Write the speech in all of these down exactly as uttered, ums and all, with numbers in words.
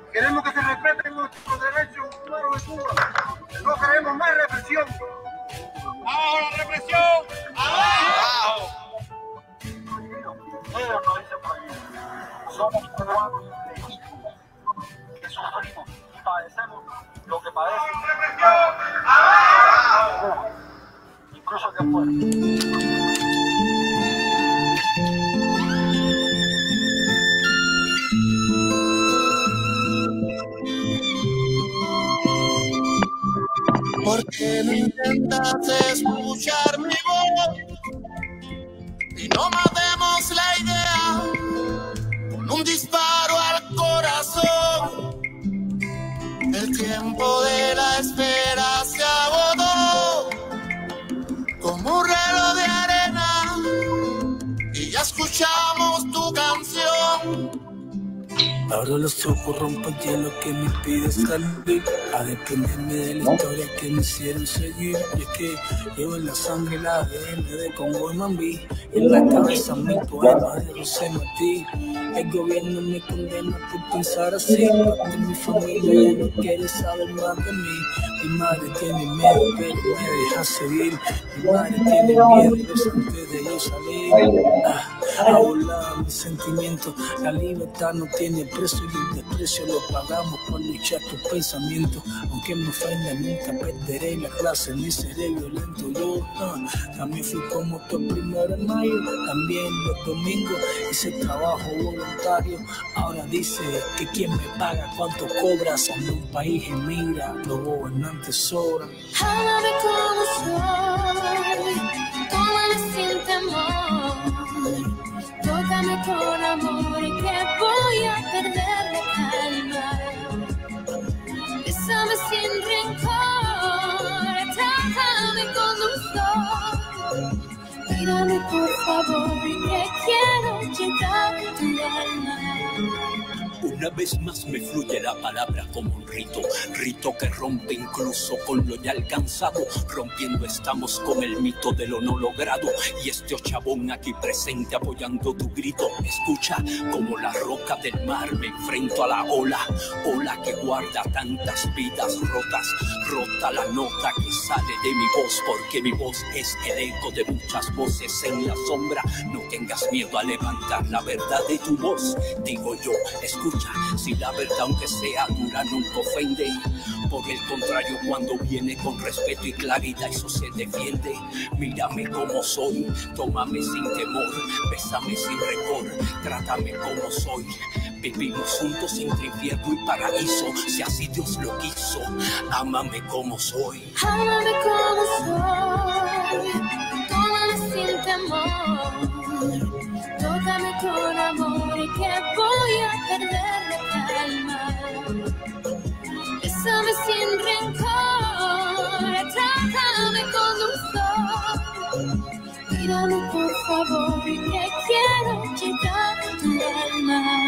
Queremos que se respeten nuestros derechos humanos de Cuba. No queremos más represión. ¡Abajo la represión! ¡Abajo! Ellos lo dicen por ahí. Somos cubanos legítimos que sufrimos y padecemos lo que padecen. ¡Represión! ¡Abajo! Incluso aquí afuera. ¿Por qué no intentas escuchar mi voz? Y no matemos la idea con un disparo al corazón. El tiempo de la espera se agotó como un reloj de arena y ya escuchamos tu canción. Abro los ojos, rompo el hielo que me pide salir, a desprenderme de la historia que me hicieron seguir. Y es que llevo en la sangre el A D N de Congo y Mambí, y en la cabeza mi poema de José Martí. El gobierno me condena por pensar así, porque mi familia ya no quiere saber más de mí. Mi madre tiene miedo, pero me deja seguir. Mi madre tiene miedo, pero antes de yo salir, ah, a volar mis sentimientos. La libertad no tiene precio y el desprecio lo pagamos por luchar tus pensamientos. Aunque me ofenda, nunca perderé la clase ni seré violento. Yo uh, también fui como tu primero de mayo, también los domingos hice trabajo voluntario. Ahora dice que quién me paga, cuánto cobras. En un país emigra, los gobernantes sobran. Háblame como soy, tómame sin temor, tócame con amor que voy a perder la calma. Bésame sin rencor, trájame con dulzor. Mírame por favor que quiero llegar tu alma. Una vez más me fluye la palabra como un rito, rito que rompe incluso con lo ya alcanzado. Rompiendo estamos con el mito de lo no logrado, y este ochavón aquí presente apoyando tu grito. Escucha como la roca del mar me enfrento a la ola, ola que guarda tantas vidas rotas. Rota la nota que sale de mi voz, porque mi voz es el eco de muchas voces en la sombra. No tengas miedo a levantar la verdad de tu voz, digo yo, escucha. Si la verdad aunque sea dura nunca ofende, por el contrario cuando viene con respeto y claridad eso se defiende. Mírame como soy, tómame sin temor, bésame sin rencor, trátame como soy. Vivimos juntos entre infierno y paraíso, si así Dios lo quiso. Ámame como soy. Ámame como soy, tómame sin temor, tócame con amor y que voy a perder la calma. Bésame sin rencor, trátame con dulzor. Mírame por favor que quiero llegar tu alma.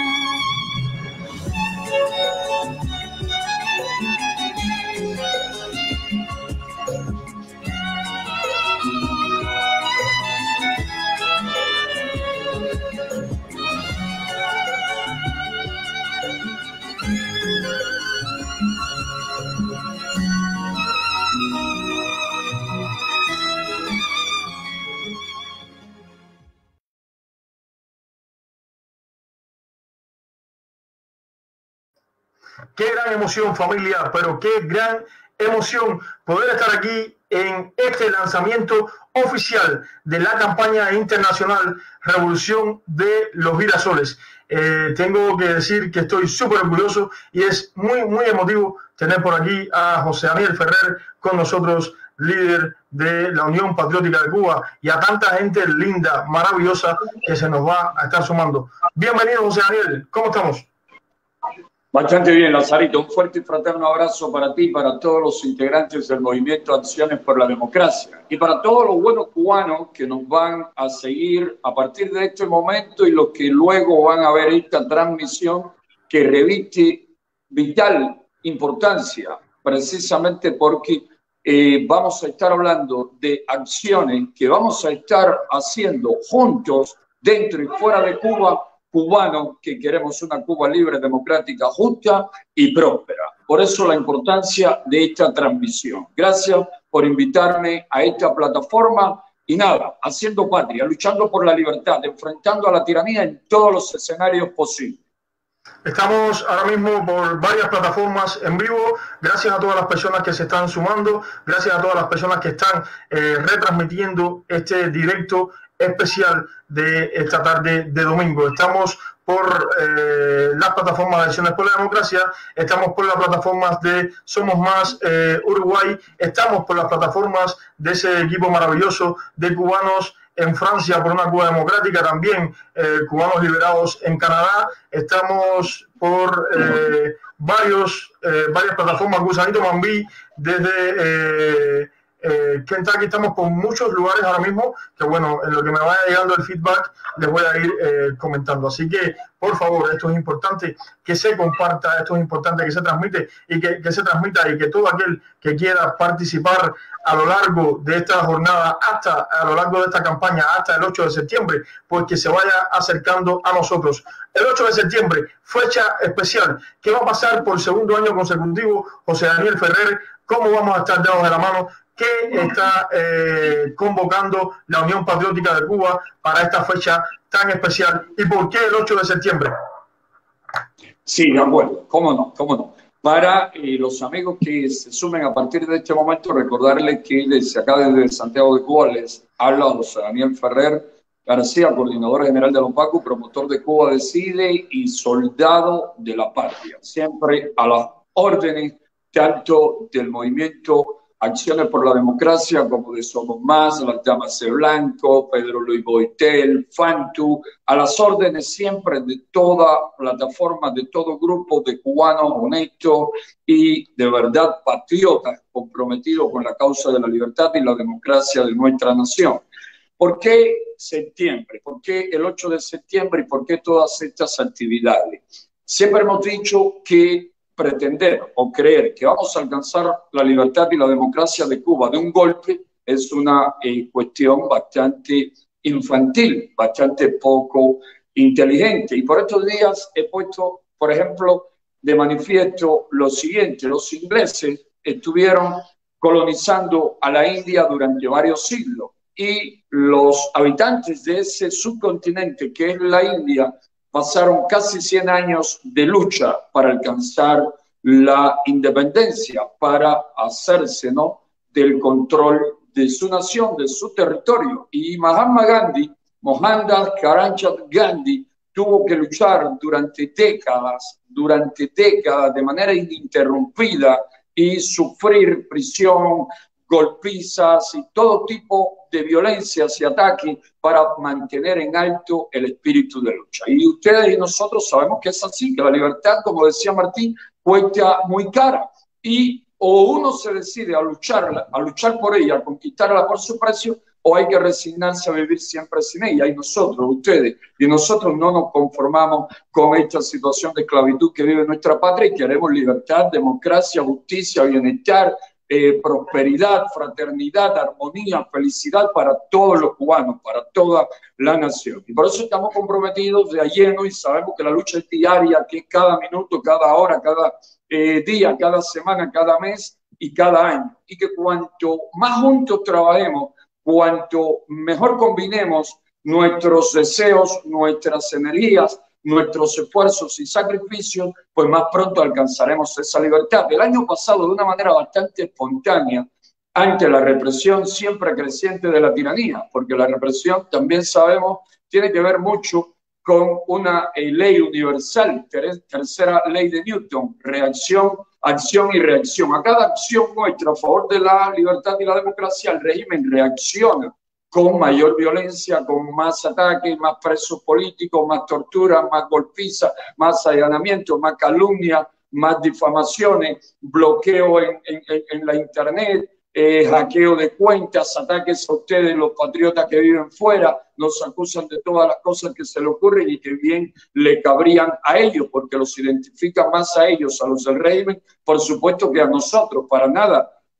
Qué gran emoción, familia, pero qué gran emoción poder estar aquí en este lanzamiento oficial de la campaña internacional Revolución de los Girasoles. Eh, tengo que decir que estoy súper orgulloso y es muy, muy emotivo tener por aquí a José Daniel Ferrer con nosotros, líder de la Unión Patriótica de Cuba, y a tanta gente linda, maravillosa que se nos va a estar sumando. Bienvenido, José Daniel. ¿Cómo estamos? Bastante bien, Lazarito. Un fuerte y fraterno abrazo para ti y para todos los integrantes del Movimiento Acciones por la Democracia y para todos los buenos cubanos que nos van a seguir a partir de este momento y los que luego van a ver esta transmisión que reviste vital importancia, precisamente porque eh, vamos a estar hablando de acciones que vamos a estar haciendo juntos dentro y fuera de Cuba cubanos que queremos una Cuba libre, democrática, justa y próspera. Por eso la importancia de esta transmisión. Gracias por invitarme a esta plataforma y nada, haciendo patria, luchando por la libertad, enfrentando a la tiranía en todos los escenarios posibles. Estamos ahora mismo por varias plataformas en vivo. Gracias a todas las personas que se están sumando, gracias a todas las personas que están eh, retransmitiendo este directo especial de esta tarde de domingo. Estamos por eh, las plataformas de Acciones por la Democracia, estamos por las plataformas de Somos Más eh, Uruguay, estamos por las plataformas de ese equipo maravilloso de cubanos en Francia por una Cuba democrática, también eh, cubanos liberados en Canadá. Estamos por eh, varios, eh, varias plataformas, Gusanito Mambí, desde eh, eh, Kentucky. Estamos por muchos lugares ahora mismo, que bueno, en lo que me vaya llegando el feedback les voy a ir eh, comentando. Así que, por favor, esto es importante que se comparta, esto es importante que se transmite y que, que se transmita y que todo aquel que quiera participar a lo largo de esta jornada, hasta a lo largo de esta campaña, hasta el ocho de septiembre, pues que se vaya acercando a nosotros. El ocho de septiembre, fecha especial. ¿Qué va a pasar por segundo año consecutivo? José Daniel Ferrer, ¿cómo vamos a estar dados de la mano? ¿Qué está eh, convocando la Unión Patriótica de Cuba para esta fecha tan especial? ¿Y por qué el ocho de septiembre? Sí, de acuerdo, cómo no, cómo no. Para eh, los amigos que se sumen a partir de este momento, recordarles que desde acá, desde Santiago de Cuba, les habla José Daniel Ferrer García, coordinador general de la OPACU, promotor de Cuba Decide y soldado de la patria. Siempre a las órdenes tanto del movimiento Acciones por la Democracia como de Somos Más, las Damas de Blanco, Pedro Luis Boitel, Fantu, a las órdenes siempre de toda plataforma, de todo grupo de cubanos honestos y de verdad patriotas comprometidos con la causa de la libertad y la democracia de nuestra nación. ¿Por qué septiembre? ¿Por qué el ocho de septiembre y por qué todas estas actividades? Siempre hemos dicho que pretender o creer que vamos a alcanzar la libertad y la democracia de Cuba de un golpe es una eh, cuestión bastante infantil, bastante poco inteligente. Y por estos días he puesto, por ejemplo, de manifiesto lo siguiente: los ingleses estuvieron colonizando a la India durante varios siglos y los habitantes de ese subcontinente que es la India pasaron casi cien años de lucha para alcanzar la independencia, para hacerse, ¿no?, del control de su nación, de su territorio. Y Mahatma Gandhi, Mohandas Karamchand Gandhi, tuvo que luchar durante décadas, durante décadas, de manera ininterrumpida y sufrir prisión, golpizas y todo tipo de violencias y ataques para mantener en alto el espíritu de lucha. Y ustedes y nosotros sabemos que es así, que la libertad, como decía Martín, cuesta muy cara. Y o uno se decide a lucharla, a luchar por ella, a conquistarla por su precio, o hay que resignarse a vivir siempre sin ella. Y nosotros, ustedes y nosotros no nos conformamos con esta situación de esclavitud que vive nuestra patria y queremos libertad, democracia, justicia, bienestar, Eh, prosperidad, fraternidad, armonía, felicidad para todos los cubanos, para toda la nación. Y por eso estamos comprometidos de a lleno y sabemos que la lucha es diaria, que es cada minuto, cada hora, cada eh, día, cada semana, cada mes y cada año. Y que cuanto más juntos trabajemos, cuanto mejor combinemos nuestros deseos, nuestras energías, nuestros esfuerzos y sacrificios, pues más pronto alcanzaremos esa libertad. El año pasado, de una manera bastante espontánea, ante la represión siempre creciente de la tiranía, porque la represión, también sabemos, tiene que ver mucho con una eh, ley universal, ter tercera ley de Newton, reacción, acción y reacción. A cada acción nuestra a favor de la libertad y la democracia, el régimen reacciona con mayor violencia, con más ataques, más presos políticos, más tortura, más golpiza, más allanamiento, más calumnia, más difamaciones, bloqueo en, en, en la internet, eh, hackeo de cuentas, ataques a ustedes, los patriotas que viven fuera, nos acusan de todas las cosas que se le ocurren y que bien le cabrían a ellos, porque los identifican más a ellos, a los del régimen, por supuesto que a nosotros, para nada.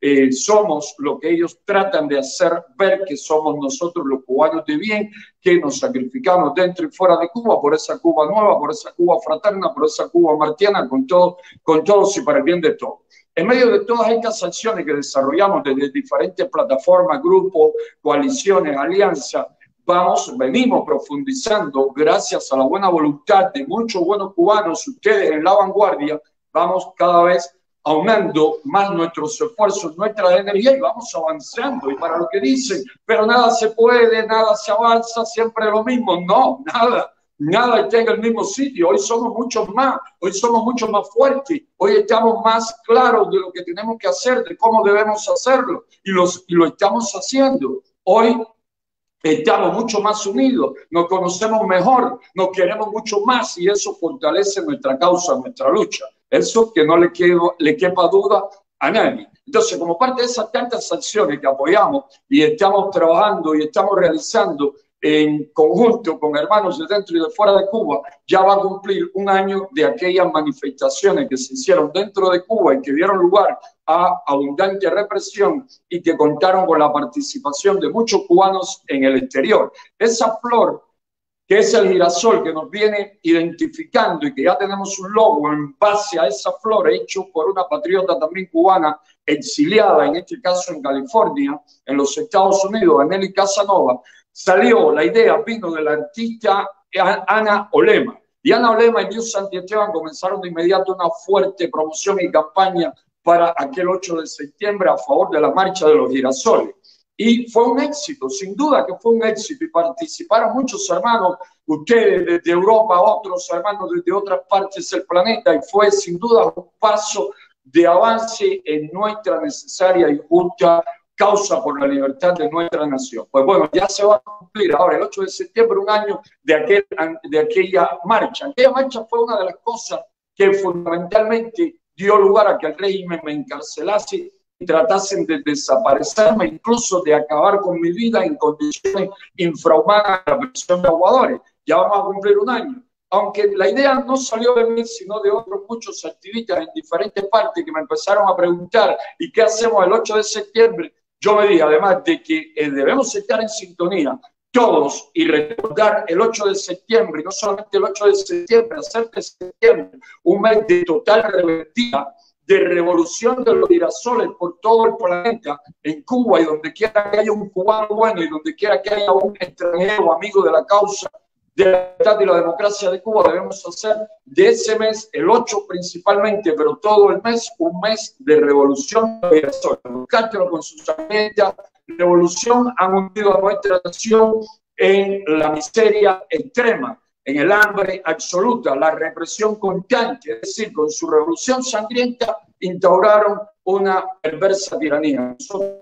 eh, somos lo que ellos tratan de hacer ver que somos nosotros los cubanos de bien, que nos sacrificamos dentro y fuera de Cuba por esa Cuba nueva, por esa Cuba fraterna, por esa Cuba martiana, con, todo, con todos y para el bien de todos. En medio de todas estas acciones que desarrollamos desde diferentes plataformas, grupos, coaliciones, alianzas, vamos, venimos profundizando gracias a la buena voluntad de muchos buenos cubanos, ustedes en la vanguardia, vamos cada vez aunando más nuestros esfuerzos, nuestra energía y vamos avanzando. Y para lo que dicen, pero nada se puede, nada se avanza, siempre lo mismo. No, nada, nada está en el mismo sitio. Hoy somos muchos más, hoy somos mucho más fuertes, hoy estamos más claros de lo que tenemos que hacer, de cómo debemos hacerlo y, los, y lo estamos haciendo. Hoy estamos mucho más unidos, nos conocemos mejor, nos queremos mucho más y eso fortalece nuestra causa, nuestra lucha. Eso que no le, quedo, le quepa duda a nadie. Entonces, como parte de esas tantas acciones que apoyamos y estamos trabajando y estamos realizando en conjunto con hermanos de dentro y de fuera de Cuba, ya va a cumplir un año de aquellas manifestaciones que se hicieron dentro de Cuba y que dieron lugar a abundante represión y que contaron con la participación de muchos cubanos en el exterior. Esa flor, que es el girasol que nos viene identificando y que ya tenemos un logo en base a esa flor hecho por una patriota también cubana exiliada, en este caso en California, en los Estados Unidos, Nelly Casanova, salió, la idea vino de la artista Ana Olema. Y Ana Olema y News Santi Esteban comenzaron de inmediato una fuerte promoción y campaña para aquel ocho de septiembre a favor de la marcha de los girasoles. Y fue un éxito, sin duda que fue un éxito, y participaron muchos hermanos, ustedes desde Europa, otros hermanos desde otras partes del planeta, y fue sin duda un paso de avance en nuestra necesaria y justa causa por la libertad de nuestra nación. Pues bueno, ya se va a cumplir ahora el ocho de septiembre un año de, aquel, de aquella marcha. Aquella marcha fue una de las cosas que fundamentalmente dio lugar a que el régimen me encarcelase y tratasen de desaparecerme, incluso de acabar con mi vida en condiciones infrahumanas en la prisión de Aguadores. Ya vamos a cumplir un año. Aunque la idea no salió de mí, sino de otros muchos activistas en diferentes partes que me empezaron a preguntar ¿y qué hacemos el ocho de septiembre? Yo me dije, además de que eh, debemos estar en sintonía todos y recordar el ocho de septiembre, y no solamente el ocho de septiembre, hacer de septiembre un mes de total rebeldía, de revolución de los girasoles por todo el planeta, en Cuba y donde quiera que haya un cubano bueno y donde quiera que haya un extranjero amigo de la causa de la libertad y la democracia de Cuba, debemos hacer de ese mes, el ocho principalmente, pero todo el mes, un mes de revolución de los girasoles. Castro con sus herramientas, revolución han hundido a nuestra nación en la miseria extrema, en el hambre absoluta, la represión constante, es decir, con su revolución sangrienta instauraron una perversa tiranía. Nosotros,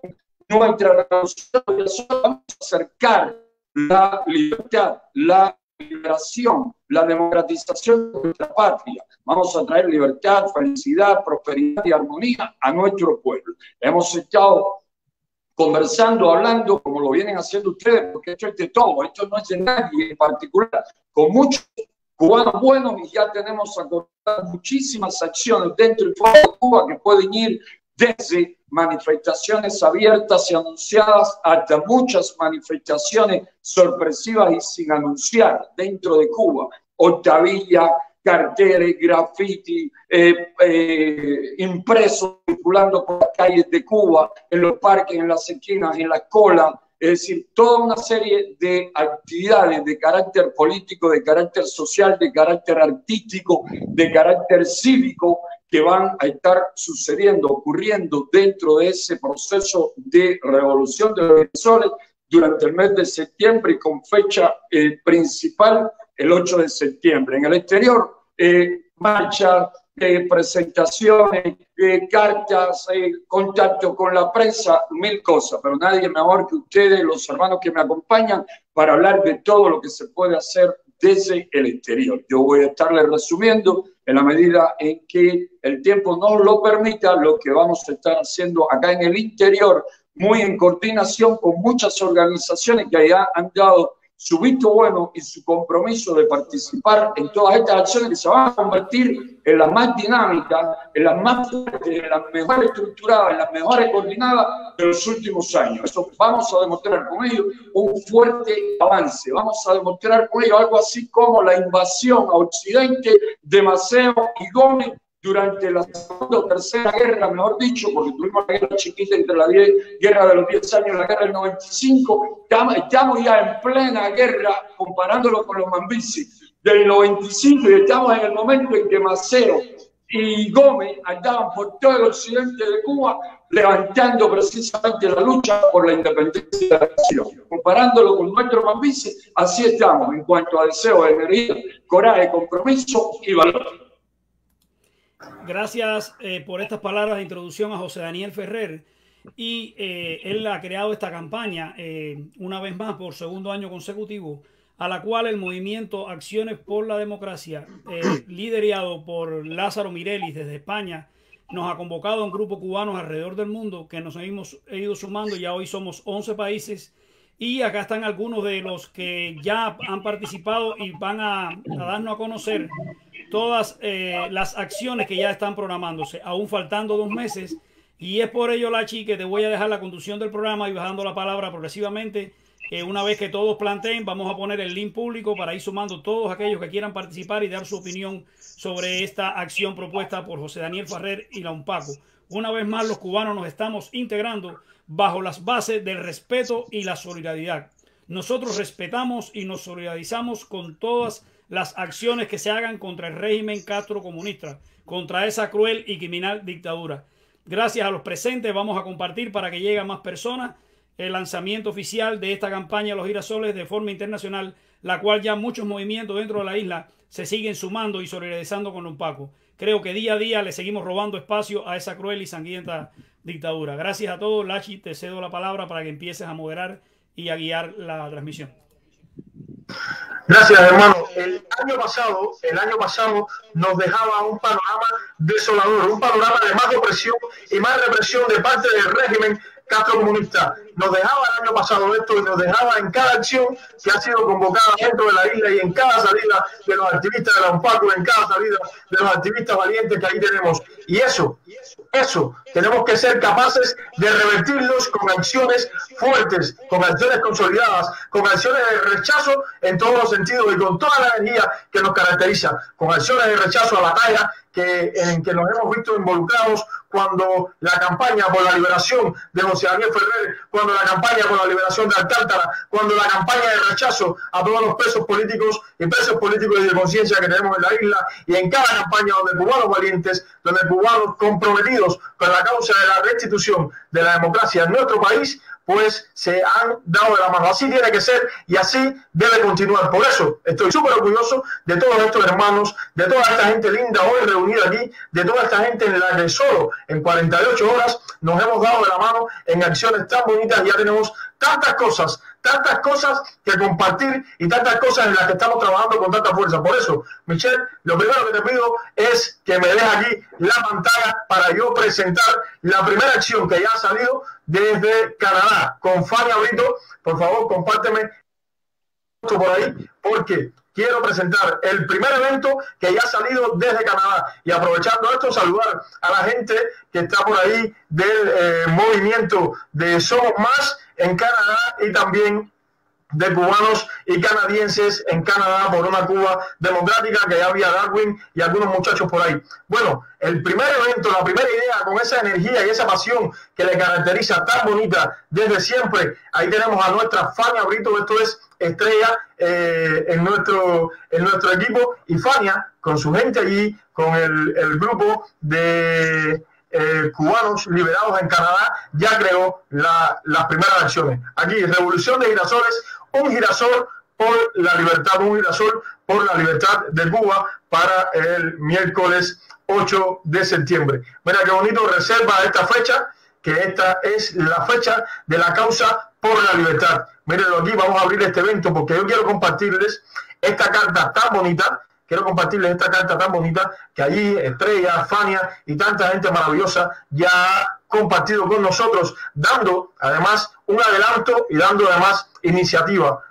nuestra revolución, vamos a acercar la libertad, la liberación, la democratización de nuestra patria. Vamos a traer libertad, felicidad, prosperidad y armonía a nuestro pueblo. Hemos estado conversando, hablando, como lo vienen haciendo ustedes, porque esto es de todo, esto no es de nadie en particular, con muchos cubanos buenos, y ya tenemos acordadas muchísimas acciones dentro y fuera de Cuba que pueden ir desde manifestaciones abiertas y anunciadas hasta muchas manifestaciones sorpresivas y sin anunciar dentro de Cuba. Octavilla, carteles, graffiti, eh, eh, impresos circulando por las calles de Cuba, en los parques, en las esquinas, en las colas, es decir, toda una serie de actividades de carácter político, de carácter social, de carácter artístico, de carácter cívico, que van a estar sucediendo, ocurriendo dentro de ese proceso de revolución de los girasoles durante el mes de septiembre y con fecha eh, principal el ocho de septiembre. En el exterior, eh, marchas, eh, presentaciones, eh, cartas, eh, contacto con la prensa, mil cosas, pero nadie mejor que ustedes, los hermanos que me acompañan, para hablar de todo lo que se puede hacer desde el exterior. Yo voy a estarles resumiendo en la medida en que el tiempo nos lo permita lo que vamos a estar haciendo acá en el interior, muy en coordinación con muchas organizaciones que ya han dado su visto bueno y su compromiso de participar en todas estas acciones que se van a convertir en las más dinámicas, en las más fuertes, en las mejor estructuradas, en las mejores coordinadas de los últimos años. Eso vamos a demostrar con ello un fuerte avance. Vamos a demostrar con ello algo así como la invasión a Occidente de Maceo y Gómez durante la segunda o tercera guerra, mejor dicho, porque tuvimos la guerra chiquita entre la diez, guerra de los diez años y la guerra del noventa y cinco, estamos, estamos ya en plena guerra, comparándolo con los Mambisi del noventa y cinco, y estamos en el momento en que Maceo y Gómez andaban por todo el occidente de Cuba, levantando precisamente la lucha por la independencia de la nación. Comparándolo con nuestro Mambisi, así estamos en cuanto a deseo, energía, coraje, compromiso y valor. Gracias eh, por estas palabras de introducción a José Daniel Ferrer. Y eh, él ha creado esta campaña, eh, una vez más por segundo año consecutivo, a la cual el movimiento Acciones por la Democracia, eh, liderado por Lázaro Mireles desde España, nos ha convocado a un grupo cubanos alrededor del mundo que nos hemos ido sumando. Ya hoy somos once países. Y acá están algunos de los que ya han participado y van a, a darnos a conocer todas eh, las acciones que ya están programándose, aún faltando dos meses. Y es por ello, Lachi, que te voy a dejar la conducción del programa y bajando la palabra progresivamente. Eh, una vez que todos planteen, vamos a poner el link público para ir sumando todos aquellos que quieran participar y dar su opinión sobre esta acción propuesta por José Daniel Ferrer y la UNPACO. Una vez más, los cubanos nos estamos integrando bajo las bases del respeto y la solidaridad. Nosotros respetamos y nos solidarizamos con todas las acciones que se hagan contra el régimen Castro comunista, contra esa cruel y criminal dictadura. Gracias a los presentes, vamos a compartir para que llegue a más personas el lanzamiento oficial de esta campaña Los Girasoles de forma internacional, la cual ya muchos movimientos dentro de la isla se siguen sumando y solidarizando con UNPACO. Creo que día a día le seguimos robando espacio a esa cruel y sangrienta dictadura. Gracias a todos. Lachi, te cedo la palabra para que empieces a moderar y a guiar la transmisión. Gracias, hermano. El año pasado, el año pasado nos dejaba un panorama desolador, un panorama de más opresión y más represión de parte del régimen Castro comunista. Nos dejaba el año pasado esto y nos dejaba en cada acción que ha sido convocada dentro de la isla y en cada salida de los activistas de la UNPACO, en cada salida de los activistas valientes que ahí tenemos. Y eso, eso, tenemos que ser capaces de revertirlos con acciones fuertes, con acciones consolidadas, con acciones de rechazo en todos los sentidos y con toda la energía que nos caracteriza, con acciones de rechazo a la talla que, en que nos hemos visto involucrados cuando la campaña por la liberación de José Daniel Ferrer, cuando la campaña por la liberación de Alcántara, cuando la campaña de rechazo a todos los presos políticos y presos políticos y de conciencia que tenemos en la isla, y en cada campaña donde cubanos valientes, donde cubanos comprometidos con la causa de la restitución de la democracia en nuestro país, pues se han dado de la mano. Así tiene que ser y así debe continuar. Por eso estoy súper orgulloso de todos estos hermanos, de toda esta gente linda hoy reunida aquí, de toda esta gente en la que solo en cuarenta y ocho horas nos hemos dado de la mano en acciones tan bonitas. Ya tenemos tantas cosas, tantas cosas que compartir y tantas cosas en las que estamos trabajando con tanta fuerza. Por eso, Michelle, lo primero que te pido es que me des aquí la pantalla para yo presentar la primera acción que ya ha salido desde Canadá con Fania Brito. Por favor, compárteme esto por ahí porque quiero presentar el primer evento que ya ha salido desde Canadá. Y aprovechando esto, saludar a la gente que está por ahí del eh, movimiento de Somos Más en Canadá y también de cubanos y canadienses en Canadá por una Cuba democrática, que ya había Darwin y algunos muchachos por ahí. Bueno, el primer evento, la primera idea con esa energía y esa pasión que le caracteriza tan bonita desde siempre. Ahí tenemos a nuestra Fania Brito, esto es estrella eh, en, nuestro, en nuestro equipo, y Fania con su gente allí, con el, el grupo de Eh, cubanos liberados en Canadá, ya creó la, las primeras acciones. Aquí, Revolución de Girasoles, un girasol por la libertad, un girasol por la libertad de Cuba para el miércoles ocho de septiembre. Mira qué bonito, reserva esta fecha, que esta es la fecha de la causa por la libertad. Mírenlo aquí, vamos a abrir este evento porque yo quiero compartirles esta carta tan bonita. Quiero compartirles esta carta tan bonita que allí Estrella, Fania y tanta gente maravillosa ya ha compartido con nosotros, dando además un adelanto y dando además iniciativa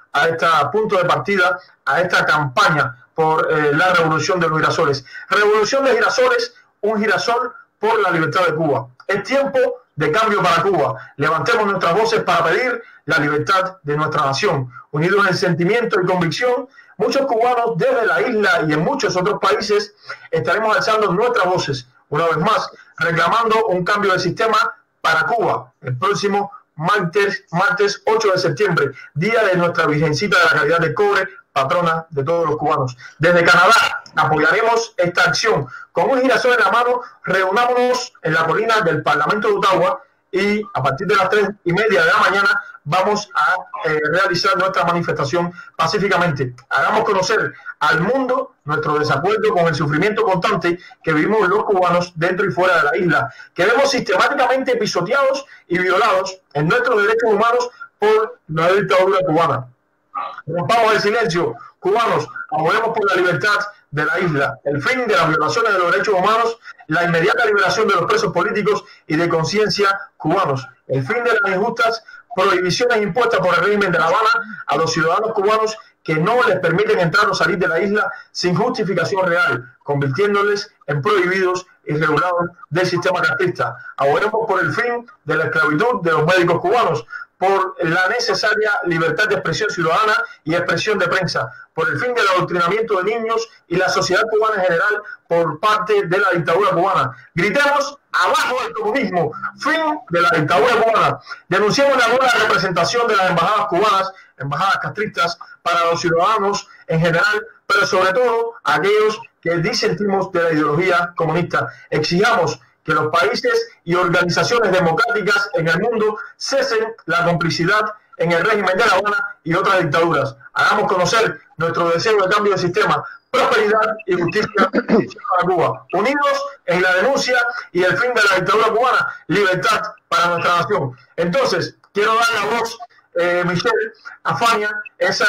a este punto de partida, a esta campaña por eh, la revolución de los girasoles. Revolución de girasoles, un girasol por la libertad de Cuba. Es tiempo de cambio para Cuba. Levantemos nuestras voces para pedir la libertad de nuestra nación. Unidos en sentimiento y convicción, muchos cubanos desde la isla y en muchos otros países estaremos alzando nuestras voces, una vez más, reclamando un cambio de sistema para Cuba el próximo martes, martes ocho de septiembre, día de nuestra Virgencita de la Caridad del Cobre, patrona de todos los cubanos. Desde Canadá apoyaremos esta acción. Con un girasol en la mano, reunámonos en la colina del Parlamento de Ottawa y a partir de las tres y media de la mañana vamos a eh, realizar nuestra manifestación pacíficamente. Hagamos conocer al mundo nuestro desacuerdo con el sufrimiento constante que vivimos los cubanos dentro y fuera de la isla, que vemos sistemáticamente pisoteados y violados en nuestros derechos humanos por la dictadura cubana. Rompamos el silencio, cubanos, abogemos por la libertad de la isla, el fin de las violaciones de los derechos humanos, la inmediata liberación de los presos políticos y de conciencia cubanos, el fin de las injustas prohibiciones impuestas por el régimen de La Habana a los ciudadanos cubanos que no les permiten entrar o salir de la isla sin justificación real, convirtiéndoles en prohibidos y regulados del sistema castrista. Aboguemos por el fin de la esclavitud de los médicos cubanos, por la necesaria libertad de expresión ciudadana y expresión de prensa, por el fin del adoctrinamiento de niños y la sociedad cubana en general por parte de la dictadura cubana. Gritemos abajo el comunismo, fin de la dictadura cubana. Denunciemos la nueva representación de las embajadas cubanas, embajadas castristas, para los ciudadanos en general, pero sobre todo aquellos que disentimos de la ideología comunista. Exijamos que los países y organizaciones democráticas en el mundo cesen la complicidad en el régimen de La Habana y otras dictaduras. Hagamos conocer nuestro deseo de cambio de sistema, prosperidad y justicia para Cuba. Unidos en la denuncia y el fin de la dictadura cubana, libertad para nuestra nación. Entonces, quiero dar la voz, eh, Michelle, a Fania, esa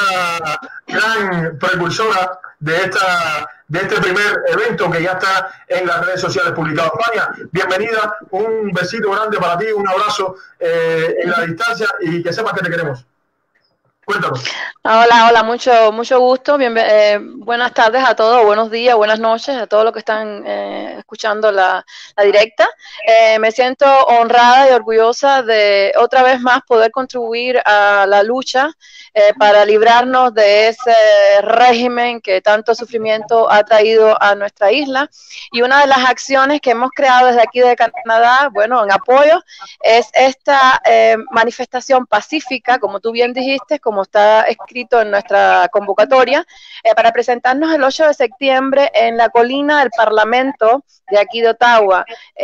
gran precursora de esta de este primer evento que ya está en las redes sociales publicado. Fania, bienvenida, un besito grande para ti, un abrazo eh, en la distancia y que sepas que te queremos. Cuéntanos. Hola, hola, mucho mucho gusto. Bien, eh, buenas tardes a todos, buenos días, buenas noches a todos los que están eh, escuchando la, la directa. Eh, me siento honrada y orgullosa de otra vez más poder contribuir a la lucha eh, para librarnos de ese régimen que tanto sufrimiento ha traído a nuestra isla. Y una de las acciones que hemos creado desde aquí de Canadá, bueno, en apoyo, es esta eh, manifestación pacífica, como tú bien dijiste, como está escrito en nuestra convocatoria, eh, para presentarnos el ocho de septiembre en la colina del Parlamento de aquí de Ottawa.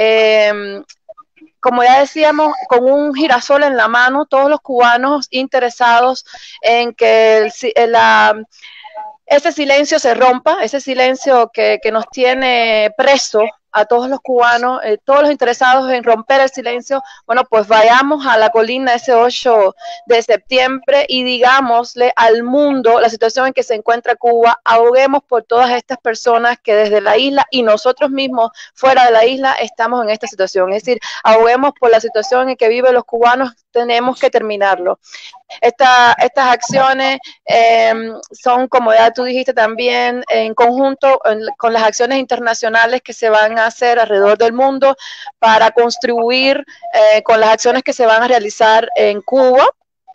Eh, como ya decíamos, con un girasol en la mano, todos los cubanos interesados en que el, la, ese silencio se rompa, ese silencio que, que nos tiene presos a todos los cubanos, eh, todos los interesados en romper el silencio, bueno, pues vayamos a la colina ese ocho de septiembre y digámosle al mundo la situación en que se encuentra Cuba, aboguemos por todas estas personas que desde la isla y nosotros mismos fuera de la isla estamos en esta situación, es decir, aboguemos por la situación en que viven los cubanos, tenemos que terminarlo. Esta, estas acciones eh, son, como ya tú dijiste también, en conjunto en, con las acciones internacionales que se van a hacer alrededor del mundo para contribuir eh, con las acciones que se van a realizar en Cuba,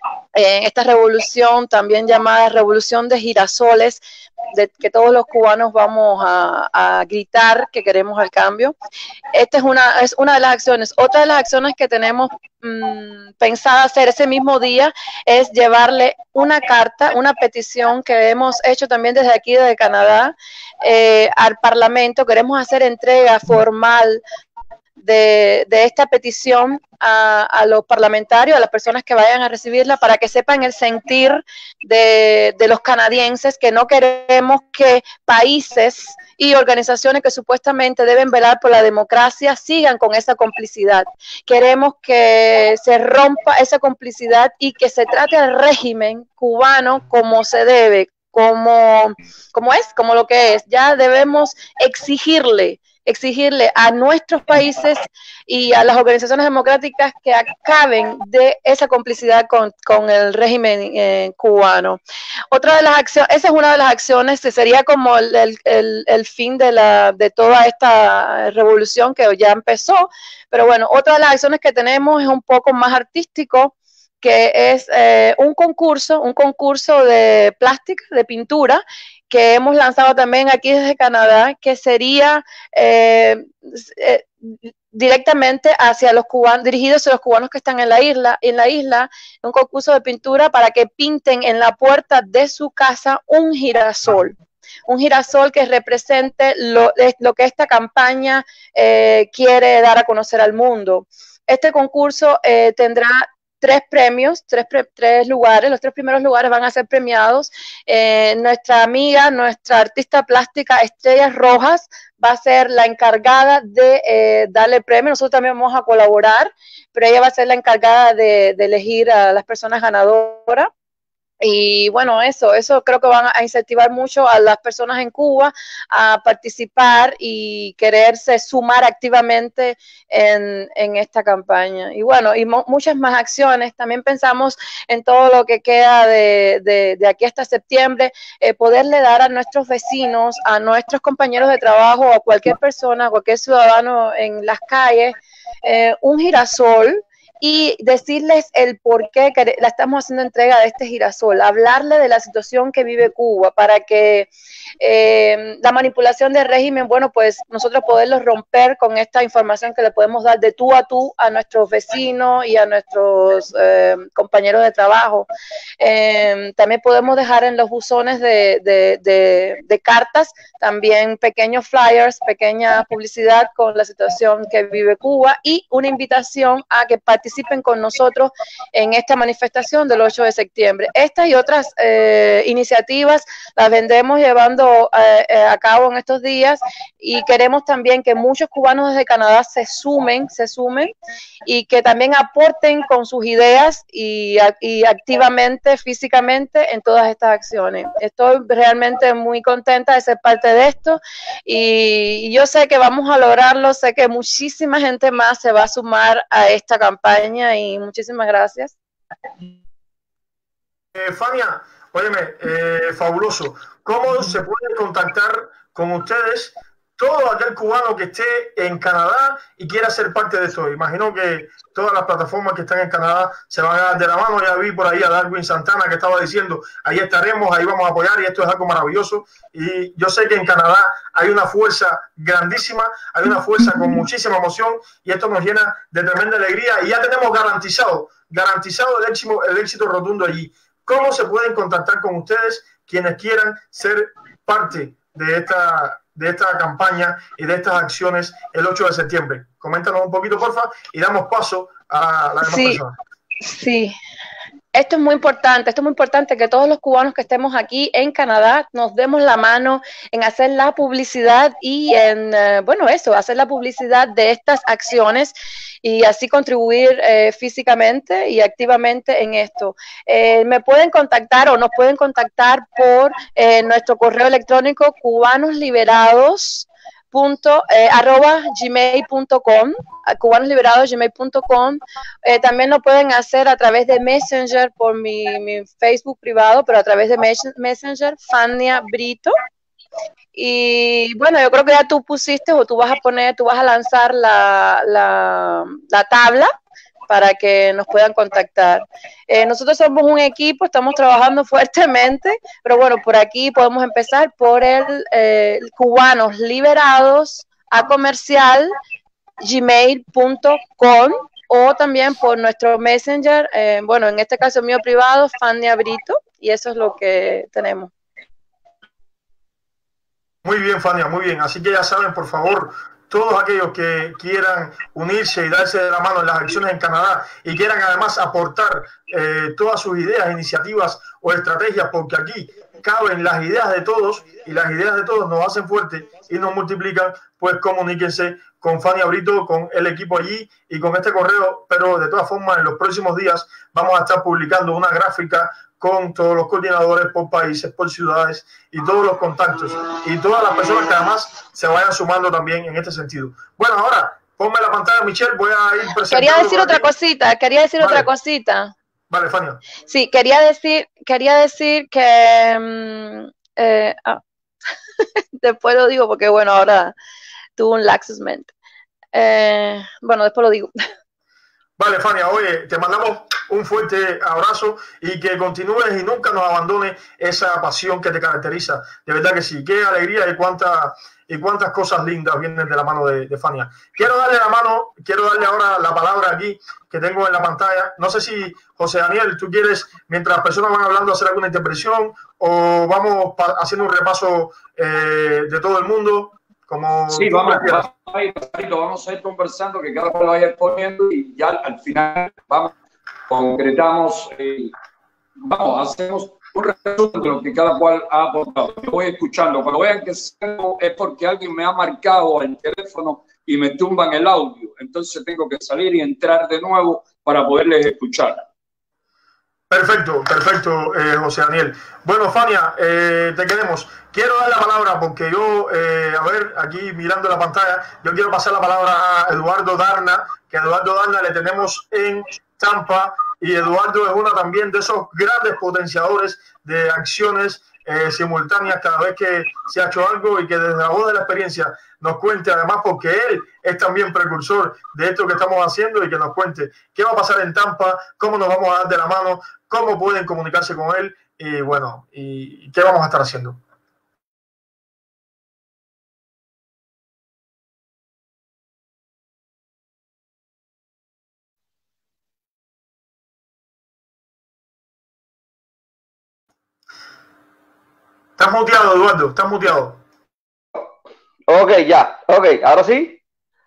en esta revolución también llamada revolución de girasoles, de que todos los cubanos vamos a, a gritar que queremos el cambio. Esta es una, es una de las acciones. Otra de las acciones que tenemos mmm, pensada hacer ese mismo día es llevarle una carta, una petición que hemos hecho también desde aquí, desde Canadá, eh, al Parlamento. Queremos hacer entrega formal De, de esta petición a, a los parlamentarios, a las personas que vayan a recibirla, para que sepan el sentir de, de los canadienses, que no queremos que países y organizaciones que supuestamente deben velar por la democracia sigan con esa complicidad. Queremos que se rompa esa complicidad y que se trate al régimen cubano como se debe, como, como es, como lo que es. Ya debemos exigirle exigirle a nuestros países y a las organizaciones democráticas que acaben de esa complicidad con, con el régimen eh, cubano. Otra de las acciones, esa es una de las acciones que sería como el, el, el, el fin de, la, de toda esta revolución que ya empezó, pero bueno, otra de las acciones que tenemos es un poco más artístico, que es eh, un concurso, un concurso de plástica, de pintura, que hemos lanzado también aquí desde Canadá, que sería eh, eh, directamente hacia los cubanos, dirigidos a los cubanos que están en la isla, en la isla, un concurso de pintura para que pinten en la puerta de su casa un girasol. Un girasol que represente lo, lo que esta campaña eh, quiere dar a conocer al mundo. Este concurso eh, tendrá tres premios, tres, pre, tres lugares, los tres primeros lugares van a ser premiados. Eh, nuestra amiga, nuestra artista plástica Estrellas Rojas va a ser la encargada de eh, darle premio. Nosotros también vamos a colaborar, pero ella va a ser la encargada de, de elegir a las personas ganadoras. Y bueno, eso, eso creo que van a incentivar mucho a las personas en Cuba a participar y quererse sumar activamente en, en esta campaña. Y bueno, y muchas más acciones. También pensamos en todo lo que queda de, de, de aquí hasta septiembre, eh, poderle dar a nuestros vecinos, a nuestros compañeros de trabajo, a cualquier persona, a cualquier ciudadano en las calles, eh, un girasol, y decirles el por qué la estamos haciendo entrega de este girasol, hablarle de la situación que vive Cuba para que eh, la manipulación del régimen, bueno, pues nosotros poderlos romper con esta información que le podemos dar de tú a tú a nuestros vecinos y a nuestros eh, compañeros de trabajo. Eh, también podemos dejar en los buzones de, de, de, de cartas también pequeños flyers, pequeña publicidad con la situación que vive Cuba y una invitación a que participen participen con nosotros en esta manifestación del ocho de septiembre. Estas y otras eh, iniciativas las vendremos llevando eh, eh, a cabo en estos días y queremos también que muchos cubanos desde Canadá se sumen, se sumen y que también aporten con sus ideas y, y activamente, físicamente en todas estas acciones. Estoy realmente muy contenta de ser parte de esto y, y yo sé que vamos a lograrlo, sé que muchísima gente más se va a sumar a esta campaña y muchísimas gracias. Eh, Fania, óyeme, eh, fabuloso. ¿Cómo se puede contactar con ustedes todo aquel cubano que esté en Canadá y quiera ser parte de eso? Imagino que todas las plataformas que están en Canadá se van a dar de la mano. Ya vi por ahí a Darwin Santana que estaba diciendo, ahí estaremos, ahí vamos a apoyar y esto es algo maravilloso. Y yo sé que en Canadá hay una fuerza grandísima, hay una fuerza con muchísima emoción y esto nos llena de tremenda alegría y ya tenemos garantizado, garantizado el éxito, el éxito rotundo allí. ¿Cómo se pueden contactar con ustedes quienes quieran ser parte de esta, de esta campaña y de estas acciones el ocho de septiembre? Coméntanos un poquito, porfa, y damos paso a las demás sí, personas. Sí, esto es muy importante, esto es muy importante que todos los cubanos que estemos aquí en Canadá nos demos la mano en hacer la publicidad y en, eh, bueno, eso, hacer la publicidad de estas acciones y así contribuir eh, físicamente y activamente en esto. Eh, me pueden contactar o nos pueden contactar por eh, nuestro correo electrónico cubanosliberados punto eh, arroba gmail punto com, cubanosliberados gmail punto com. Eh, también lo pueden hacer a través de Messenger por mi, mi Facebook privado, pero a través de Messenger, Fania Brito. Y bueno, yo creo que ya tú pusiste o tú vas a poner, tú vas a lanzar la, la, la tabla para que nos puedan contactar. Eh, nosotros somos un equipo, estamos trabajando fuertemente, pero bueno, por aquí podemos empezar por el eh, cubanos liberados a comercial gmail punto com o también por nuestro Messenger, eh, bueno, en este caso mío privado, Fania Brito, y eso es lo que tenemos. Muy bien, Fania, muy bien. Así que ya saben, por favor, todos aquellos que quieran unirse y darse de la mano en las acciones en Canadá y quieran además aportar eh, todas sus ideas, iniciativas o estrategias, porque aquí caben las ideas de todos y las ideas de todos nos hacen fuertes y nos multiplican, pues comuníquense con Fania Brito, con el equipo allí y con este correo, pero de todas formas en los próximos días vamos a estar publicando una gráfica con todos los coordinadores por países, por ciudades y todos los contactos y todas las personas que además se vayan sumando también en este sentido. Bueno, ahora ponme la pantalla, Michelle, voy a ir presentando. Quería decir otra cosita, quería decir vale. otra cosita. Vale, Fania. Sí, quería decir, quería decir que um, eh, ah, después lo digo porque bueno, ahora tuvo un laxus mente. Eh, bueno, después lo digo. Vale, Fania, oye, te mandamos un fuerte abrazo y que continúes y nunca nos abandones esa pasión que te caracteriza. De verdad que sí, qué alegría y cuántas y cuántas cosas lindas vienen de la mano de, de Fania. Quiero darle la mano, quiero darle ahora la palabra aquí que tengo en la pantalla. No sé si, José Daniel, tú quieres, mientras las personas van hablando, hacer alguna intervención o vamos haciendo un repaso eh, de todo el mundo. Como sí, vamos, vamos, a ir, vamos a ir conversando, que cada uno lo vaya exponiendo y ya al final vamos, concretamos, eh, vamos, hacemos un resumen de lo que cada cual ha aportado. Yo voy escuchando, cuando vean que es porque alguien me ha marcado el teléfono y me tumban el audio, entonces tengo que salir y entrar de nuevo para poderles escuchar. Perfecto, perfecto, eh, José Daniel. Bueno, Fania, eh, te queremos. Quiero dar la palabra porque yo, eh, a ver, aquí mirando la pantalla, yo quiero pasar la palabra a Eduardo Darna, que a Eduardo Darna le tenemos en Tampa y Eduardo es uno también de esos grandes potenciadores de acciones eh, simultáneas cada vez que se ha hecho algo y que desde la voz de la experiencia nos cuente, además porque él es también precursor de esto que estamos haciendo y que nos cuente qué va a pasar en Tampa, cómo nos vamos a dar de la mano, cómo pueden comunicarse con él y bueno, y qué vamos a estar haciendo. Estás muteado, Eduardo, estás muteado. Ok, ya, ok, ahora sí.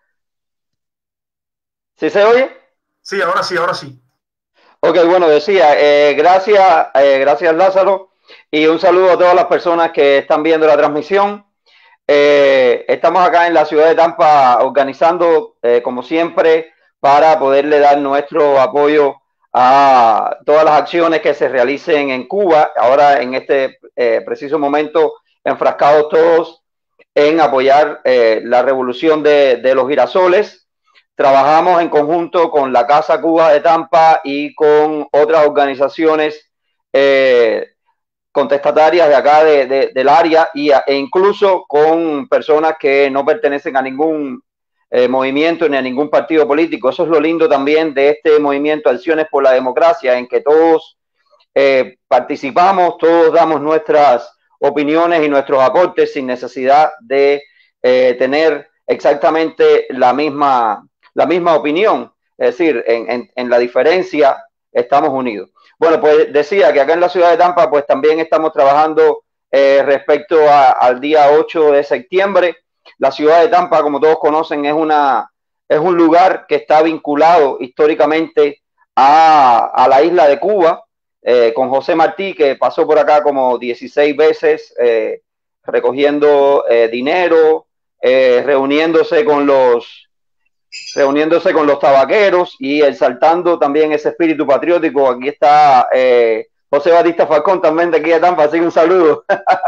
¿Sí se oye? Sí, ahora sí, ahora sí. Ok, bueno, decía, eh, gracias, eh, gracias Lázaro, y un saludo a todas las personas que están viendo la transmisión. Eh, estamos acá en la ciudad de Tampa organizando, eh, como siempre, para poderle dar nuestro apoyo a todas las acciones que se realicen en Cuba, ahora en este eh, preciso momento enfrascados todos en apoyar eh, la revolución de, de los girasoles. Trabajamos en conjunto con la Casa Cuba de Tampa y con otras organizaciones eh, contestatarias de acá de, de, del área y, e incluso con personas que no pertenecen a ningún Eh, movimiento ni a ningún partido político. Eso es lo lindo también de este movimiento Acciones por la Democracia, en que todos eh, participamos, todos damos nuestras opiniones y nuestros aportes sin necesidad de eh, tener exactamente la misma, la misma opinión. Es decir, en, en, en la diferencia estamos unidos. Bueno, pues decía que acá en la ciudad de Tampa pues también estamos trabajando eh, respecto a, al día ocho de septiembre. La ciudad de Tampa, como todos conocen, es, una, es un lugar que está vinculado históricamente a, a la isla de Cuba, eh, con José Martí, que pasó por acá como dieciséis veces eh, recogiendo eh, dinero, eh, reuniéndose con los reuniéndose con los tabaqueros y exaltando también ese espíritu patriótico. Aquí está eh, José Batista Falcón, también de aquí de Tampa, así que un saludo.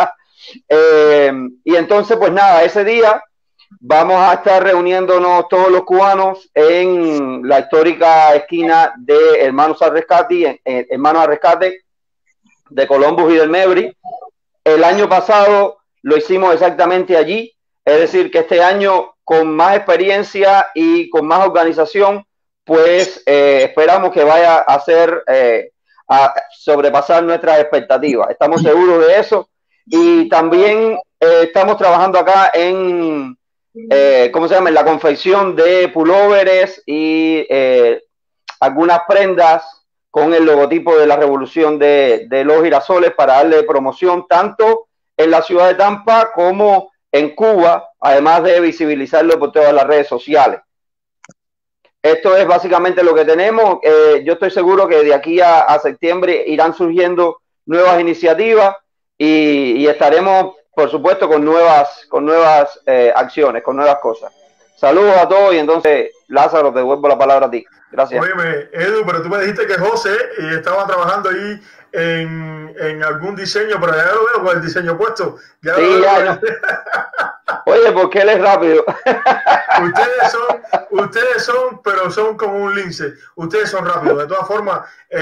Eh, y entonces pues nada, ese día vamos a estar reuniéndonos todos los cubanos en la histórica esquina de Hermanos al Rescate, eh, Hermanos al Rescate de Columbus y del Mebri. El año pasado lo hicimos exactamente allí, es decir que este año con más experiencia y con más organización pues eh, esperamos que vaya a hacer eh, a sobrepasar nuestras expectativas, estamos seguros de eso. Y también eh, estamos trabajando acá en, eh, ¿cómo se llama? En la confección de pulóveres y eh, algunas prendas con el logotipo de la revolución de, de los girasoles para darle promoción tanto en la ciudad de Tampa como en Cuba, además de visibilizarlo por todas las redes sociales. Esto es básicamente lo que tenemos. Eh, yo estoy seguro que de aquí a, a septiembre irán surgiendo nuevas iniciativas. Y, y estaremos, por supuesto, con nuevas, con nuevas eh, acciones, con nuevas cosas. Saludos a todos y entonces, Lázaro, te devuelvo la palabra a ti. Gracias. Óyeme, Edu, pero tú me dijiste que José eh, estaba trabajando ahí en, en algún diseño, pero ya lo veo con el diseño puesto. Ya sí, ya no. Oye, porque él es rápido. Ustedes son, ustedes son, pero son como un lince. Ustedes son rápidos. De todas formas,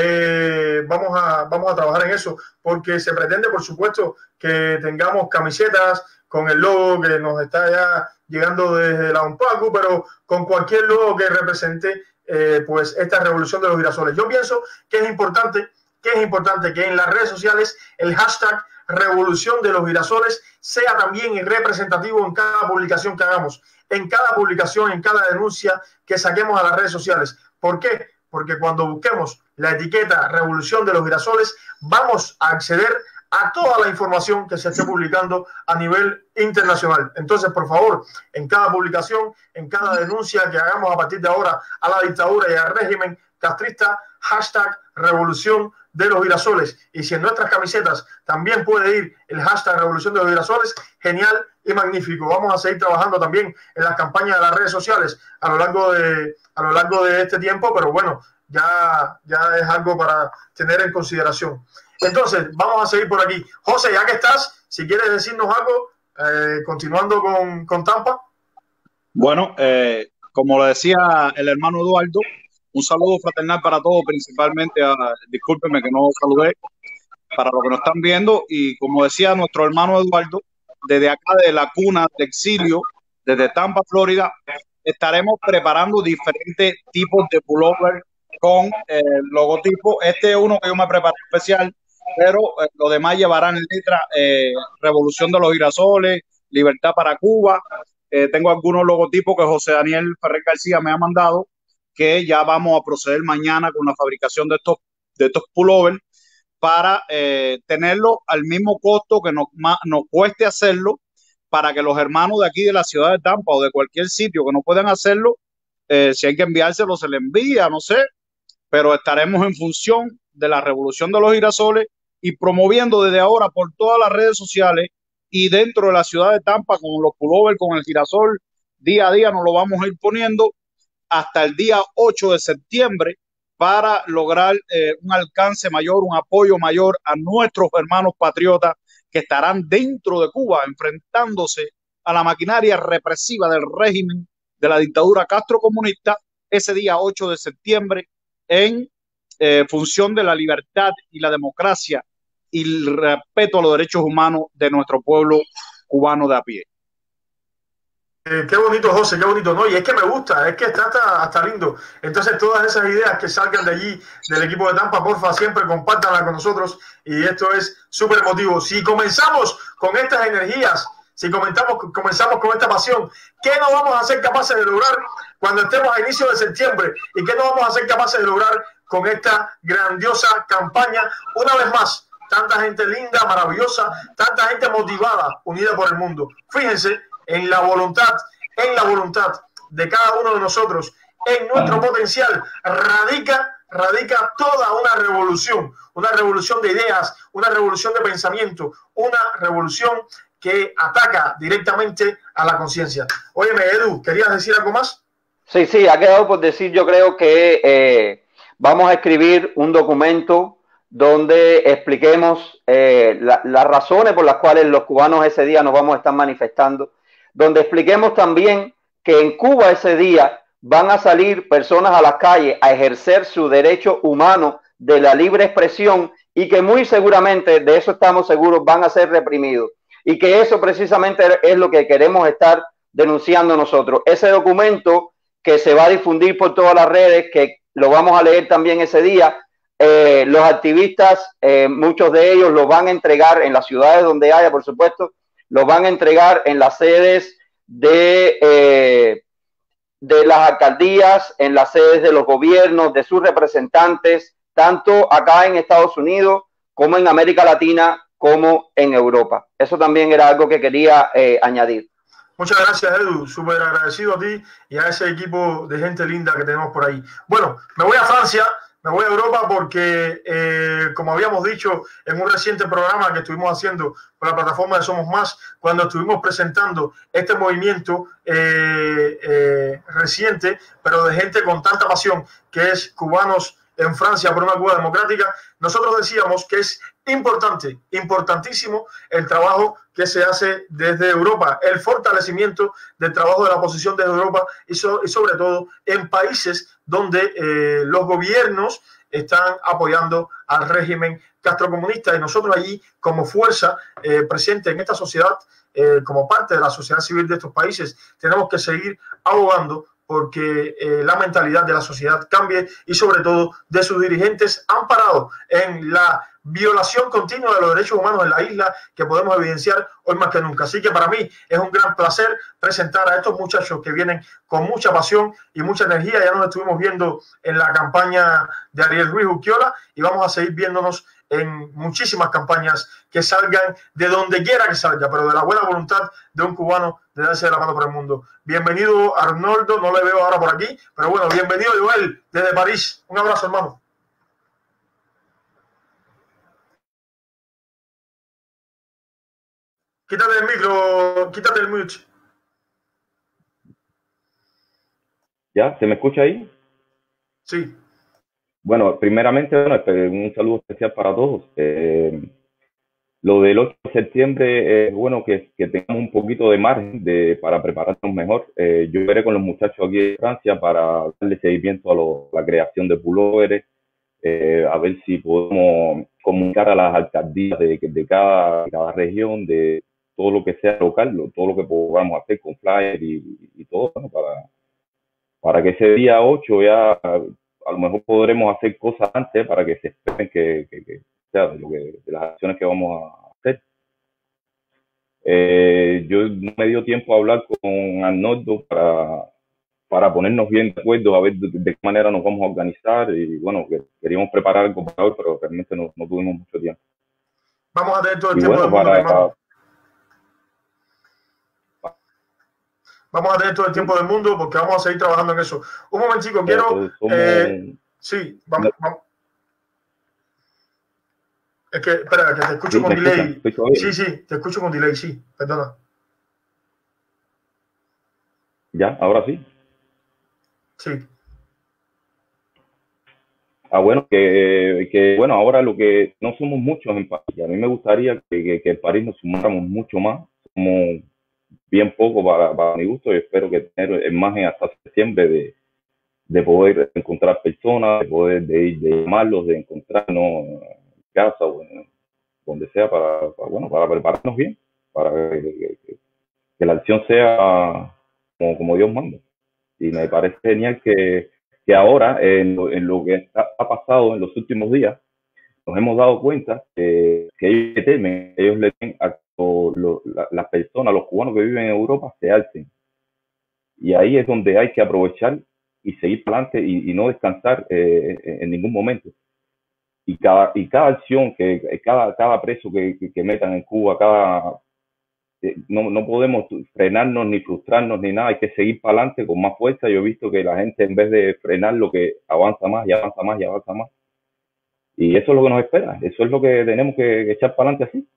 eh, vamos a, vamos a trabajar en eso, porque se pretende, por supuesto, que tengamos camisetas con el logo que nos está ya llegando desde la UNPACU, pero con cualquier logo que represente eh, pues esta revolución de los girasoles. Yo pienso que es importante, que es importante que en las redes sociales el hashtag revolución de los girasoles sea también representativo en cada publicación que hagamos, en cada publicación, en cada denuncia que saquemos a las redes sociales. ¿Por qué? Porque cuando busquemos la etiqueta revolución de los girasoles, vamos a acceder a toda la información que se esté publicando a nivel internacional. Entonces, por favor, en cada publicación, en cada denuncia que hagamos a partir de ahora a la dictadura y al régimen castrista, hashtag revolución de los girasoles. Y si en nuestras camisetas también puede ir el hashtag revolución de los girasoles, genial y magnífico. Vamos a seguir trabajando también en las campañas de las redes sociales a lo largo de, a lo largo de este tiempo, pero bueno, ya, ya es algo para tener en consideración. Entonces, vamos a seguir por aquí. José, ya que estás, si quieres decirnos algo, eh, continuando con, con Tampa. Bueno, eh, como lo decía el hermano Eduardo, un saludo fraternal para todos, principalmente, a, discúlpenme que no saludé, para los que nos están viendo. Y como decía nuestro hermano Eduardo, desde acá de la cuna de exilio, desde Tampa, Florida, estaremos preparando diferentes tipos de pullover con el eh, logotipo. Este es uno que yo me preparé especial, pero eh, los demás llevarán en letra eh, Revolución de los Girasoles, Libertad para Cuba. Eh, tengo algunos logotipos que José Daniel Ferrer García me ha mandado, que ya vamos a proceder mañana con la fabricación de estos, de estos pullovers para eh, tenerlo al mismo costo que nos, nos cueste hacerlo, para que los hermanos de aquí de la ciudad de Tampa o de cualquier sitio que no puedan hacerlo, eh, si hay que enviárselo, se le envía, no sé, pero estaremos en función de la revolución de los girasoles y promoviendo desde ahora por todas las redes sociales y dentro de la ciudad de Tampa con los pullovers, con el girasol, día a día nos lo vamos a ir poniendo hasta el día ocho de septiembre para lograr eh, un alcance mayor, un apoyo mayor a nuestros hermanos patriotas que estarán dentro de Cuba enfrentándose a la maquinaria represiva del régimen de la dictadura castrocomunista ese día ocho de septiembre en eh, función de la libertad y la democracia y el respeto a los derechos humanos de nuestro pueblo cubano de a pie. Eh, qué bonito, José, qué bonito, ¿no? Y es que me gusta, es que está hasta, hasta lindo. Entonces, todas esas ideas que salgan de allí, del equipo de Tampa, porfa, siempre compártanlas con nosotros. Y esto es súper emotivo. Si comenzamos con estas energías, si comenzamos, comenzamos con esta pasión, ¿qué no vamos a ser capaces de lograr cuando estemos a inicio de septiembre? ¿Y qué no vamos a ser capaces de lograr con esta grandiosa campaña? Una vez más, tanta gente linda, maravillosa, tanta gente motivada, unida por el mundo. Fíjense en la voluntad, en la voluntad de cada uno de nosotros, en nuestro potencial, radica, radica toda una revolución, una revolución de ideas, una revolución de pensamiento, una revolución que ataca directamente a la conciencia. Óyeme, Edu, ¿querías decir algo más? Sí, sí, ha quedado por decir, yo creo que eh, vamos a escribir un documento donde expliquemos eh, la, las razones por las cuales los cubanos ese día nos vamos a estar manifestando, donde expliquemos también que en Cuba ese día van a salir personas a las calles a ejercer su derecho humano de la libre expresión y que muy seguramente, de eso estamos seguros, van a ser reprimidos. Y que eso precisamente es lo que queremos estar denunciando nosotros. Ese documento que se va a difundir por todas las redes, que lo vamos a leer también ese día, eh, los activistas, eh, muchos de ellos lo van a entregar en las ciudades donde haya, por supuesto, lo van a entregar en las sedes de, eh, de las alcaldías, en las sedes de los gobiernos, de sus representantes, tanto acá en Estados Unidos como en América Latina, como en Europa. Eso también era algo que quería eh, añadir. Muchas gracias, Edu. Súper agradecido a ti y a ese equipo de gente linda que tenemos por ahí. Bueno, me voy a Francia Me voy a Europa porque, eh, como habíamos dicho en un reciente programa que estuvimos haciendo por la plataforma de Somos Más, cuando estuvimos presentando este movimiento eh, eh, reciente, pero de gente con tanta pasión, que es Cubanos en Francia por una Cuba democrática, nosotros decíamos que es importante, importantísimo el trabajo que se hace desde Europa, el fortalecimiento del trabajo de la oposición desde Europa y, so, y sobre todo en países donde eh, los gobiernos están apoyando al régimen castrocomunista, y nosotros allí como fuerza eh, presente en esta sociedad, eh, como parte de la sociedad civil de estos países, tenemos que seguir abogando porque eh, la mentalidad de la sociedad cambie y sobre todo de sus dirigentes amparados en la violación continua de los derechos humanos en la isla, que podemos evidenciar hoy más que nunca. Así que para mí es un gran placer presentar a estos muchachos que vienen con mucha pasión y mucha energía. Ya nos estuvimos viendo en la campaña de Ariel Ruiz Urquiola y vamos a seguir viéndonos en muchísimas campañas que salgan de donde quiera que salga, pero de la buena voluntad de un cubano de darse la mano por el mundo. Bienvenido Arnoldo, no le veo ahora por aquí, pero bueno, bienvenido Joel desde París. Un abrazo, hermano. Quítate el micro, quítate el mute. ¿Ya? ¿Se me escucha ahí? Sí. Bueno, primeramente, bueno, un saludo especial para todos. Eh, lo del ocho de septiembre es bueno que, que tengamos un poquito de margen de, para prepararnos mejor. Eh, yo veré con los muchachos aquí de Francia para darle seguimiento a, lo, a la creación de pulóveres, eh, a ver si podemos comunicar a las alcaldías de, de, cada, de cada región, de todo lo que sea local, todo lo que podamos hacer con flyers y, y todo, ¿no? para, para que ese día ocho ya a lo mejor podremos hacer cosas antes para que se esperen que, que, que sea de, lo que, de las acciones que vamos a hacer. Eh, yo no me dio tiempo a hablar con Arnoldo para, para ponernos bien de acuerdo, a ver de, de qué manera nos vamos a organizar, y bueno, que queríamos preparar algo para hoy, pero realmente no, no tuvimos mucho tiempo. Vamos a tener todo el y tiempo bueno, del mundo, para, hermano. Vamos a tener todo el tiempo del mundo porque vamos a seguir trabajando en eso. Un momentico, quiero... somos, eh, sí, vamos, vamos. Es que, espera, que te escucho sí, con delay. Escucha, sí, sí, te escucho con delay, sí, perdona. ¿Ya? ¿Ahora sí? Sí. Ah, bueno, que, que bueno, ahora lo que no somos muchos en París. A mí me gustaría que, que, que en París nos sumáramos mucho más. Somos bien poco para, para mi gusto, y espero que tener en margen hasta septiembre de, de poder encontrar personas, de poder de ir, de llamarlos, de encontrarnos en casa o en, donde sea para, para, bueno, para prepararnos bien, para que, que, que la acción sea como, como Dios manda. Y me parece genial que, que ahora, en lo, en lo que está, ha pasado en los últimos días, nos hemos dado cuenta que, que ellos le temen, ellos le temen a lo, lo, la, las personas, los cubanos que viven en Europa, se alcen. Y ahí es donde hay que aprovechar y seguir para adelante y, y no descansar eh, en, en ningún momento. Y cada, y cada acción, que cada, cada preso que, que, que metan en Cuba, cada, eh, no, no podemos frenarnos ni frustrarnos ni nada, hay que seguir para adelante con más fuerza. Yo he visto que la gente, en vez de frenar, lo que avanza más y avanza más y avanza más. Y eso es lo que nos espera, eso es lo que tenemos que, que echar para adelante así.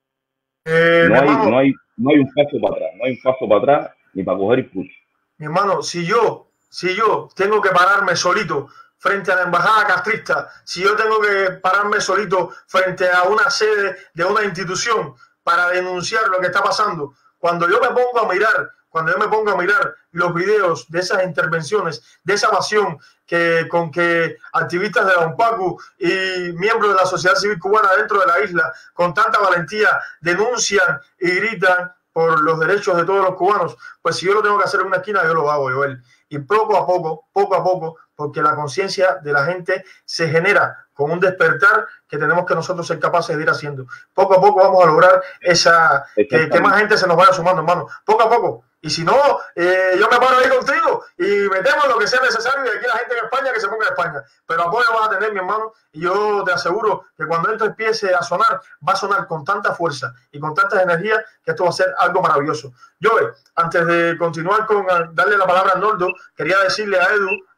Eh, no, hay, hermano, no, hay, no hay un paso para atrás, no hay un paso para atrás ni para coger impulso. Mi hermano, si yo, si yo tengo que pararme solito frente a la embajada castrista, si yo tengo que pararme solito frente a una sede de una institución para denunciar lo que está pasando, cuando yo me pongo a mirar, cuando yo me pongo a mirar los videos de esas intervenciones, de esa pasión que, con que activistas de la UNPACU y miembros de la sociedad civil cubana dentro de la isla, con tanta valentía, denuncian y gritan por los derechos de todos los cubanos, pues si yo lo tengo que hacer en una esquina, yo lo hago, Joel. Y poco a poco, poco a poco, porque la conciencia de la gente se genera con un despertar que tenemos que nosotros ser capaces de ir haciendo. Poco a poco vamos a lograr esa que, que más gente se nos vaya sumando, hermano. Poco a poco. Y si no, eh, yo me paro ahí contigo y metemos lo que sea necesario, y aquí la gente en España que se ponga en España. Pero apoyo vas a tener, mi hermano, y yo te aseguro que cuando esto empiece a sonar, va a sonar con tanta fuerza y con tanta energía que esto va a ser algo maravilloso. Yo, antes de continuar con darle la palabra a Arnoldo, quería decirle a Edu,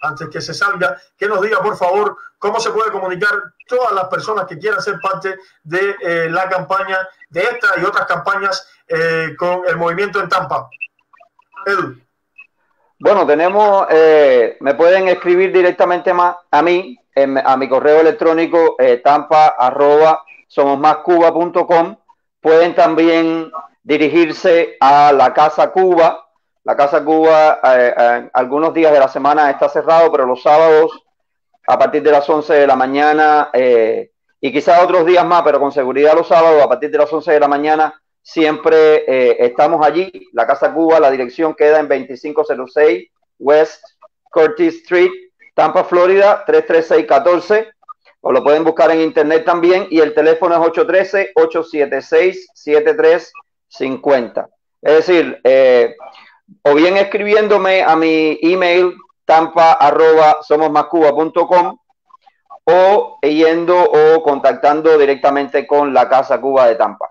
antes que se salga, que nos diga, por favor, cómo se puede comunicar todas las personas que quieran ser parte de eh, la campaña, de esta y otras campañas eh, con el movimiento en Tampa. Edu. Bueno, tenemos, eh, me pueden escribir directamente más a mí, en, a mi correo electrónico eh, tampa arroba somos más cuba punto com. Pueden también dirigirse a la Casa Cuba. La Casa Cuba eh, eh, algunos días de la semana está cerrado, pero los sábados a partir de las once de la mañana eh, y quizás otros días más, pero con seguridad los sábados a partir de las once de la mañana siempre eh, estamos allí. La Casa Cuba, la dirección queda en veinticinco cero seis West Curtis Street, Tampa, Florida, tres tres seis uno cuatro. O lo pueden buscar en internet también y el teléfono es ocho uno tres, ocho siete seis, siete tres cinco cero. Es decir, eh, o bien escribiéndome a mi email tampa arroba somos más cuba punto com o yendo o contactando directamente con la Casa Cuba de Tampa.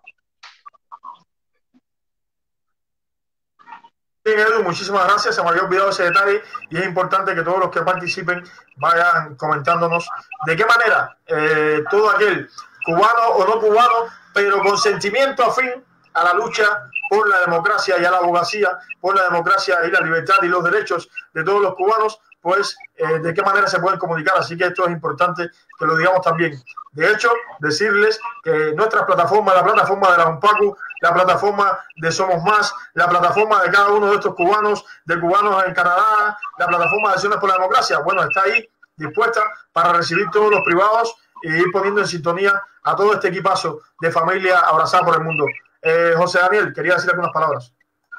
Bien, Edu, muchísimas gracias. Se me había olvidado ese detalle y es importante que todos los que participen vayan comentándonos de qué manera eh, todo aquel cubano o no cubano, pero con sentimiento afín a la lucha por la democracia y a la abogacía por la democracia y la libertad y los derechos de todos los cubanos, pues eh, de qué manera se pueden comunicar. Así que esto es importante que lo digamos también. De hecho, decirles que nuestras plataformas, la plataforma de la UNPACU, la plataforma de Somos Más, la plataforma de cada uno de estos cubanos, de cubanos en Canadá, la plataforma de Acciones por la Democracia, bueno, está ahí dispuesta para recibir todos los privados y ir poniendo en sintonía a todo este equipazo de familia abrazada por el mundo. Eh, José Daniel, quería decir algunas palabras.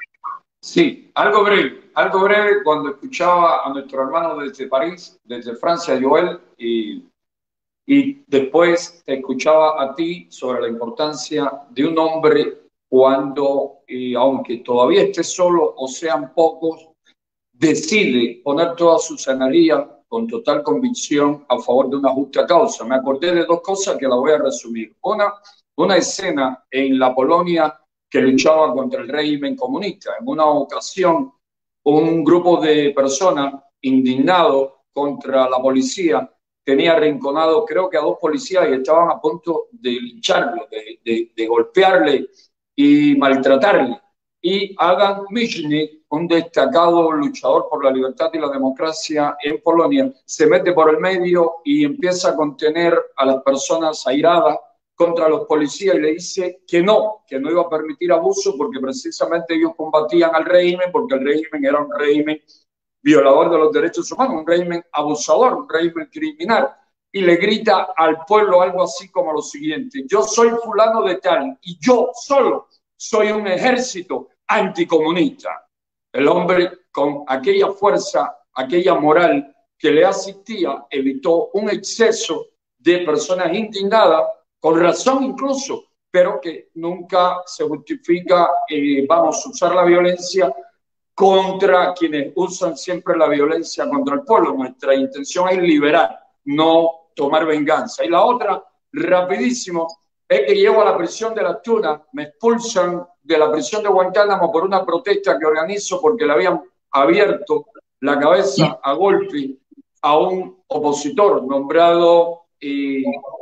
Sí, algo breve, algo breve cuando escuchaba a nuestro hermano desde París, desde Francia, Joel, y, y después te escuchaba a ti sobre la importancia de un hombre cuando, y aunque todavía esté solo o sean pocos, decide poner toda su energía con total convicción a favor de una justa causa. Me acordé de dos cosas que la voy a resumir. Una, una escena en la Polonia que luchaba contra el régimen comunista. En una ocasión, un grupo de personas indignados contra la policía tenía arrinconado, creo que a dos policías, y estaban a punto de lincharlo, de, de, de golpearle y maltratarle. Y Adam Michnik, un destacado luchador por la libertad y la democracia en Polonia, se mete por el medio y empieza a contener a las personas airadas contra los policías y le dice que no, que no iba a permitir abuso porque precisamente ellos combatían al régimen, porque el régimen era un régimen violador de los derechos humanos, un régimen abusador, un régimen criminal. Y le grita al pueblo algo así como lo siguiente: yo soy fulano de tal y yo solo soy un ejército anticomunista. El hombre, con aquella fuerza, aquella moral que le asistía, evitó un exceso de personas indignadas, con razón incluso, pero que nunca se justifica, eh, vamos a usar la violencia contra quienes usan siempre la violencia contra el pueblo. Nuestra intención es liberar, no tomar venganza. Y la otra, rapidísimo, es que llego a la prisión de Las Tunas, me expulsan de la prisión de Guantánamo por una protesta que organizo porque le habían abierto la cabeza a golpe a un opositor nombrado... Eh,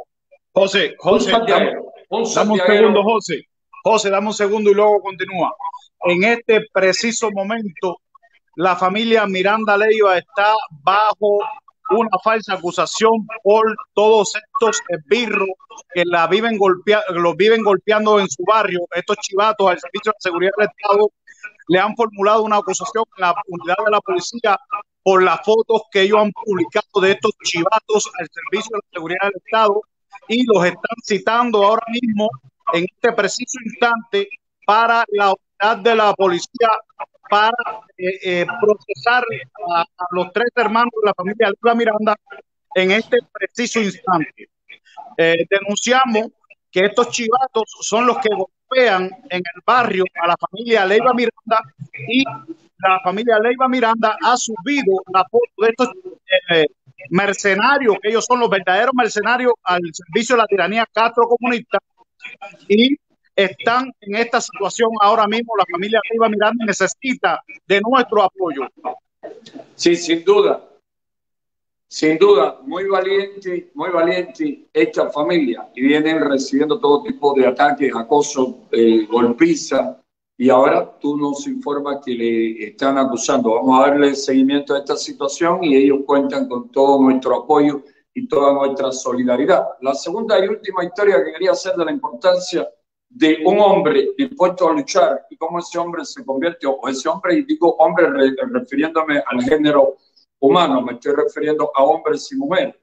José, José, dame un segundo, José. José, dame un segundo y luego continúa. En este preciso momento, la familia Miranda Leiva está bajo una falsa acusación por todos estos esbirros que la viven golpea, los viven golpeando en su barrio. Estos chivatos al Servicio de Seguridad del Estado le han formulado una acusación en la unidad de la policía por las fotos que ellos han publicado de estos chivatos al Servicio de Seguridad del Estado, y los están citando ahora mismo en este preciso instante para la unidad de la policía para eh, eh, procesar a, a los tres hermanos de la familia Leiva Miranda en este preciso instante. Eh, denunciamos que estos chivatos son los que golpean en el barrio a la familia Leiva Miranda, y la familia Leiva Miranda ha subido la foto de estos eh, mercenarios, que ellos son los verdaderos mercenarios al servicio de la tiranía Castro comunista, y están en esta situación ahora mismo. La familia Leiva Miranda necesita de nuestro apoyo. Sí, sin duda. Sin duda, muy valiente, muy valiente esta familia, y vienen recibiendo todo tipo de ataques, acoso, eh, golpiza, y ahora tú nos informas que le están acusando. Vamos a darle seguimiento a esta situación y ellos cuentan con todo nuestro apoyo y toda nuestra solidaridad. La segunda y última historia que quería hacer de la importancia de un hombre dispuesto a luchar y cómo ese hombre se convierte, o ese hombre, y digo hombre re, refiriéndome al género humano, me estoy refiriendo a hombres y mujeres.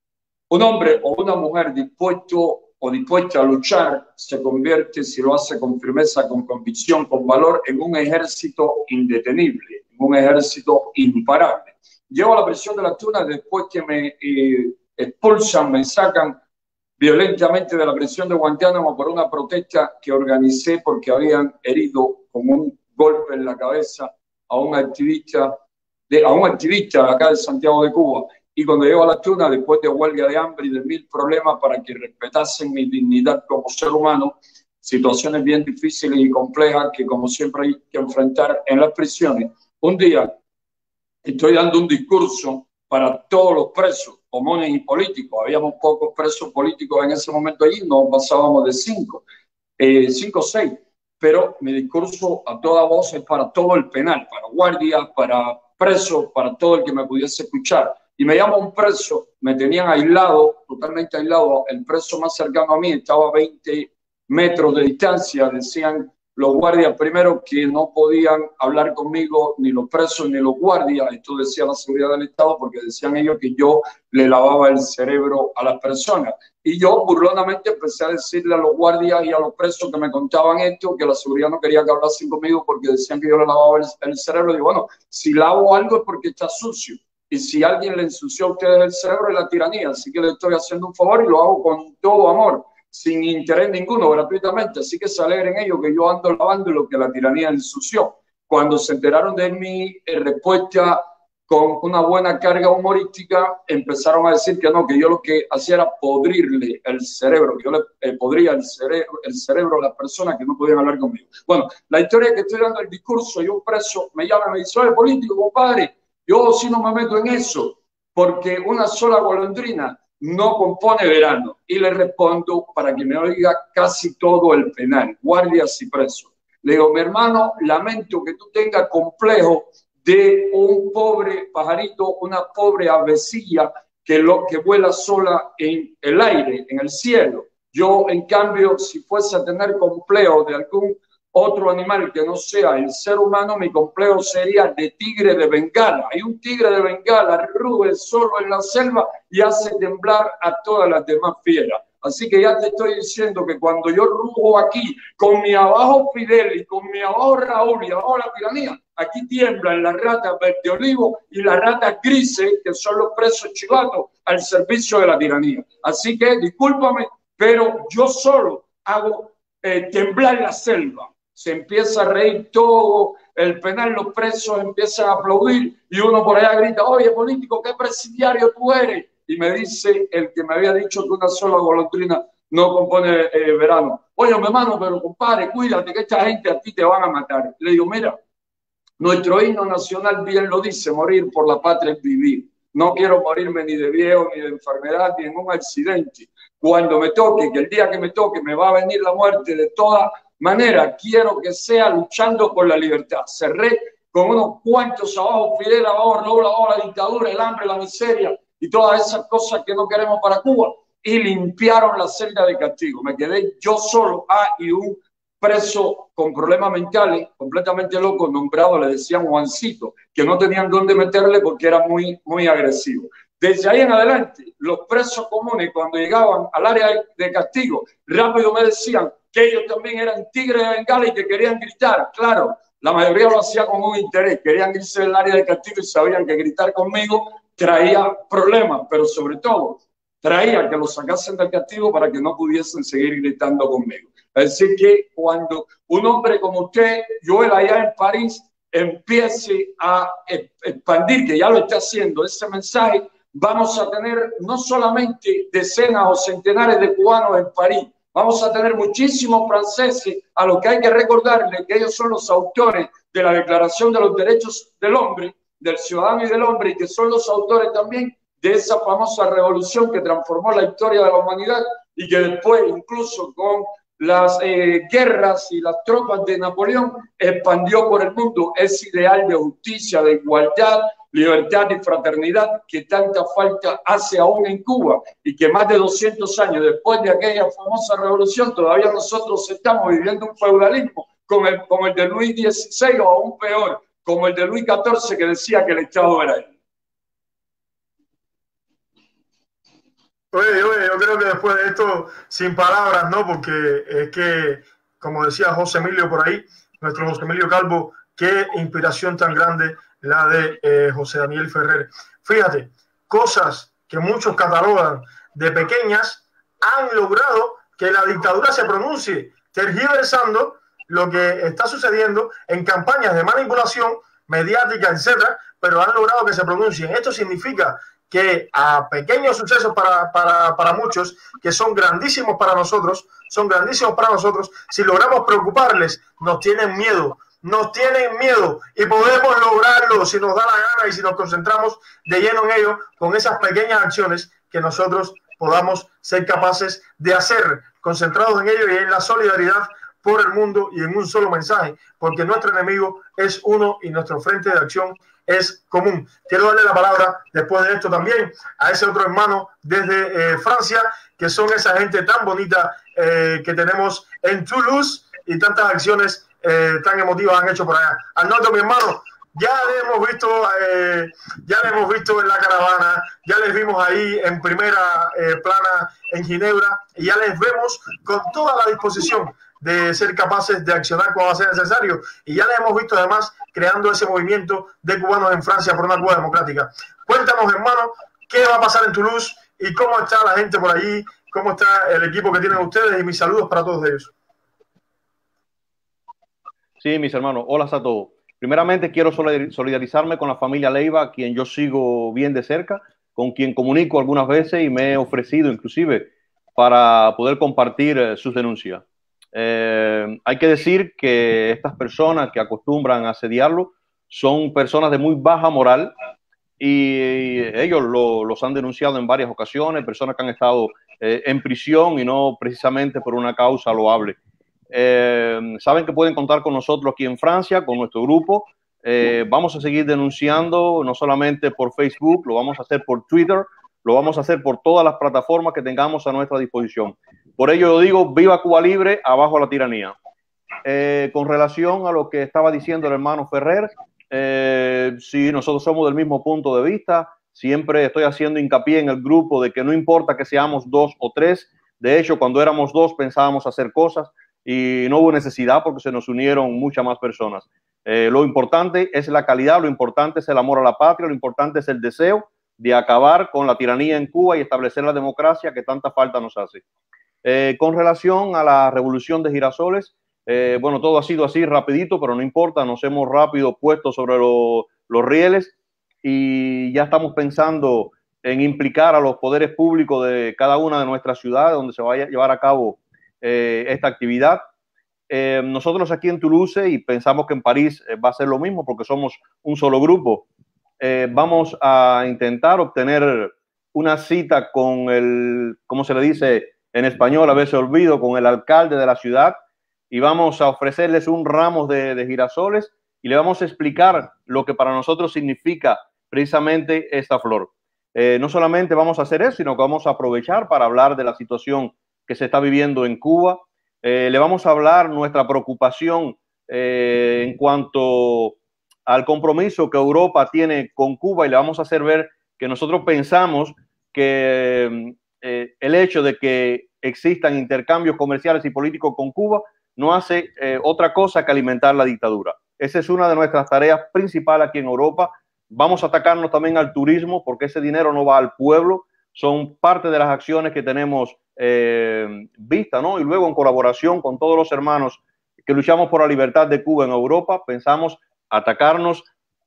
Un hombre o una mujer dispuesto o dispuesta a luchar se convierte, si lo hace con firmeza, con convicción, con valor, en un ejército indetenible, en un ejército imparable. Llego a la prisión de la Tuna después que me eh, expulsan, me sacan violentamente de la prisión de Guantánamo por una protesta que organicé porque habían herido con un golpe en la cabeza a un activista De, a un activista acá de Santiago de Cuba. Y cuando llego a la Tuna, después de huelga de hambre y de mil problemas para que respetasen mi dignidad como ser humano, situaciones bien difíciles y complejas que como siempre hay que enfrentar en las prisiones, un día estoy dando un discurso para todos los presos, comunes y políticos. Habíamos pocos presos políticos en ese momento allí, no pasábamos de cinco, eh, cinco o seis. Pero mi discurso a toda voz es para todo el penal, para guardias, para preso, para todo el que me pudiese escuchar. Y me llama un preso, me tenían aislado, totalmente aislado. El preso más cercano a mí estaba a veinte metros de distancia. Decían los guardias primero que no podían hablar conmigo, ni los presos ni los guardias. Esto decía la seguridad del Estado, porque decían ellos que yo le lavaba el cerebro a las personas. Y yo burlonamente empecé a decirle a los guardias y a los presos que me contaban esto, que la seguridad no quería que hablasen conmigo porque decían que yo le lavaba el, el cerebro. Y digo, bueno, si lavo algo es porque está sucio. Y si alguien le ensució a ustedes el cerebro es la tiranía. Así que le estoy haciendo un favor y lo hago con todo amor, sin interés ninguno, gratuitamente. Así que se alegren ellos que yo ando lavando lo que la tiranía ensució. Cuando se enteraron de mi eh, respuesta con una buena carga humorística, empezaron a decir que no, que yo lo que hacía era podrirle el cerebro, que yo le eh, podría el cerebro, el cerebro a las personas que no podían hablar conmigo. Bueno, la historia es que estoy dando el discurso y un preso me llama y me dice, oye, político, compadre, yo sí no me meto en eso, porque una sola golondrina no compone verano. Y le respondo para que me oiga casi todo el penal, guardias y presos. Le digo, mi hermano, lamento que tú tengas complejo de un pobre pajarito, una pobre avecilla que, lo, que vuela sola en el aire, en el cielo. Yo, en cambio, si fuese a tener complejo de algún otro animal que no sea el ser humano, mi complejo sería de tigre de Bengala. Hay un tigre de Bengala, ruge solo en la selva y hace temblar a todas las demás fieras. Así que ya te estoy diciendo que cuando yo rujo aquí con mi abajo Fidel y con mi abajo Raúl y abajo la tiranía, aquí tiemblan las ratas verde olivo y las ratas grises, que son los presos chivatos al servicio de la tiranía. Así que discúlpame, pero yo solo hago eh, temblar la selva. Se empieza a reír todo el penal, los presos empiezan a aplaudir y uno por allá grita, oye, político, ¿qué presidiario tú eres? Y me dice el que me había dicho que una sola golondrina no compone eh, verano. Oye, mi hermano, pero compadre, cuídate que esta gente a ti te van a matar. Le digo, mira, nuestro himno nacional bien lo dice, morir por la patria es vivir. No quiero morirme ni de viejo, ni de enfermedad, ni en un accidente. Cuando me toque, que el día que me toque me va a venir la muerte de toda manera, quiero que sea luchando por la libertad. Cerré con unos cuantos abajo Fidel, abajo Raúl, abajo la dictadura, el hambre, la miseria y todas esas cosas que no queremos para Cuba, y limpiaron la celda de castigo. Me quedé yo solo, ah, y un preso con problemas mentales, completamente loco, nombrado, le decían Juancito, que no tenían dónde meterle porque era muy, muy agresivo. Desde ahí en adelante, los presos comunes, cuando llegaban al área de castigo, rápido me decían que ellos también eran tigres de Bengala y que querían gritar. Claro, la mayoría lo hacía con un interés, querían irse del área de castigo y sabían que gritar conmigo traía problemas, pero sobre todo traía que los sacasen del castigo para que no pudiesen seguir gritando conmigo. Es decir, que cuando un hombre como usted, Joel, allá en París, empiece a expandir, que ya lo está haciendo, ese mensaje, vamos a tener no solamente decenas o centenares de cubanos en París, vamos a tener muchísimos franceses a los que hay que recordarles que ellos son los autores de la Declaración de los Derechos del Hombre, del Ciudadano y del Hombre, y que son los autores también de esa famosa revolución que transformó la historia de la humanidad y que después, incluso con las eh, guerras y las tropas de Napoleón, expandió por el mundo ese ideal de justicia, de igualdad, libertad y fraternidad que tanta falta hace aún en Cuba, y que más de doscientos años después de aquella famosa revolución todavía nosotros estamos viviendo un feudalismo como el, como el de Luis dieciséis, o aún peor, como el de Luis catorce, que decía que el Estado era él. Oye, oye, yo creo que después de esto, sin palabras, ¿no? Porque es que, como decía José Emilio por ahí, nuestro José Emilio Calvo, qué inspiración tan grande la de eh, José Daniel Ferrer. Fíjate, cosas que muchos catalogan de pequeñas han logrado que la dictadura se pronuncie, tergiversando lo que está sucediendo en campañas de manipulación mediática, etcétera, pero han logrado que se pronuncien. Esto significa que a pequeños sucesos para, para, para muchos, que son grandísimos para nosotros, son grandísimos para nosotros, si logramos preocuparles, nos tienen miedo, nos tienen miedo, y podemos lograrlo si nos da la gana y si nos concentramos de lleno en ello, con esas pequeñas acciones que nosotros podamos ser capaces de hacer, concentrados en ello y en la solidaridad por el mundo y en un solo mensaje, porque nuestro enemigo es uno y nuestro frente de acción es común. Quiero darle la palabra después de esto también a ese otro hermano desde eh, Francia, que son esa gente tan bonita eh, que tenemos en Toulouse, y tantas acciones eh, tan emotivas han hecho por allá. Arnoldo, mi hermano, ya le hemos visto, eh, ya le hemos visto en la caravana, ya les vimos ahí en primera eh, plana en Ginebra, y ya les vemos con toda la disposición de ser capaces de accionar cuando sea necesario, y ya les hemos visto además creando ese movimiento de cubanos en Francia por una Cuba democrática. Cuéntanos, hermano, qué va a pasar en Toulouse y cómo está la gente por allí, cómo está el equipo que tienen ustedes, y mis saludos para todos ellos. Sí, mis hermanos, hola a todos. Primeramente quiero solidarizarme con la familia Leiva, a quien yo sigo bien de cerca, con quien comunico algunas veces y me he ofrecido inclusive para poder compartir eh, sus denuncias. Eh, hay que decir que estas personas que acostumbran a asediarlo son personas de muy baja moral, y ellos lo, los han denunciado en varias ocasiones, personas que han estado eh, en prisión y no precisamente por una causa loable. Eh, saben que pueden contar con nosotros aquí en Francia, con nuestro grupo. Eh, vamos a seguir denunciando, no solamente por Facebook, lo vamos a hacer por Twitter, lo vamos a hacer por todas las plataformas que tengamos a nuestra disposición. Por ello yo digo, viva Cuba libre, abajo la tiranía. Eh, con relación a lo que estaba diciendo el hermano Ferrer, eh, sí, nosotros somos del mismo punto de vista. Siempre estoy haciendo hincapié en el grupo de que no importa que seamos dos o tres. De hecho, cuando éramos dos pensábamos hacer cosas y no hubo necesidad porque se nos unieron muchas más personas. Eh, lo importante es la calidad, lo importante es el amor a la patria, lo importante es el deseo de acabar con la tiranía en Cuba y establecer la democracia que tanta falta nos hace. Eh, con relación a la revolución de Girasoles, eh, bueno, todo ha sido así rapidito, pero no importa, nos hemos rápido puesto sobre lo, los rieles y ya estamos pensando en implicar a los poderes públicos de cada una de nuestras ciudades donde se vaya a llevar a cabo eh, esta actividad. Eh, nosotros aquí en Toulouse, y pensamos que en París eh, va a ser lo mismo porque somos un solo grupo, eh, vamos a intentar obtener una cita con el, ¿cómo se le dice en español? A veces olvido, con el alcalde de la ciudad, y vamos a ofrecerles un ramo de, de girasoles y le vamos a explicar lo que para nosotros significa precisamente esta flor. Eh, no solamente vamos a hacer eso, sino que vamos a aprovechar para hablar de la situación que se está viviendo en Cuba. Eh, le vamos a hablar nuestra preocupación eh, en cuanto al compromiso que Europa tiene con Cuba, y le vamos a hacer ver que nosotros pensamos que eh, el hecho de que existan intercambios comerciales y políticos con Cuba no hace eh, otra cosa que alimentar la dictadura. Esa es una de nuestras tareas principales aquí en Europa. Vamos a atacarnos también al turismo, porque ese dinero no va al pueblo. Son parte de las acciones que tenemos eh, vista, ¿no? Y luego, en colaboración con todos los hermanos que luchamos por la libertad de Cuba en Europa, pensamos atacarnos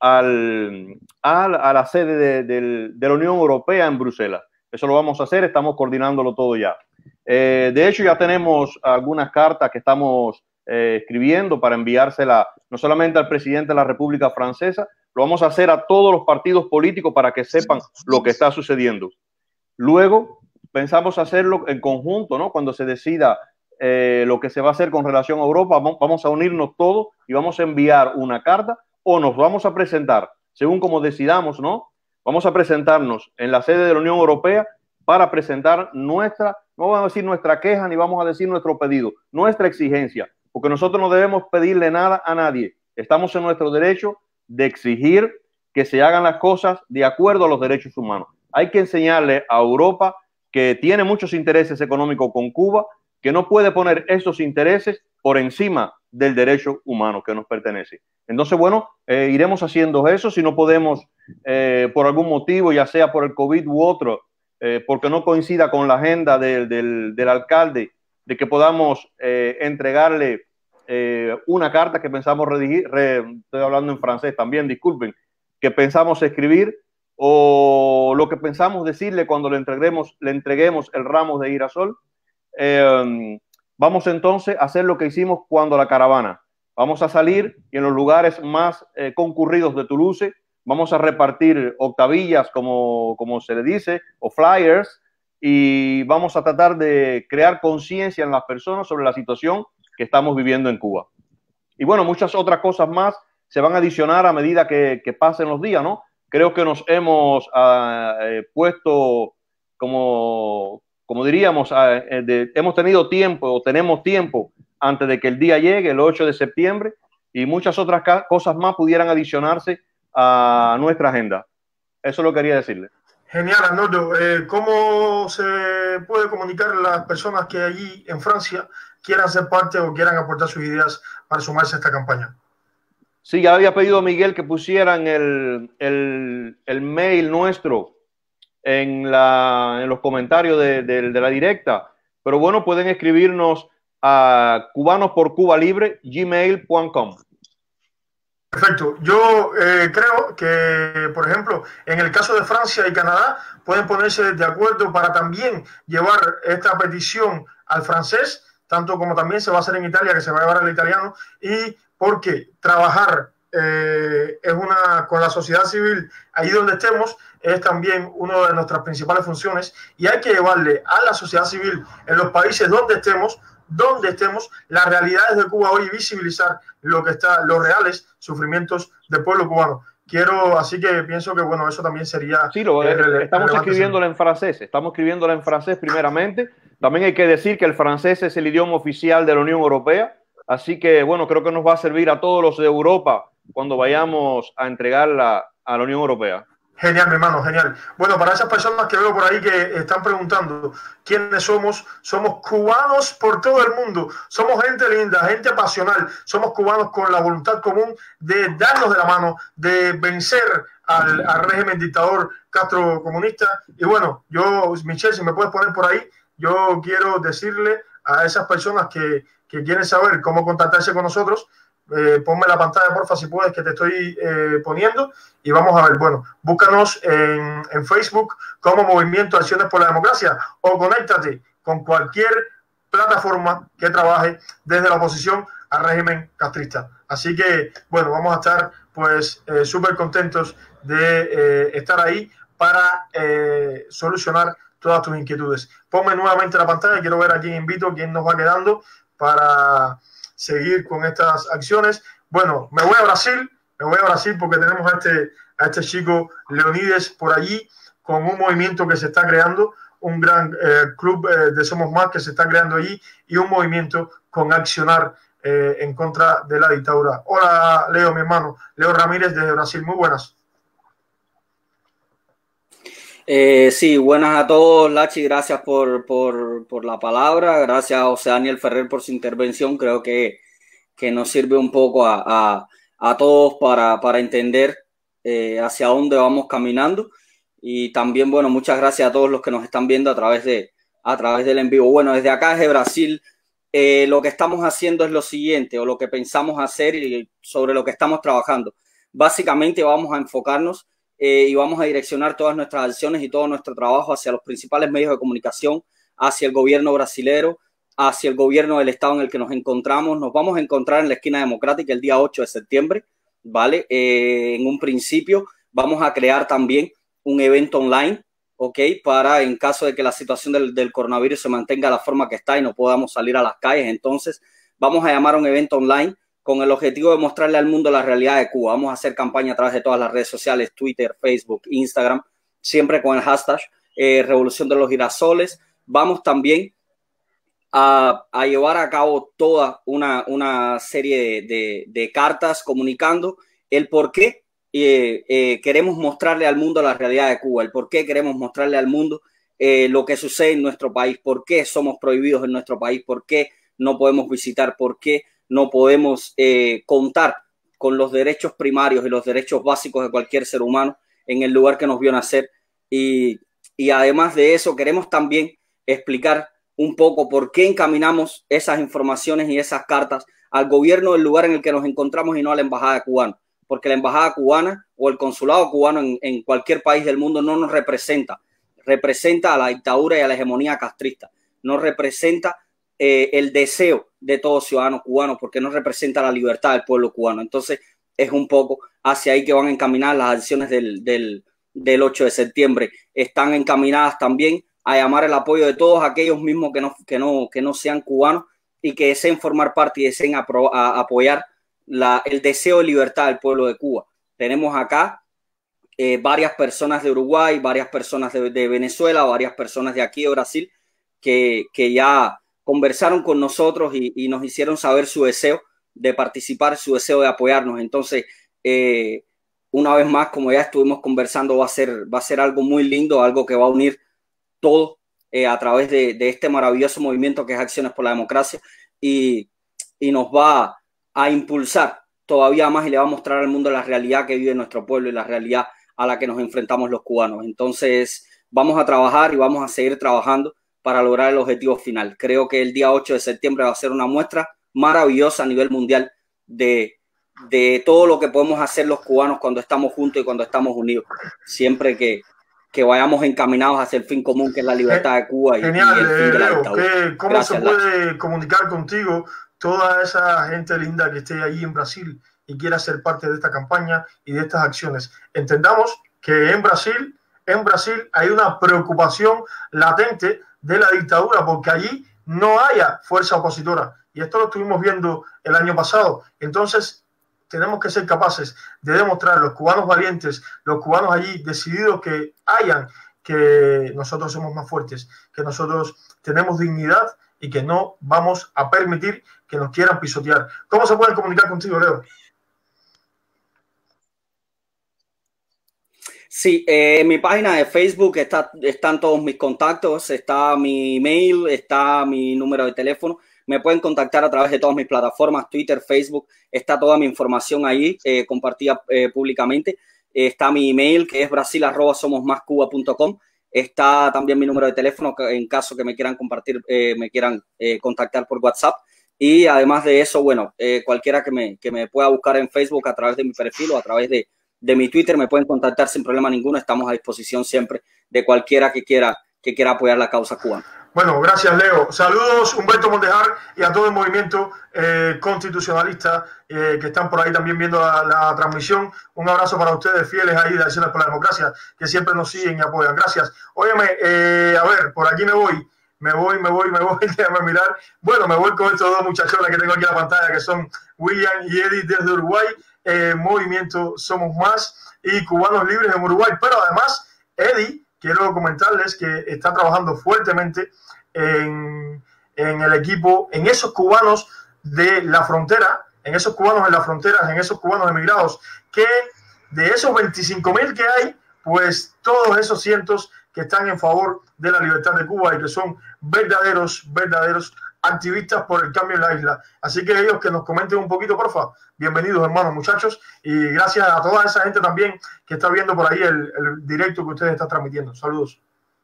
al, al, a la sede de, de, de la Unión Europea en Bruselas. Eso lo vamos a hacer, estamos coordinándolo todo ya. Eh, de hecho, ya tenemos algunas cartas que estamos eh, escribiendo para enviársela no solamente al presidente de la República Francesa, lo vamos a hacer a todos los partidos políticos para que sepan lo que está sucediendo. Luego pensamos hacerlo en conjunto, ¿no? Cuando se decida eh, lo que se va a hacer con relación a Europa, vamos a unirnos todos y vamos a enviar una carta o nos vamos a presentar, según como decidamos, ¿no? Vamos a presentarnos en la sede de la Unión Europea para presentar nuestra, no vamos a decir nuestra queja ni vamos a decir nuestro pedido, nuestra exigencia, porque nosotros no debemos pedirle nada a nadie. Estamos en nuestro derecho de exigir que se hagan las cosas de acuerdo a los derechos humanos. Hay que enseñarle a Europa que tiene muchos intereses económicos con Cuba, que no puede poner esos intereses por encima del derecho humano que nos pertenece. Entonces, bueno, eh, iremos haciendo eso. Si no podemos, eh, por algún motivo, ya sea por el COVID u otro, eh, porque no coincida con la agenda del, del, del alcalde, de que podamos eh, entregarle eh, una carta que pensamos redigir, re, estoy hablando en francés también, disculpen, que pensamos escribir, o lo que pensamos decirle cuando le entreguemos, le entreguemos el ramo de girasol, eh, vamos entonces a hacer lo que hicimos cuando la caravana. Vamos a salir y en los lugares más eh, concurridos de Toulouse vamos a repartir octavillas, como, como se le dice, o flyers, y vamos a tratar de crear conciencia en las personas sobre la situación que estamos viviendo en Cuba. Y bueno, muchas otras cosas más se van a adicionar a medida que, que pasen los días, ¿no? Creo que nos hemos uh, eh, puesto, como, como diríamos, uh, de, hemos tenido tiempo o tenemos tiempo antes de que el día llegue, el ocho de septiembre, y muchas otras cosas más pudieran adicionarse a nuestra agenda. Eso lo quería decirle. Genial, Arnoldo. Eh, ¿Cómo se puede comunicar a las personas que allí en Francia quieran ser parte o quieran aportar sus ideas para sumarse a esta campaña? Sí, ya había pedido a Miguel que pusieran el, el, el mail nuestro en, la, en los comentarios de, de, de la directa, pero bueno, pueden escribirnos a cubanos por cuba libre gmail punto com. Perfecto. Yo eh, creo que, por ejemplo, en el caso de Francia y Canadá, pueden ponerse de acuerdo para también llevar esta petición al francés, tanto como también se va a hacer en Italia, que se va a llevar al italiano, y porque trabajar eh, es una, con la sociedad civil ahí donde estemos es también una de nuestras principales funciones, y hay que llevarle a la sociedad civil en los países donde estemos, donde estemos, las realidades de Cuba hoy y visibilizar lo que está, los reales sufrimientos del pueblo cubano. Quiero, así que pienso que bueno, eso también sería... Sí, lo, eh, estamos escribiéndola en francés, estamos escribiéndola en francés primeramente. También hay que decir que el francés es el idioma oficial de la Unión Europea, así que bueno, creo que nos va a servir a todos los de Europa cuando vayamos a entregarla a la Unión Europea. Genial, mi hermano, genial. Bueno, para esas personas que veo por ahí que están preguntando quiénes somos, somos cubanos por todo el mundo. Somos gente linda, gente pasional. Somos cubanos con la voluntad común de darnos de la mano, de vencer al, al régimen dictador Castro comunista. Y bueno, yo, Michelle, si me puedes poner por ahí, yo quiero decirle a esas personas que, que quieren saber cómo contactarse con nosotros, Eh, ponme la pantalla, porfa, si puedes, que te estoy eh, poniendo, y vamos a ver. Bueno, búscanos en, en Facebook como Movimiento Acciones por la Democracia, o conéctate con cualquier plataforma que trabaje desde la oposición al régimen castrista. Así que, bueno, vamos a estar pues eh, súper contentos de eh, estar ahí para eh, solucionar todas tus inquietudes. Ponme nuevamente la pantalla, quiero ver a quién invito, quién nos va quedando para seguir con estas acciones. Bueno, me voy a Brasil, me voy a Brasil porque tenemos a este, a este chico Leonides por allí, con un movimiento que se está creando, un gran eh, club eh, de Somos Más que se está creando allí, y un movimiento con accionar eh, en contra de la dictadura. Hola, Leo, mi hermano. Leo Ramírez desde Brasil. Muy buenas. Eh, sí, buenas a todos, Lachi, gracias por, por, por la palabra, gracias a José Daniel Ferrer por su intervención. Creo que, que nos sirve un poco a, a, a todos para, para entender eh, hacia dónde vamos caminando, y también, bueno, muchas gracias a todos los que nos están viendo a través, de, a través del en vivo. Bueno, desde acá, desde Brasil, eh, lo que estamos haciendo es lo siguiente, o lo que pensamos hacer y sobre lo que estamos trabajando. Básicamente vamos a enfocarnos Eh, y vamos a direccionar todas nuestras acciones y todo nuestro trabajo hacia los principales medios de comunicación, hacia el gobierno brasilero, hacia el gobierno del estado en el que nos encontramos. Nos vamos a encontrar en la esquina democrática el día ocho de septiembre, ¿vale? Eh, en un principio vamos a crear también un evento online, ¿ok? Para en caso de que la situación del, del coronavirus se mantenga de la forma que está y no podamos salir a las calles, entonces vamos a llamar a un evento online con el objetivo de mostrarle al mundo la realidad de Cuba. Vamos a hacer campaña a través de todas las redes sociales, Twitter, Facebook, Instagram, siempre con el hashtag eh, Revolución de los Girasoles. Vamos también a, a llevar a cabo toda una, una serie de, de, de cartas comunicando el por qué eh, eh, queremos mostrarle al mundo la realidad de Cuba, el por qué queremos mostrarle al mundo eh, lo que sucede en nuestro país, por qué somos prohibidos en nuestro país, por qué no podemos visitar, por qué no podemos eh, contar con los derechos primarios y los derechos básicos de cualquier ser humano en el lugar que nos vio nacer. Y, y además de eso, queremos también explicar un poco por qué encaminamos esas informaciones y esas cartas al gobierno del lugar en el que nos encontramos y no a la embajada cubana, porque la embajada cubana o el consulado cubano en, en cualquier país del mundo no nos representa, representa a la dictadura y a la hegemonía castrista, no representa eh, el deseo de todo ciudadano cubano, porque no representa la libertad del pueblo cubano. Entonces es un poco hacia ahí que van a encaminar las acciones del, del, del ocho de septiembre. Están encaminadas también a llamar el apoyo de todos aquellos mismos que no, que no, que no sean cubanos y que deseen formar parte y deseen apro a apoyar la, el deseo de libertad del pueblo de Cuba. Tenemos acá eh, varias personas de Uruguay, varias personas de, de Venezuela, varias personas de aquí de Brasil que, que ya conversaron con nosotros y, y nos hicieron saber su deseo de participar, su deseo de apoyarnos. Entonces, eh, una vez más, como ya estuvimos conversando, va a ser, va a ser algo muy lindo, algo que va a unir todo eh, a través de, de este maravilloso movimiento que es Acciones por la Democracia y, y nos va a impulsar todavía más y le va a mostrar al mundo la realidad que vive nuestro pueblo y la realidad a la que nos enfrentamos los cubanos. Entonces, vamos a trabajar y vamos a seguir trabajando para lograr el objetivo final. Creo que el día ocho de septiembre va a ser una muestra maravillosa a nivel mundial de, de todo lo que podemos hacer los cubanos cuando estamos juntos y cuando estamos unidos. Siempre que, que vayamos encaminados hacia el fin común, que es la libertad de Cuba y, Genial, y el fin de la Leo, dictadura. que, ¿cómo Gracias, se puede comunicar contigo toda esa gente linda que esté allí en Brasil y quiera ser parte de esta campaña y de estas acciones? Entendamos que en Brasil, en Brasil hay una preocupación latente de la dictadura porque allí no haya fuerza opositora. Y esto lo estuvimos viendo el año pasado. Entonces, tenemos que ser capaces de demostrar, los cubanos valientes, los cubanos allí decididos, que hayan, que nosotros somos más fuertes, que nosotros tenemos dignidad y que no vamos a permitir que nos quieran pisotear. ¿Cómo se pueden comunicar contigo, Leo? Sí, eh, en mi página de Facebook está, están todos mis contactos, está mi email, está mi número de teléfono. Me pueden contactar a través de todas mis plataformas, Twitter, Facebook, está toda mi información ahí eh, compartida eh, públicamente. Está mi email, que es brasil arroba somos más cuba punto com. Está también mi número de teléfono en caso que me quieran compartir, eh, me quieran eh, contactar por WhatsApp. Y además de eso, bueno, eh, cualquiera que me, que me pueda buscar en Facebook a través de mi perfil o a través de, de mi Twitter, me pueden contactar sin problema ninguno. Estamos a disposición siempre de cualquiera que quiera, que quiera apoyar la causa cubana. Bueno, gracias, Leo. Saludos, Humberto Mondejar, y a todo el movimiento eh, constitucionalista eh, que están por ahí también viendo la, la transmisión. Un abrazo para ustedes, fieles ahí de Acciones por la Democracia, que siempre nos siguen y apoyan. Gracias. Óyeme, eh, a ver, por aquí me voy. Me voy, me voy, me voy, déjame mirar. Bueno, me voy con estos dos muchachones que tengo aquí en la pantalla, que son William y Eddie desde Uruguay. Eh, movimiento Somos Más y Cubanos Libres en Uruguay. Pero además, Eddie, quiero comentarles que está trabajando fuertemente en, en el equipo, en esos cubanos de la frontera, en esos cubanos en las fronteras, en esos cubanos emigrados, que de esos veinticinco mil que hay, pues todos esos cientos que están en favor de la libertad de Cuba y que son verdaderos, verdaderos activistas por el cambio en la isla. Así que ellos que nos comenten un poquito, porfa. Bienvenidos, hermanos, muchachos, y gracias a toda esa gente también que está viendo por ahí el, el directo que ustedes están transmitiendo. Saludos.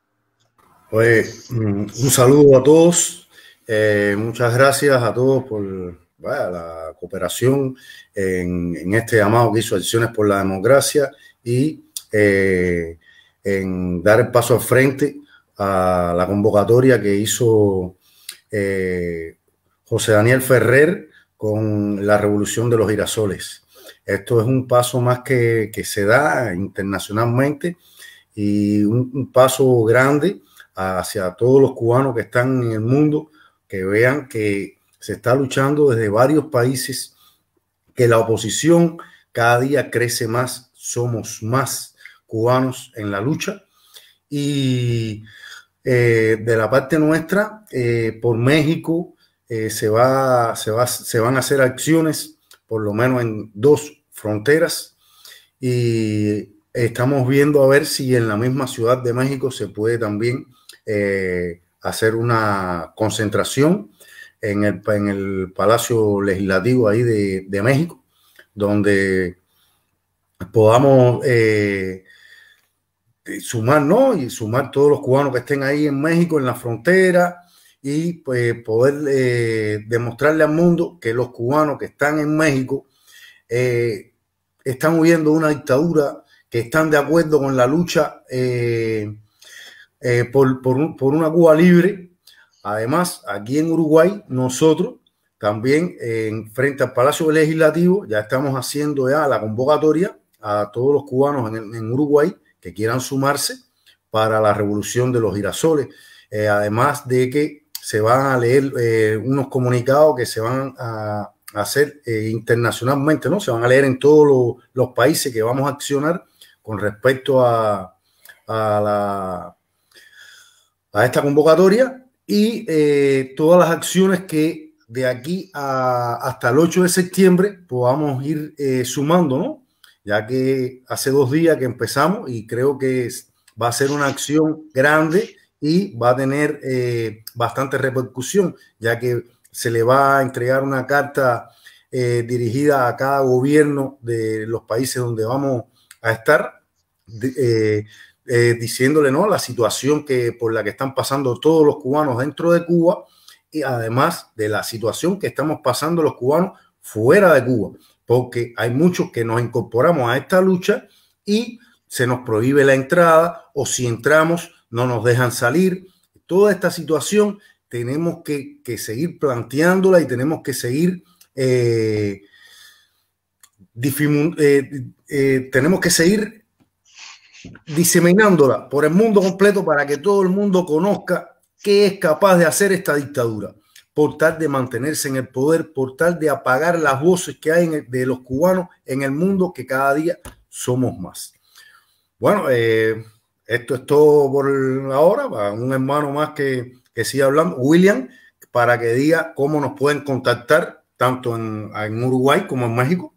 Pues un saludo a todos. Eh, muchas gracias a todos por vaya, la cooperación en, en este llamado que hizo Acciones por la Democracia y eh, en dar el paso al frente a la convocatoria que hizo eh, José Daniel Ferrer con la Revolución de los Girasoles. Esto es un paso más que, que se da internacionalmente y un, un paso grande hacia todos los cubanos que están en el mundo, que vean que se está luchando desde varios países, que la oposición cada día crece más, somos más cubanos en la lucha. Y eh, de la parte nuestra, eh, por México, eh, se, va, se, va, se van a hacer acciones, por lo menos en dos fronteras, y estamos viendo a ver si en la misma Ciudad de México se puede también eh, hacer una concentración en el, en el Palacio Legislativo ahí de, de México, donde podamos eh, sumar, ¿no? Y sumar todos los cubanos que estén ahí en México, en la frontera, y pues poder eh, demostrarle al mundo que los cubanos que están en México eh, están huyendo de una dictadura, que están de acuerdo con la lucha eh, eh, por, por, un, por una Cuba libre. Además, aquí en Uruguay, nosotros también eh, frente al Palacio Legislativo ya estamos haciendo ya la convocatoria a todos los cubanos en, en Uruguay que quieran sumarse para la revolución de los girasoles. Eh, además de que se van a leer eh, unos comunicados que se van a, a hacer eh, internacionalmente, ¿no? Se van a leer en todos los, los países que vamos a accionar con respecto a, a, la, a esta convocatoria y eh, todas las acciones que de aquí a, hasta el ocho de septiembre podamos ir eh, sumando, ¿no? Ya que hace dos días que empezamos y creo que es, va a ser una acción grande y va a tener eh, bastante repercusión, ya que se le va a entregar una carta eh, dirigida a cada gobierno de los países donde vamos a estar, eh, eh, diciéndole, ¿no?, la situación que, por la que están pasando todos los cubanos dentro de Cuba y además de la situación que estamos pasando los cubanos fuera de Cuba, porque hay muchos que nos incorporamos a esta lucha y se nos prohíbe la entrada, o si entramos no nos dejan salir. Toda esta situación tenemos que, que seguir planteándola y tenemos que seguir eh, eh, eh, tenemos que seguir diseminándola por el mundo completo para que todo el mundo conozca qué es capaz de hacer esta dictadura, por tal de mantenerse en el poder, por tal de apagar las voces que hay en el, de los cubanos en el mundo, que cada día somos más. Bueno, eh, esto es todo por ahora. Para un hermano más que, que siga hablando, William, para que diga cómo nos pueden contactar, tanto en, en Uruguay como en México.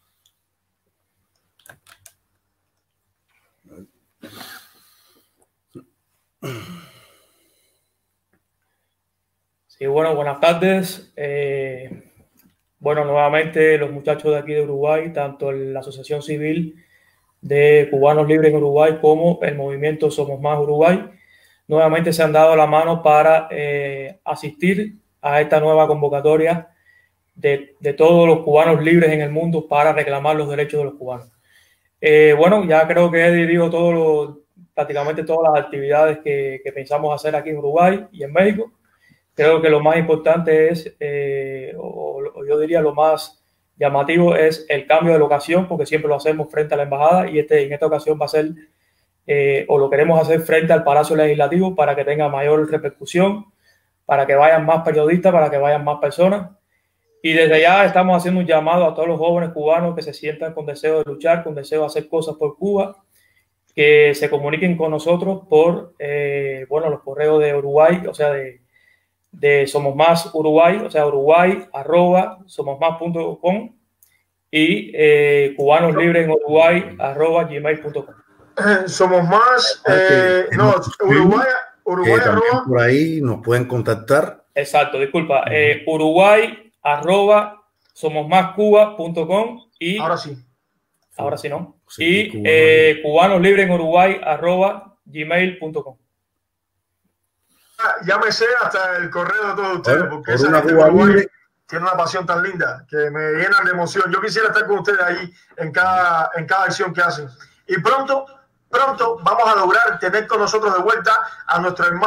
Sí, bueno, buenas tardes. Eh, bueno, nuevamente los muchachos de aquí de Uruguay, tanto la Asociación Civil de Cubanos Libres en Uruguay como el movimiento Somos Más Uruguay, nuevamente se han dado la mano para eh, asistir a esta nueva convocatoria de, de todos los cubanos libres en el mundo para reclamar los derechos de los cubanos. Eh, bueno, ya creo que he dividido todo lo, prácticamente todas las actividades que, que pensamos hacer aquí en Uruguay y en México. Creo que lo más importante es, eh, o, o yo diría lo más llamativo, es el cambio de locación, porque siempre lo hacemos frente a la embajada y este, en esta ocasión va a ser, eh, o lo queremos hacer frente al Palacio Legislativo para que tenga mayor repercusión, para que vayan más periodistas, para que vayan más personas. Y desde ya estamos haciendo un llamado a todos los jóvenes cubanos que se sientan con deseo de luchar, con deseo de hacer cosas por Cuba, que se comuniquen con nosotros por, eh, bueno, los correos de Uruguay, o sea, de de Somos Más Uruguay, o sea, Uruguay, arroba, somosmás punto com y eh, Cubanos Libres en Uruguay, arroba gmail punto com. Eh, somos Más, eh, no, Uruguay, Uruguay, arroba. Por ahí nos pueden contactar. Exacto, disculpa, eh, Uruguay, arroba, somosmáscuba punto com y... Ahora sí. Ahora sí, ¿no? Sí, y Cubanos, eh, Cubanos Libres en Uruguay, arroba, gmail punto com. Ya me sé hasta el correo de todos ustedes, Bueno, porque por esa una gente Cuba de Uruguay libre. tiene una pasión tan linda que me llenan de emoción. Yo quisiera estar con ustedes ahí en cada, en cada acción que hacen. Y pronto, pronto vamos a lograr tener con nosotros de vuelta a nuestro hermano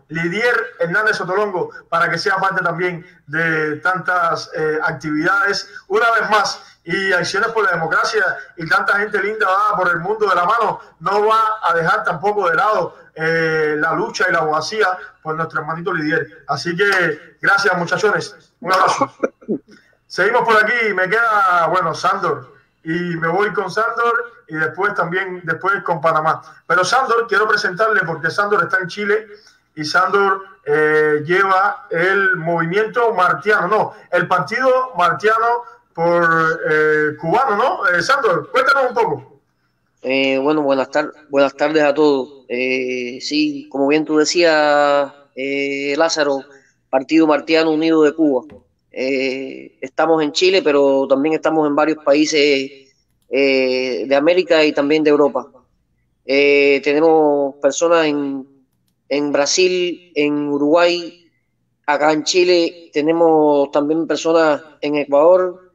Lidier Hernández Sotolongo, para que sea parte también de tantas eh, actividades. Una vez más, y Acciones por la Democracia y tanta gente linda dada por el mundo de la mano no va a dejar tampoco de lado eh, la lucha y la abogacía por nuestro hermanito Lidier. Así que gracias, muchachones. Un abrazo. Seguimos por aquí. Me queda, bueno, Sándor. Y me voy con Sándor y después también después con Panamá. Pero Sándor, quiero presentarle porque Sándor está en Chile y Sándor eh, lleva el movimiento martiano, no, el partido martiano por eh, cubano, ¿no? Eh, Sándor, cuéntanos un poco. Eh, bueno, buenas, tar buenas tardes a todos. Eh, sí, como bien tú decías, eh, Lázaro, Partido Martiano Unido de Cuba. Eh, estamos en Chile, pero también estamos en varios países eh, de América y también de Europa. Eh, tenemos personas en, en Brasil, en Uruguay, acá en Chile, tenemos también personas en Ecuador,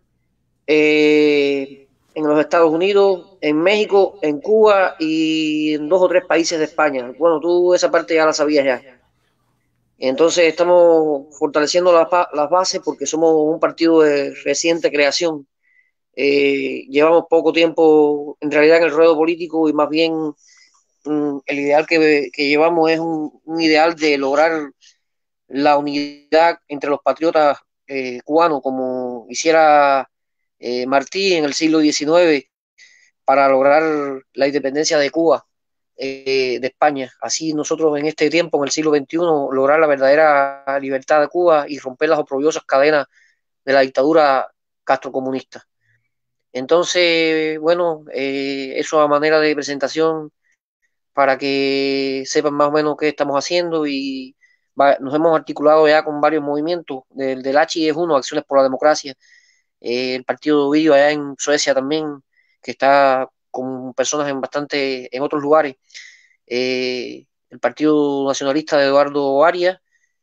eh, en los Estados Unidos, en México, en Cuba y en dos o tres países de España. Bueno, tú esa parte ya la sabías ya. Entonces estamos fortaleciendo las, las bases porque somos un partido de reciente creación. Eh, llevamos poco tiempo en realidad en el ruedo político y más bien mm, el ideal que, que llevamos es un, un ideal de lograr la unidad entre los patriotas eh, cubanos como hiciera eh, Martí en el siglo diecinueve para lograr la independencia de Cuba. Eh, de España. Así nosotros en este tiempo, en el siglo veintiuno, lograr la verdadera libertad de Cuba y romper las oprobiosas cadenas de la dictadura castrocomunista. Entonces, bueno, eh, eso a manera de presentación para que sepan más o menos qué estamos haciendo y va, nos hemos articulado ya con varios movimientos. Del, del H I es uno, Acciones por la Democracia, eh, el partido de Ovidio allá en Suecia también, que está con personas en bastante en otros lugares, eh, el Partido Nacionalista de Eduardo Arias,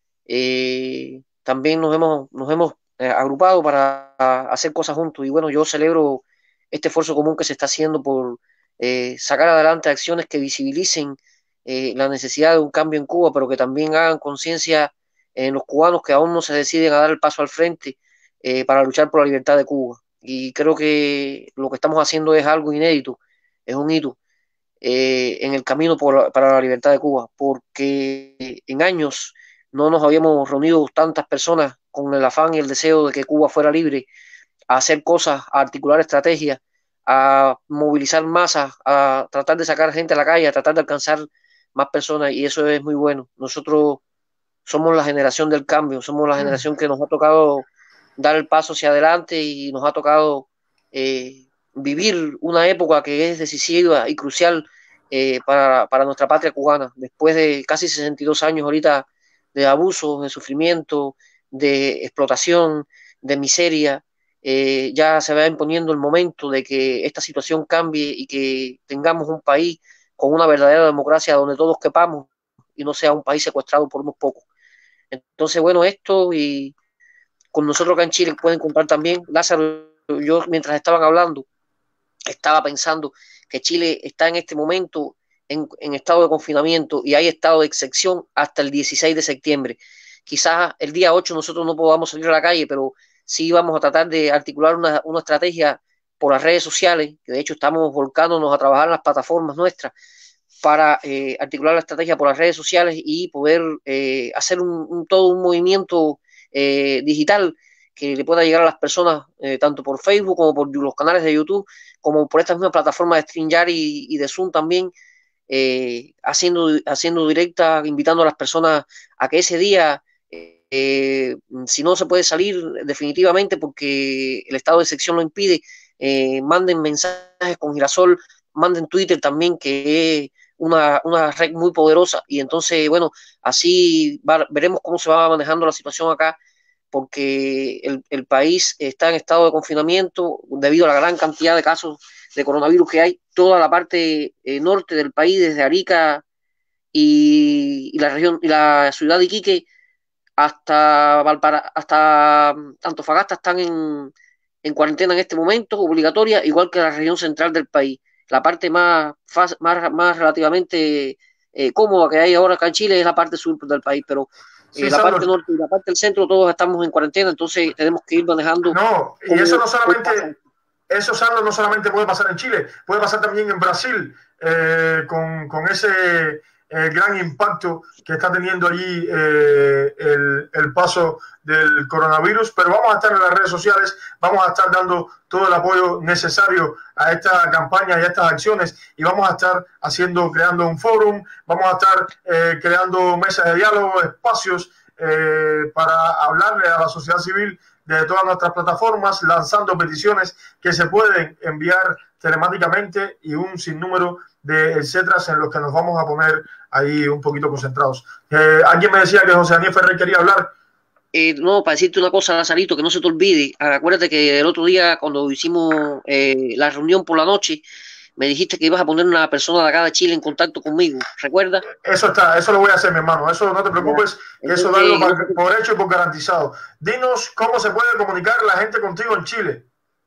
eh, también nos hemos, nos hemos eh, agrupado para hacer cosas juntos y bueno, yo celebro este esfuerzo común que se está haciendo por eh, sacar adelante acciones que visibilicen eh, la necesidad de un cambio en Cuba, pero que también hagan conciencia en los cubanos que aún no se deciden a dar el paso al frente eh, para luchar por la libertad de Cuba. Y creo que lo que estamos haciendo es algo inédito, es un hito eh, en el camino por la, para la libertad de Cuba, porque en años no nos habíamos reunido tantas personas con el afán y el deseo de que Cuba fuera libre, a hacer cosas, a articular estrategias, a movilizar masas, a tratar de sacar gente a la calle, a tratar de alcanzar más personas, y eso es muy bueno. Nosotros somos la generación del cambio, somos la generación que nos ha tocado dar el paso hacia adelante y nos ha tocado eh, vivir una época que es decisiva y crucial eh, para, para nuestra patria cubana. Después de casi sesenta y dos años ahorita de abusos, de sufrimiento, de explotación, de miseria, eh, ya se va imponiendo el momento de que esta situación cambie y que tengamos un país con una verdadera democracia donde todos quepamos y no sea un país secuestrado por unos pocos. Entonces, bueno, esto y con nosotros acá en Chile pueden contar también. Lázaro, yo mientras estaban hablando, estaba pensando que Chile está en este momento en, en estado de confinamiento y hay estado de excepción hasta el dieciséis de septiembre. Quizás el día ocho nosotros no podamos salir a la calle, pero sí vamos a tratar de articular una, una estrategia por las redes sociales, que de hecho estamos volcándonos a trabajar en las plataformas nuestras para eh, articular la estrategia por las redes sociales y poder eh, hacer un, un, todo un movimiento Eh, digital que le pueda llegar a las personas eh, tanto por Facebook como por los canales de YouTube como por estas mismas plataformas de StreamYard y, y de Zoom también eh, haciendo, haciendo directa, invitando a las personas a que ese día eh, si no se puede salir definitivamente porque el estado de excepción lo impide, eh, manden mensajes con Girasol, manden Twitter también, que es Una, una red muy poderosa y entonces, bueno, así va, veremos cómo se va manejando la situación acá porque el, el país está en estado de confinamiento debido a la gran cantidad de casos de coronavirus que hay. Toda la parte eh, norte del país, desde Arica y, y la región y la ciudad de Iquique hasta Valpara, hasta Antofagasta están en, en cuarentena en este momento, obligatoria, igual que la región central del país. La parte más, más, más relativamente eh, cómoda que hay ahora acá en Chile es la parte sur del país, pero eh, Sí, la Sandor. parte norte y la parte del centro todos estamos en cuarentena, entonces tenemos que ir manejando. No, y cómo- eso no cómo pasa. solamente, eso Sandro, no solamente puede pasar en Chile, puede pasar también en Brasil, eh, con, con ese eh, gran impacto que está teniendo allí eh, el, el paso del coronavirus. Pero vamos a estar en las redes sociales, vamos a estar dando todo el apoyo necesario a esta campaña y a estas acciones, y vamos a estar haciendo, creando un fórum, vamos a estar eh, creando mesas de diálogo, espacios eh, para hablarle a la sociedad civil de todas nuestras plataformas, lanzando peticiones que se pueden enviar telemáticamente y un sinnúmero de etcéteras en los que nos vamos a poner ahí un poquito concentrados. Eh, alguien me decía que José Daniel Ferrer quería hablar. Eh, no, para decirte una cosa, Lazarito, que no se te olvide. Acuérdate que el otro día, cuando hicimos eh, la reunión por la noche, me dijiste que ibas a poner una persona de acá de Chile en contacto conmigo. ¿Recuerdas? Eso está, eso lo voy a hacer, mi hermano. Eso no te preocupes, que eso darlo por, por hecho y por garantizado. Dinos cómo se puede comunicar la gente contigo en Chile.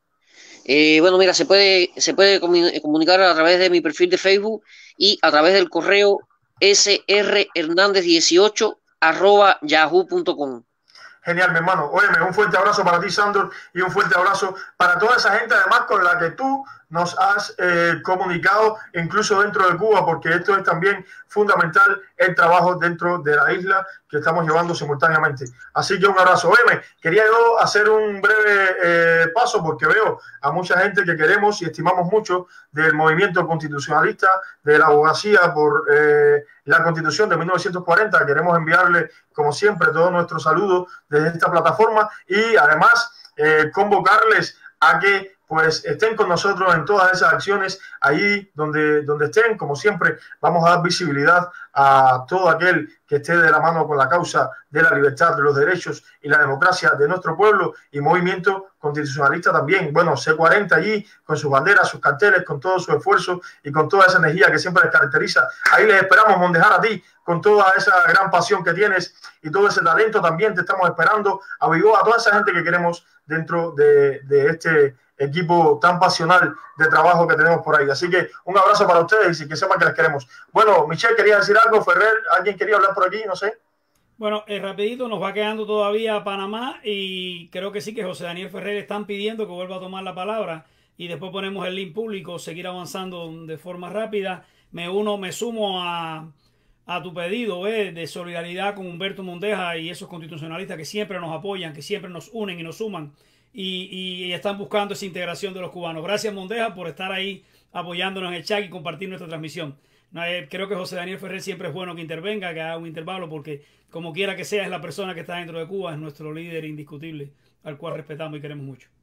Eh, bueno, mira, se puede, se puede comunicar a través de mi perfil de Facebook y a través del correo s r hernández dieciocho arroba yahoo punto com. Genial, mi hermano. Óyeme, un fuerte abrazo para ti, Sandor, y un fuerte abrazo para toda esa gente, además, con la que tú nos has eh, comunicado, incluso dentro de Cuba, porque esto es también fundamental, el trabajo dentro de la isla que estamos llevando simultáneamente. Así que un abrazo. Óyeme, quería yo hacer un breve eh, paso, porque veo a mucha gente que queremos y estimamos mucho del movimiento constitucionalista, de la abogacía por eh, la Constitución de mil novecientos cuarenta. Queremos enviarle, como siempre, todo nuestro saludo desde esta plataforma, y además eh, convocarles a que pues estén con nosotros en todas esas acciones, allí donde, donde estén. Como siempre, vamos a dar visibilidad a todo aquel que esté de la mano con la causa de la libertad, de los derechos y la democracia de nuestro pueblo, y movimiento constitucionalista también. Bueno, C cuarenta allí, con sus banderas, sus carteles, con todo su esfuerzo y con toda esa energía que siempre les caracteriza. Ahí les esperamos, Mondejar, a ti, con toda esa gran pasión que tienes y todo ese talento. También te estamos esperando, a Vigo, a toda esa gente que queremos dentro de, de este equipo tan pasional de trabajo que tenemos por ahí. Así que un abrazo para ustedes y que sepan que les queremos. Bueno, Michelle, ¿quería decir algo? Ferrer, ¿alguien quería hablar por aquí? No sé. Bueno, eh, rapidito, nos va quedando todavía Panamá, y creo que sí que José Daniel Ferrer están pidiendo que vuelva a tomar la palabra, y después ponemos el link público, seguir avanzando de forma rápida. Me uno, me sumo a, a tu pedido ¿eh? de solidaridad con Humberto Mondeja y esos constitucionalistas que siempre nos apoyan, que siempre nos unen y nos suman, y, y están buscando esa integración de los cubanos. Gracias, Mondeja, por estar ahí apoyándonos en el chat y compartir nuestra transmisión. Creo que José Daniel Ferrer siempre es bueno que intervenga, que haga un intervalo, porque como quiera que sea, es la persona que está dentro de Cuba, es nuestro líder indiscutible, al cual respetamos y queremos mucho.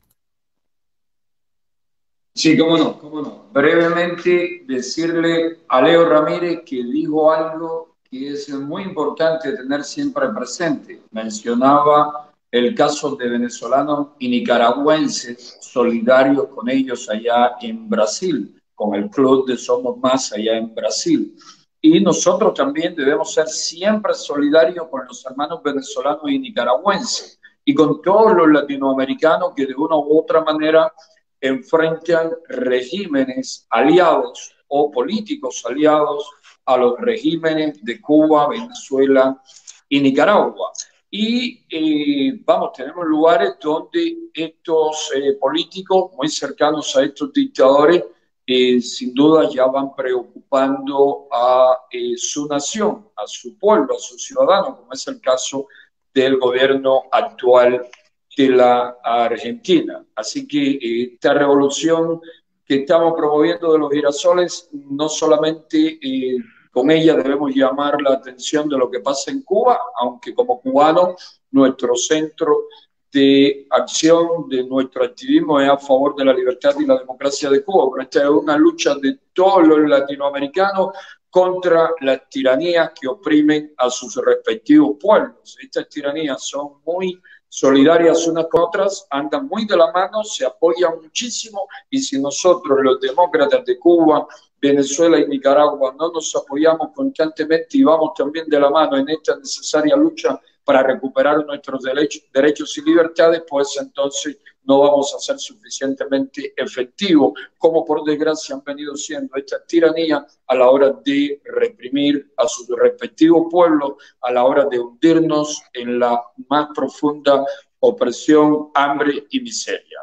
Sí, cómo no, cómo no. Brevemente decirle a Leo Ramírez que dijo algo que es muy importante tener siempre presente. Mencionaba el caso de venezolanos y nicaragüenses solidarios con ellos allá en Brasil, con el Club de Somos Más allá en Brasil. Y nosotros también debemos ser siempre solidarios con los hermanos venezolanos y nicaragüenses, y con todos los latinoamericanos que de una u otra manera enfrentan regímenes aliados o políticos aliados a los regímenes de Cuba, Venezuela y Nicaragua. Y eh, vamos, tenemos lugares donde estos eh, políticos muy cercanos a estos dictadores eh, sin duda ya van preocupando a eh, su nación, a su pueblo, a sus ciudadanos, como es el caso del gobierno actual de la Argentina. Así que eh, esta revolución que estamos promoviendo de los girasoles, no solamente eh, con ella debemos llamar la atención de lo que pasa en Cuba, aunque como cubanos nuestro centro de acción, de nuestro activismo es a favor de la libertad y la democracia de Cuba, pero esta es una lucha de todos los latinoamericanos contra las tiranías que oprimen a sus respectivos pueblos. Estas tiranías son muy solidarias unas con otras, andan muy de la mano, se apoyan muchísimo, y si nosotros los demócratas de Cuba, Venezuela y Nicaragua no nos apoyamos constantemente y vamos también de la mano en esta necesaria lucha para recuperar nuestros derechos, derechos y libertades, pues entonces no vamos a ser suficientemente efectivos, como por desgracia han venido siendo estas tiranías a la hora de reprimir a sus respectivos pueblos, a la hora de hundirnos en la más profunda opresión, hambre y miseria.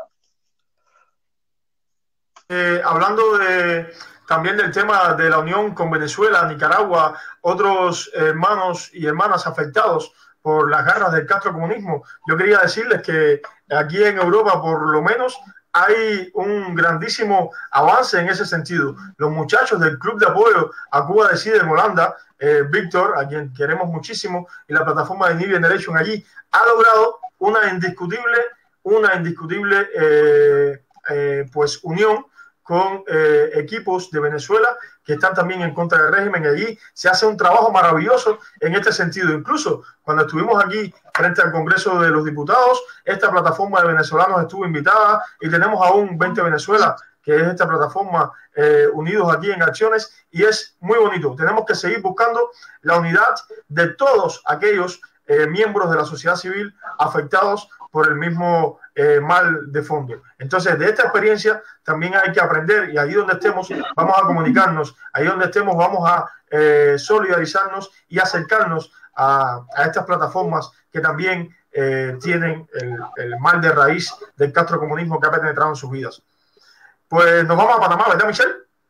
Eh, hablando de, también del tema de la unión con Venezuela, Nicaragua, otros hermanos y hermanas afectados por las garras del castrocomunismo, yo quería decirles que aquí en Europa, por lo menos, hay un grandísimo avance en ese sentido. Los muchachos del Club de Apoyo a Cuba Decide en Holanda, eh, Víctor, a quien queremos muchísimo, y la plataforma de New Generation allí, ha logrado una indiscutible, una indiscutible eh, eh, pues unión con eh, equipos de Venezuela que están también en contra del régimen, y allí se hace un trabajo maravilloso en este sentido. Incluso cuando estuvimos aquí frente al Congreso de los Diputados, esta plataforma de venezolanos estuvo invitada, y tenemos aún veinte Venezuela, que es esta plataforma eh, Unidos aquí en Acciones, y es muy bonito. Tenemos que seguir buscando la unidad de todos aquellos eh, miembros de la sociedad civil afectados por el mismo eh, mal de fondo. Entonces, de esta experiencia también hay que aprender, y ahí donde estemos vamos a comunicarnos, ahí donde estemos vamos a eh, solidarizarnos y acercarnos a, a estas plataformas que también eh, tienen el, el mal de raíz del castrocomunismo que ha penetrado en sus vidas. Pues nos vamos a Panamá, ¿verdad, Michelle?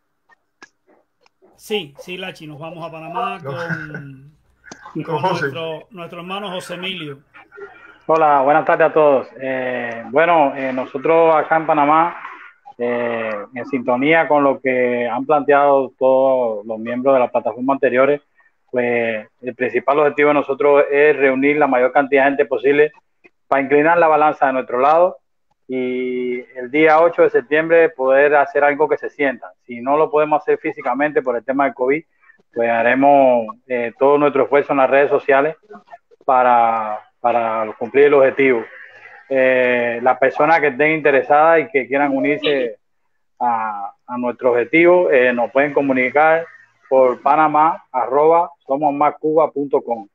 Sí, sí, Lachi, nos vamos a Panamá con, con, con José. Nuestro, nuestro hermano José Emilio. Hola, buenas tardes a todos. Eh, bueno, eh, nosotros acá en Panamá, eh, en sintonía con lo que han planteado todos los miembros de la plataforma anteriores, pues el principal objetivo de nosotros es reunir la mayor cantidad de gente posible para inclinar la balanza de nuestro lado, y el día ocho de septiembre poder hacer algo que se sienta. Si no lo podemos hacer físicamente por el tema del COVID, pues haremos eh, todo nuestro esfuerzo en las redes sociales para... para cumplir el objetivo. Eh, las personas que estén interesadas y que quieran unirse a, a nuestro objetivo, eh, nos pueden comunicar por panamá arroba somos más cuba punto com.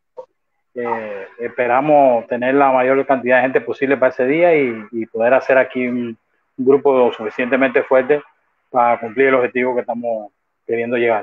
Eh, esperamos tener la mayor cantidad de gente posible para ese día y, y poder hacer aquí un, un grupo suficientemente fuerte para cumplir el objetivo que estamos queriendo llegar.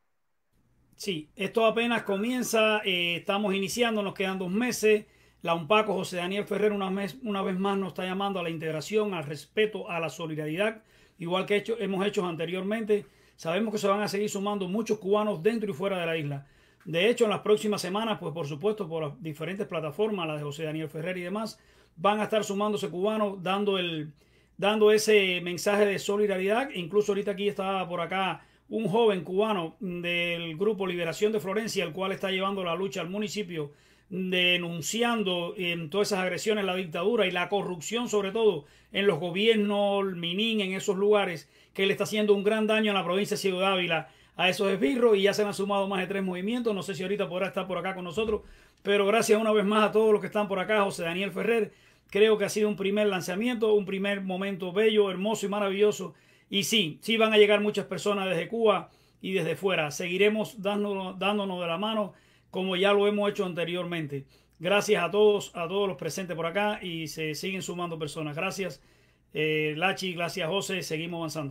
Sí, esto apenas comienza, eh, estamos iniciando, nos quedan dos meses. La UNPACO, José Daniel Ferrer, una vez, una vez más nos está llamando a la integración, al respeto, a la solidaridad, igual que hecho, hemos hecho anteriormente. Sabemos que se van a seguir sumando muchos cubanos dentro y fuera de la isla. De hecho, en las próximas semanas, pues por supuesto, por las diferentes plataformas, las de José Daniel Ferrer y demás, van a estar sumándose cubanos, dando, el, dando ese mensaje de solidaridad. Incluso ahorita aquí está por acá un joven cubano del grupo Liberación de Florencia, el cual está llevando la lucha al municipio, denunciando en todas esas agresiones la dictadura y la corrupción, sobre todo en los gobiernos, el Minin, en esos lugares, que le está haciendo un gran daño en la provincia de Ciudad Ávila a esos esbirros, y ya se han sumado más de tres movimientos. No sé si ahorita podrá estar por acá con nosotros, pero gracias una vez más a todos los que están por acá. José Daniel Ferrer, creo que ha sido un primer lanzamiento, un primer momento bello, hermoso y maravilloso. Y sí, sí van a llegar muchas personas desde Cuba y desde fuera. Seguiremos dándonos, dándonos de la mano como ya lo hemos hecho anteriormente. Gracias a todos, a todos los presentes por acá, y se siguen sumando personas. Gracias, eh, Lachi, gracias, José. Seguimos avanzando.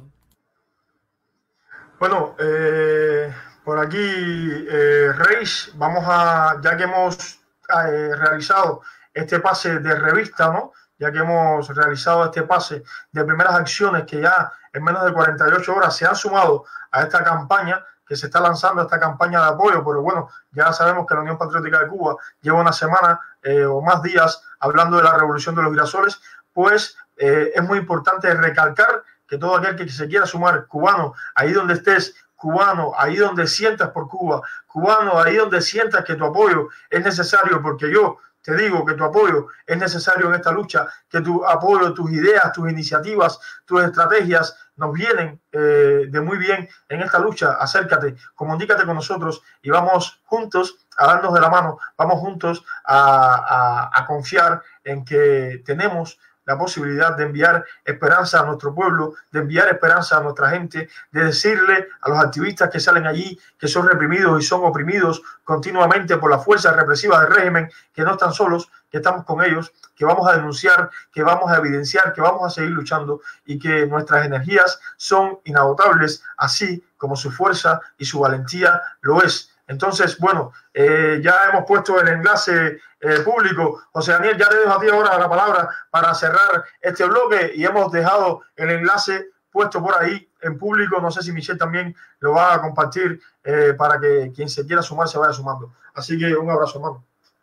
Bueno, eh, por aquí, eh, Reis, vamos a, ya que hemos eh, realizado este pase de revista, ¿no? Ya que hemos realizado este pase de primeras acciones que ya en menos de cuarenta y ocho horas se han sumado a esta campaña que se está lanzando, esta campaña de apoyo, pero bueno, ya sabemos que la Unión Patriótica de Cuba lleva una semana eh, o más días hablando de la revolución de los girasoles, pues eh, es muy importante recalcar que todo aquel que se quiera sumar, cubano, ahí donde estés, cubano, ahí donde sientas por Cuba, cubano, ahí donde sientas que tu apoyo es necesario, porque yo te digo que tu apoyo es necesario en esta lucha, que tu apoyo, tus ideas, tus iniciativas, tus estrategias nos vienen eh, de muy bien en esta lucha. Acércate, comunícate con nosotros y vamos juntos a darnos de la mano, vamos juntos a, a, a confiar en que tenemos la posibilidad de enviar esperanza a nuestro pueblo, de enviar esperanza a nuestra gente, de decirle a los activistas que salen allí, que son reprimidos y son oprimidos continuamente por las fuerzas represivas del régimen, que no están solos, que estamos con ellos, que vamos a denunciar, que vamos a evidenciar, que vamos a seguir luchando y que nuestras energías son inagotables, así como su fuerza y su valentía lo es. Entonces, bueno, eh, ya hemos puesto el enlace eh, público. José Daniel, ya te dejo a ti ahora la palabra para cerrar este bloque y hemos dejado el enlace puesto por ahí en público. No sé si Michelle también lo va a compartir eh, para que quien se quiera sumar se vaya sumando. Así que un abrazo, hermano.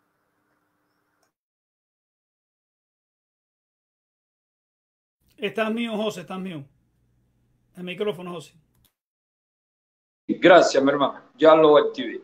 Estás mío, José, estás mío. El micrófono, José. Gracias, mi hermano. Ya lo activé.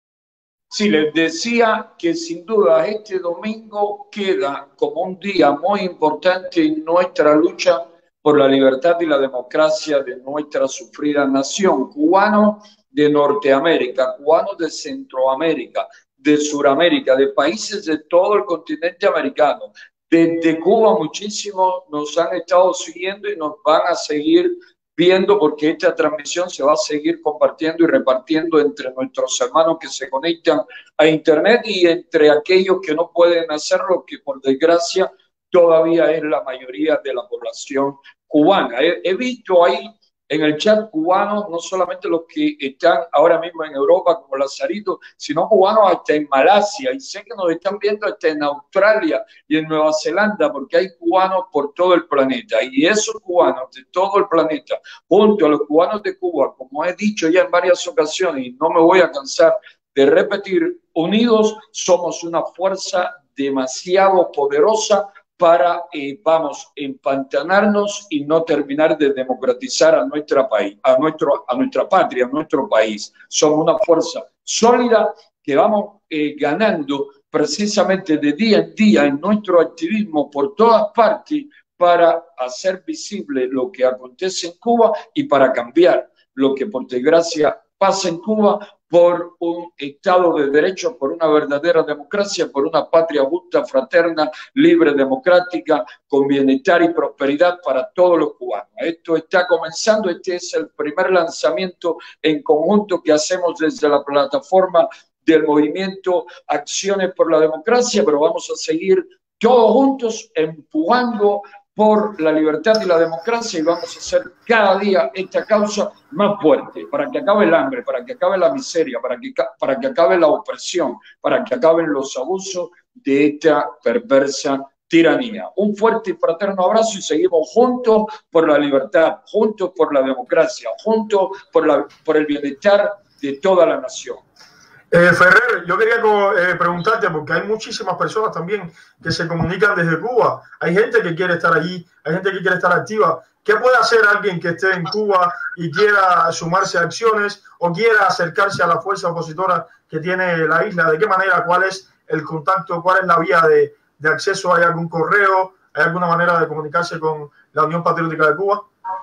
Sí, les decía que sin duda este domingo queda como un día muy importante en nuestra lucha por la libertad y la democracia de nuestra sufrida nación. Cubanos de Norteamérica, cubanos de Centroamérica, de Suramérica, de países de todo el continente americano. Desde Cuba muchísimos nos han estado siguiendo y nos van a seguir viendo, porque esta transmisión se va a seguir compartiendo y repartiendo entre nuestros hermanos que se conectan a internet y entre aquellos que no pueden hacerlo, que por desgracia todavía es la mayoría de la población cubana. He, he visto ahí en el chat cubanos, no solamente los que están ahora mismo en Europa como Lazarito, sino cubanos hasta en Malasia, y sé que nos están viendo hasta en Australia y en Nueva Zelanda, porque hay cubanos por todo el planeta, y esos cubanos de todo el planeta, junto a los cubanos de Cuba, como he dicho ya en varias ocasiones, y no me voy a cansar de repetir, unidos somos una fuerza demasiado poderosa para, eh, vamos, empantanarnos y no terminar de democratizar a, nuestra país, a, nuestro, a nuestra patria, a nuestro país. Somos una fuerza sólida que vamos eh, ganando precisamente de día en día en nuestro activismo por todas partes para hacer visible lo que acontece en Cuba y para cambiar lo que por desgracia pasa en Cuba por un Estado de Derecho, por una verdadera democracia, por una patria justa, fraterna, libre, democrática, con bienestar y prosperidad para todos los cubanos. Esto está comenzando, este es el primer lanzamiento en conjunto que hacemos desde la plataforma del movimiento Acciones por la Democracia, pero vamos a seguir todos juntos empujando por la libertad y la democracia y vamos a hacer cada día esta causa más fuerte para que acabe el hambre, para que acabe la miseria, para que, para que acabe la opresión, para que acaben los abusos de esta perversa tiranía. Un fuerte y fraterno abrazo y seguimos juntos por la libertad, juntos por la democracia, juntos por, la, por el bienestar de toda la nación. Eh, Ferrer, yo quería eh, preguntarte, porque hay muchísimas personas también que se comunican desde Cuba. Hay gente que quiere estar allí, hay gente que quiere estar activa. ¿Qué puede hacer alguien que esté en Cuba y quiera sumarse a acciones o quiera acercarse a la fuerza opositora que tiene la isla? ¿De qué manera? ¿Cuál es el contacto? ¿Cuál es la vía de, de acceso? ¿Hay algún correo? ¿Hay alguna manera de comunicarse con la Unión Patriótica de Cuba?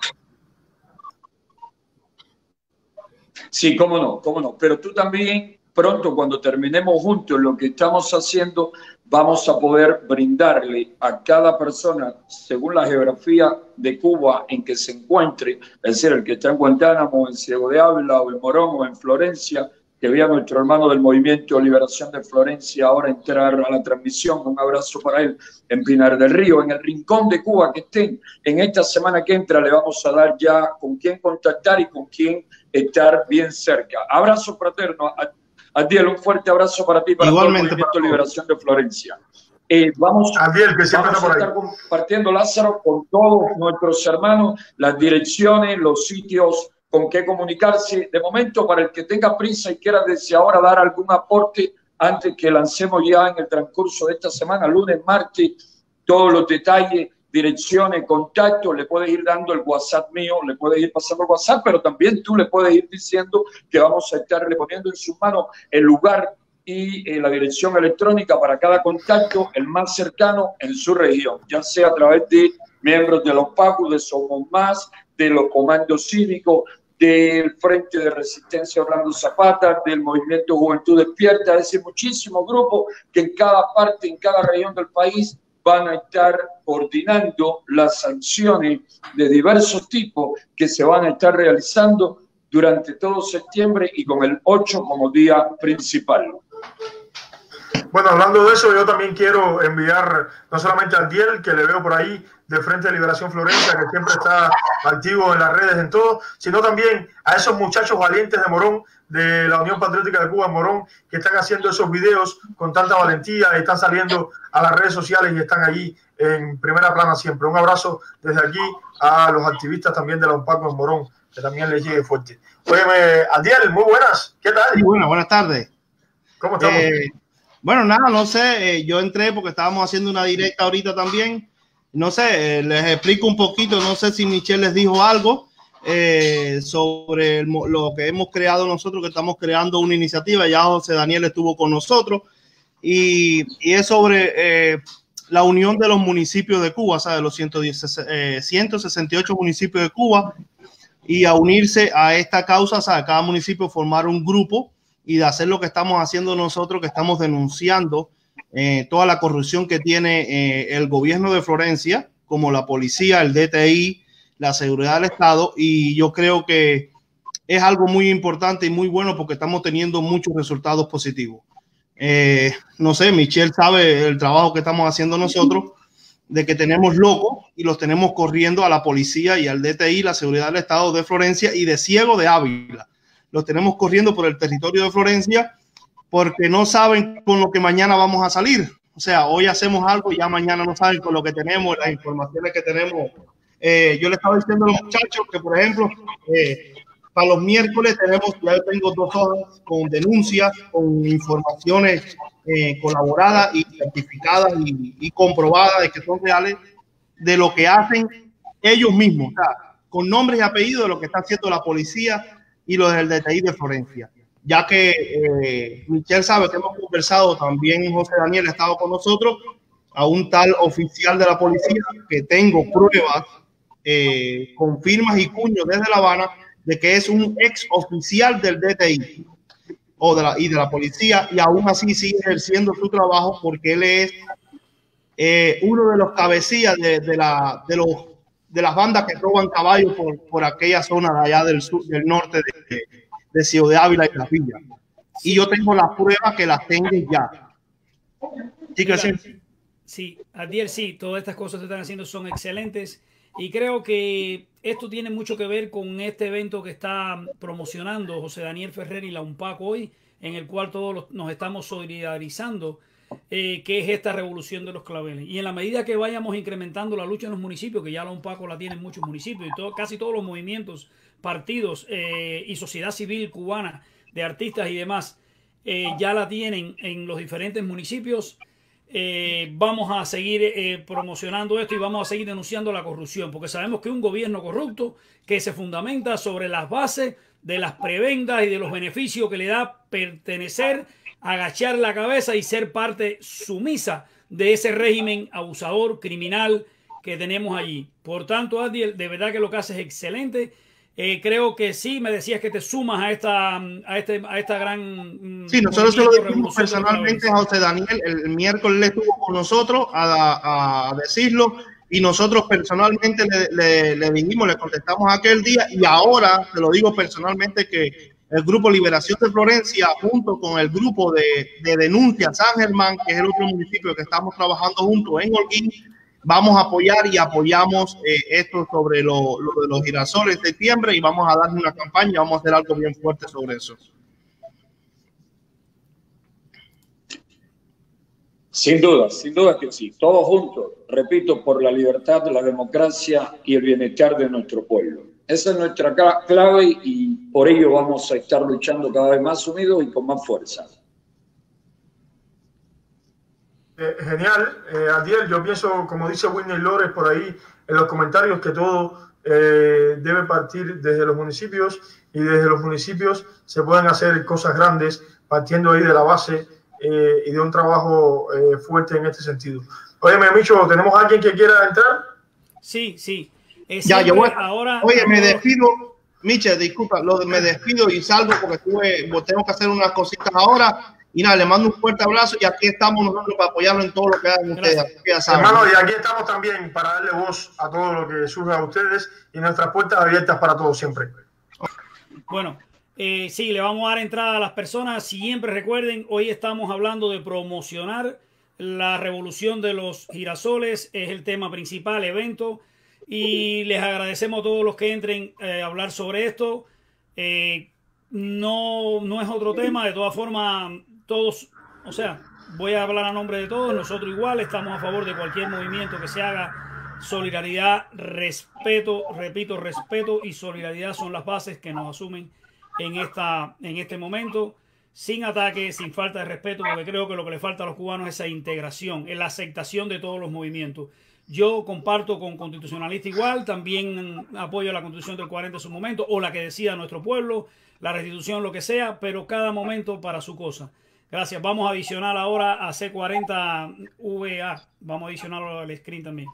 Sí, cómo no, cómo no. Pero tú también... Pronto, cuando terminemos juntos lo que estamos haciendo, vamos a poder brindarle a cada persona, según la geografía de Cuba en que se encuentre, es decir, el que está en Guantánamo, en Ciego de Ávila, o en Morón, o en Florencia, que vea a nuestro hermano del Movimiento Liberación de Florencia ahora entrar a la transmisión, un abrazo para él, en Pinar del Río, en el rincón de Cuba que estén, en esta semana que entra le vamos a dar ya con quién contactar y con quién estar bien cerca. Abrazo fraterno. Adiel, un fuerte abrazo para ti y para Igualmente, todo el Movimiento Liberación de Florencia. Eh, vamos Adiel, que vamos a estar compartiendo, Lázaro, con todos nuestros hermanos, las direcciones, los sitios con qué comunicarse. De momento, para el que tenga prisa y quiera desde ahora dar algún aporte, antes que lancemos ya en el transcurso de esta semana, lunes, martes, todos los detalles, direcciones, contactos, le puedes ir dando el WhatsApp mío, le puedes ir pasando el WhatsApp, pero también tú le puedes ir diciendo que vamos a estarle poniendo en sus manos el lugar y eh, la dirección electrónica para cada contacto, el más cercano en su región, ya sea a través de miembros de los P A C U, de Somos Más, de los comandos cívicos, del Frente de Resistencia Orlando Zapata, del Movimiento Juventud Despierta, ese muchísimo grupo que en cada parte, en cada región del país van a estar coordinando las sanciones de diversos tipos que se van a estar realizando durante todo septiembre y con el ocho como día principal. Bueno, hablando de eso, yo también quiero enviar no solamente a Adiel, que le veo por ahí del Frente de Liberación Florencia, que siempre está activo en las redes, en todo, sino también a esos muchachos valientes de Morón, de la Unión Patriótica de Cuba, Morón, que están haciendo esos videos con tanta valentía, y están saliendo a las redes sociales y están allí en primera plana siempre. Un abrazo desde aquí a los activistas también de la UNPACO en Morón, que también les llegue fuerte. Óyeme, Adiel, muy buenas, ¿qué tal? Muy buenas, buenas tardes. ¿Cómo estamos? Eh, bueno, nada, no sé, eh, yo entré porque estábamos haciendo una directa ahorita también. No sé, eh, les explico un poquito, no sé si Michelle les dijo algo eh, sobre el, lo que hemos creado nosotros, que estamos creando una iniciativa, ya José Daniel estuvo con nosotros, y, y es sobre eh, la unión de los municipios de Cuba, o sea, de los ciento diez, eh, ciento sesenta y ocho municipios de Cuba, y a unirse a esta causa, o sea, cada municipio formar un grupo y de hacer lo que estamos haciendo nosotros, que estamos denunciando eh, toda la corrupción que tiene eh, el gobierno de Florencia, como la policía, el D T I, la seguridad del Estado, y yo creo que es algo muy importante y muy bueno porque estamos teniendo muchos resultados positivos. Eh, no sé, Michelle sabe el trabajo que estamos haciendo nosotros, de que tenemos locos y los tenemos corriendo a la policía y al D T I, la seguridad del Estado de Florencia, y de Ciego de Ávila. Los tenemos corriendo por el territorio de Florencia porque no saben con lo que mañana vamos a salir. O sea, hoy hacemos algo y ya mañana no saben con lo que tenemos, las informaciones que tenemos. Eh, yo le estaba diciendo a los muchachos que, por ejemplo, eh, para los miércoles tenemos, ya tengo dos hojas con denuncias, con informaciones eh, colaboradas y certificadas y, y comprobadas de que son reales de lo que hacen ellos mismos, o sea, con nombres y apellidos de lo que está haciendo la policía y lo del D T I de Florencia. Ya que eh, Michelle sabe que hemos conversado, también José Daniel ha estado con nosotros, a un tal oficial de la policía que tengo pruebas eh, con firmas y cuños desde La Habana de que es un ex oficial del D T I o de la, y de la policía, y aún así sigue ejerciendo su trabajo porque él es eh, uno de los cabecillas de, de, la, de, los, de las bandas que roban caballos por, por aquella zona de allá del sur, del norte de, de, de Ciego de Ávila y Capilla. Y yo tengo las pruebas que las tengo ya. Sí, que sí. Sí, Adiel, sí, todas estas cosas que están haciendo son excelentes y creo que esto tiene mucho que ver con este evento que está promocionando José Daniel Ferrer y la UNPACO hoy, en el cual todos los, nos estamos solidarizando, eh, que es esta revolución de los claveles. Y en la medida que vayamos incrementando la lucha en los municipios, que ya la UNPACO la tiene en muchos municipios, y todo, casi todos los movimientos, partidos eh, y sociedad civil cubana de artistas y demás, eh, ya la tienen en los diferentes municipios. Eh, vamos a seguir eh, promocionando esto y vamos a seguir denunciando la corrupción, porque sabemos que un gobierno corrupto que se fundamenta sobre las bases de las prebendas y de los beneficios que le da pertenecer, agachar la cabeza y ser parte sumisa de ese régimen abusador, criminal que tenemos allí. Por tanto, Adiel, de verdad que lo que haces es excelente. Eh, creo que sí, me decías que te sumas a esta, a este, a esta gran... Sí, nosotros se lo dijimos personalmente a José Daniel, el, el miércoles le estuvo con nosotros a, a decirlo, y nosotros personalmente le, le, le vinimos, le contestamos aquel día, y ahora te lo digo personalmente que el grupo Liberación de Florencia, junto con el grupo de, de denuncia San Germán, que es el otro municipio que estamos trabajando juntos en Holguín, vamos a apoyar y apoyamos eh, esto sobre lo, lo de los girasoles en septiembre, y vamos a darle una campaña, vamos a hacer algo bien fuerte sobre eso. Sin duda, sin duda que sí. Todos juntos, repito, por la libertad, la democracia y el bienestar de nuestro pueblo. Esa es nuestra clave y por ello vamos a estar luchando cada vez más unidos y con más fuerza. Eh, genial, eh, Adiel, yo pienso, como dice Whitney Lores por ahí en los comentarios, que todo eh, debe partir desde los municipios, y desde los municipios se pueden hacer cosas grandes partiendo ahí de la base eh, y de un trabajo eh, fuerte en este sentido. Oye, Micho, ¿tenemos a alguien que quiera entrar? Sí, sí. Eh, ya, yo voy, ahora, oye, ahora... me despido, Miche, disculpa, lo de, me despido y salgo porque tuve, tengo que hacer unas cositas ahora. Y nada, le mando un fuerte abrazo y aquí estamos nosotros para apoyarlo en todo lo que hagan ustedes. Ya saben. Hermano, y aquí estamos también para darle voz a todo lo que surja a ustedes y nuestras puertas abiertas para todos siempre. Bueno, eh, sí, le vamos a dar entrada a las personas. Siempre recuerden, hoy estamos hablando de promocionar la revolución de los girasoles. Es el tema principal, evento. Y les agradecemos a todos los que entren eh, a hablar sobre esto. Eh, no, no es otro tema. De todas formas, todos, o sea, voy a hablar a nombre de todos. Nosotros igual estamos a favor de cualquier movimiento que se haga. Solidaridad, respeto, repito, respeto y solidaridad son las bases que nos asumen en, esta, en este momento. Sin ataque, sin falta de respeto, porque creo que lo que le falta a los cubanos es esa integración, es la aceptación de todos los movimientos. Yo comparto con Constitucionalista igual, también apoyo la Constitución del cuarenta en su momento, o la que decida nuestro pueblo, la restitución, lo que sea, pero cada momento para su cosa. Gracias. Vamos a adicionar ahora a C cuarenta V A. Vamos a adicionarlo al screen también.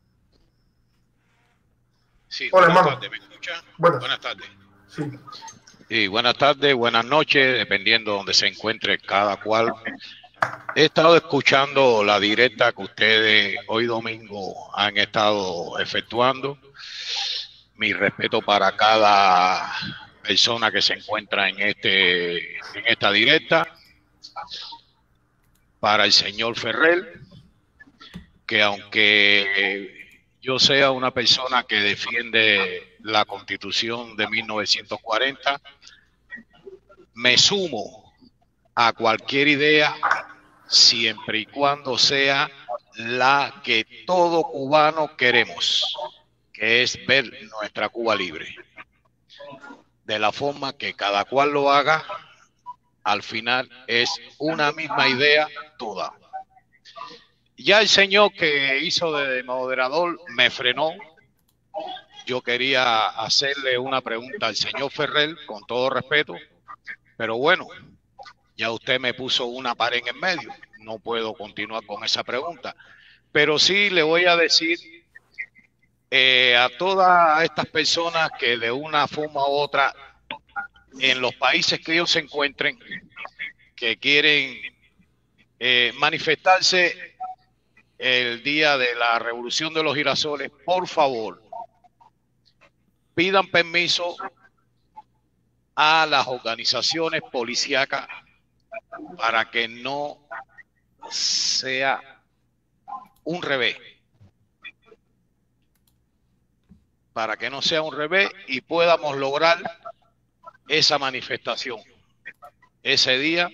Sí, Hola, buenas hermano. tardes, ¿me escucha? Buenas. Buenas tardes. Sí. Sí, buenas tardes, buenas noches, dependiendo de donde se encuentre cada cual. He estado escuchando la directa que ustedes hoy domingo han estado efectuando. Mi respeto para cada persona que se encuentra en este en esta directa. Para el señor Ferrer, que aunque yo sea una persona que defiende la Constitución de mil novecientos cuarenta, me sumo a cualquier idea siempre y cuando sea la que todo cubano queremos, que es ver nuestra Cuba libre. De la forma que cada cual lo haga, al final es una misma idea toda. Ya el señor que hizo de moderador me frenó. Yo quería hacerle una pregunta al señor Ferrer, con todo respeto, pero bueno, ya usted me puso una pared en el medio. No puedo continuar con esa pregunta. Pero sí le voy a decir eh, a todas estas personas que de una forma u otra, en los países que ellos se encuentren, que quieren eh, manifestarse el día de la Revolución de los Girasoles, por favor, pidan permiso a las organizaciones policíacas para que no sea un revés. Para que no sea un revés y podamos lograr esa manifestación ese día.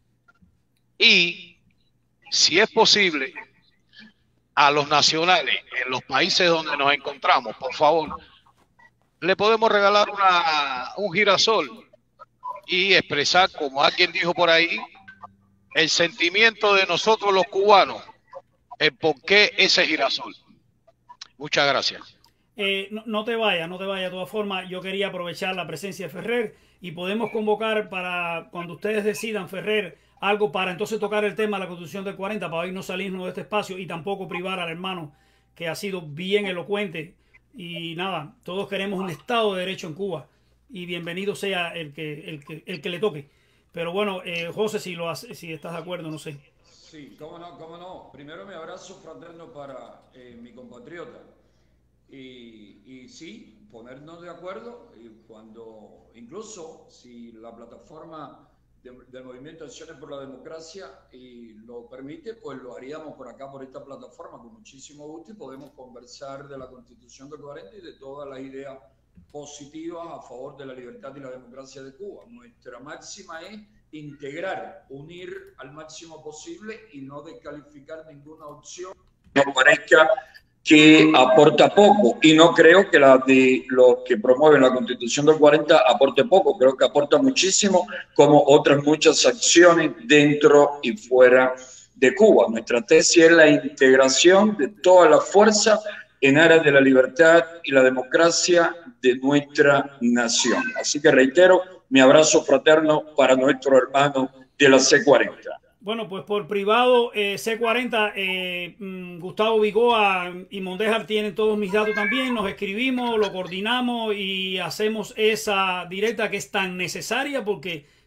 Y, si es posible, a los nacionales en los países donde nos encontramos, por favor, le podemos regalar una, un girasol y expresar, como alguien dijo por ahí, el sentimiento de nosotros los cubanos, el por qué ese girasol. Muchas gracias. Eh, no, no te vayas, no te vayas. De todas formas, yo quería aprovechar la presencia de Ferrer y podemos convocar para cuando ustedes decidan, Ferrer, algo para entonces tocar el tema de la Constitución del cuarenta, para hoy no salirnos de este espacio y tampoco privar al hermano que ha sido bien elocuente. Y nada, todos queremos un Estado de Derecho en Cuba y bienvenido sea el que, el que, el que le toque. Pero bueno, eh, José, si, lo hace, si estás de acuerdo, no sé. Sí, cómo no, cómo no. Primero mi abrazo fraterno para eh, mi compatriota. Y, y sí, ponernos de acuerdo y cuando, incluso si la plataforma de, del Movimiento de Acciones por la Democracia y lo permite, pues lo haríamos por acá, por esta plataforma, con muchísimo gusto, y podemos conversar de la Constitución del cuarenta y de todas las ideas positivas a favor de la libertad y la democracia de Cuba. Nuestra máxima es integrar, unir al máximo posible y no descalificar ninguna opción que nos parezca que aporta poco, y no creo que la de los que promueven la Constitución del cuarenta aporte poco, creo que aporta muchísimo, como otras muchas acciones dentro y fuera de Cuba. Nuestra tesis es la integración de toda la fuerza en aras de la libertad y la democracia de nuestra nación. Así que reitero mi abrazo fraterno para nuestro hermano de la C cuarenta. Bueno, pues por privado, eh, C cuarenta, eh, Gustavo Vigoa y Mondejar tienen todos mis datos también. Nos escribimos, lo coordinamos y hacemos esa directa que es tan necesaria porque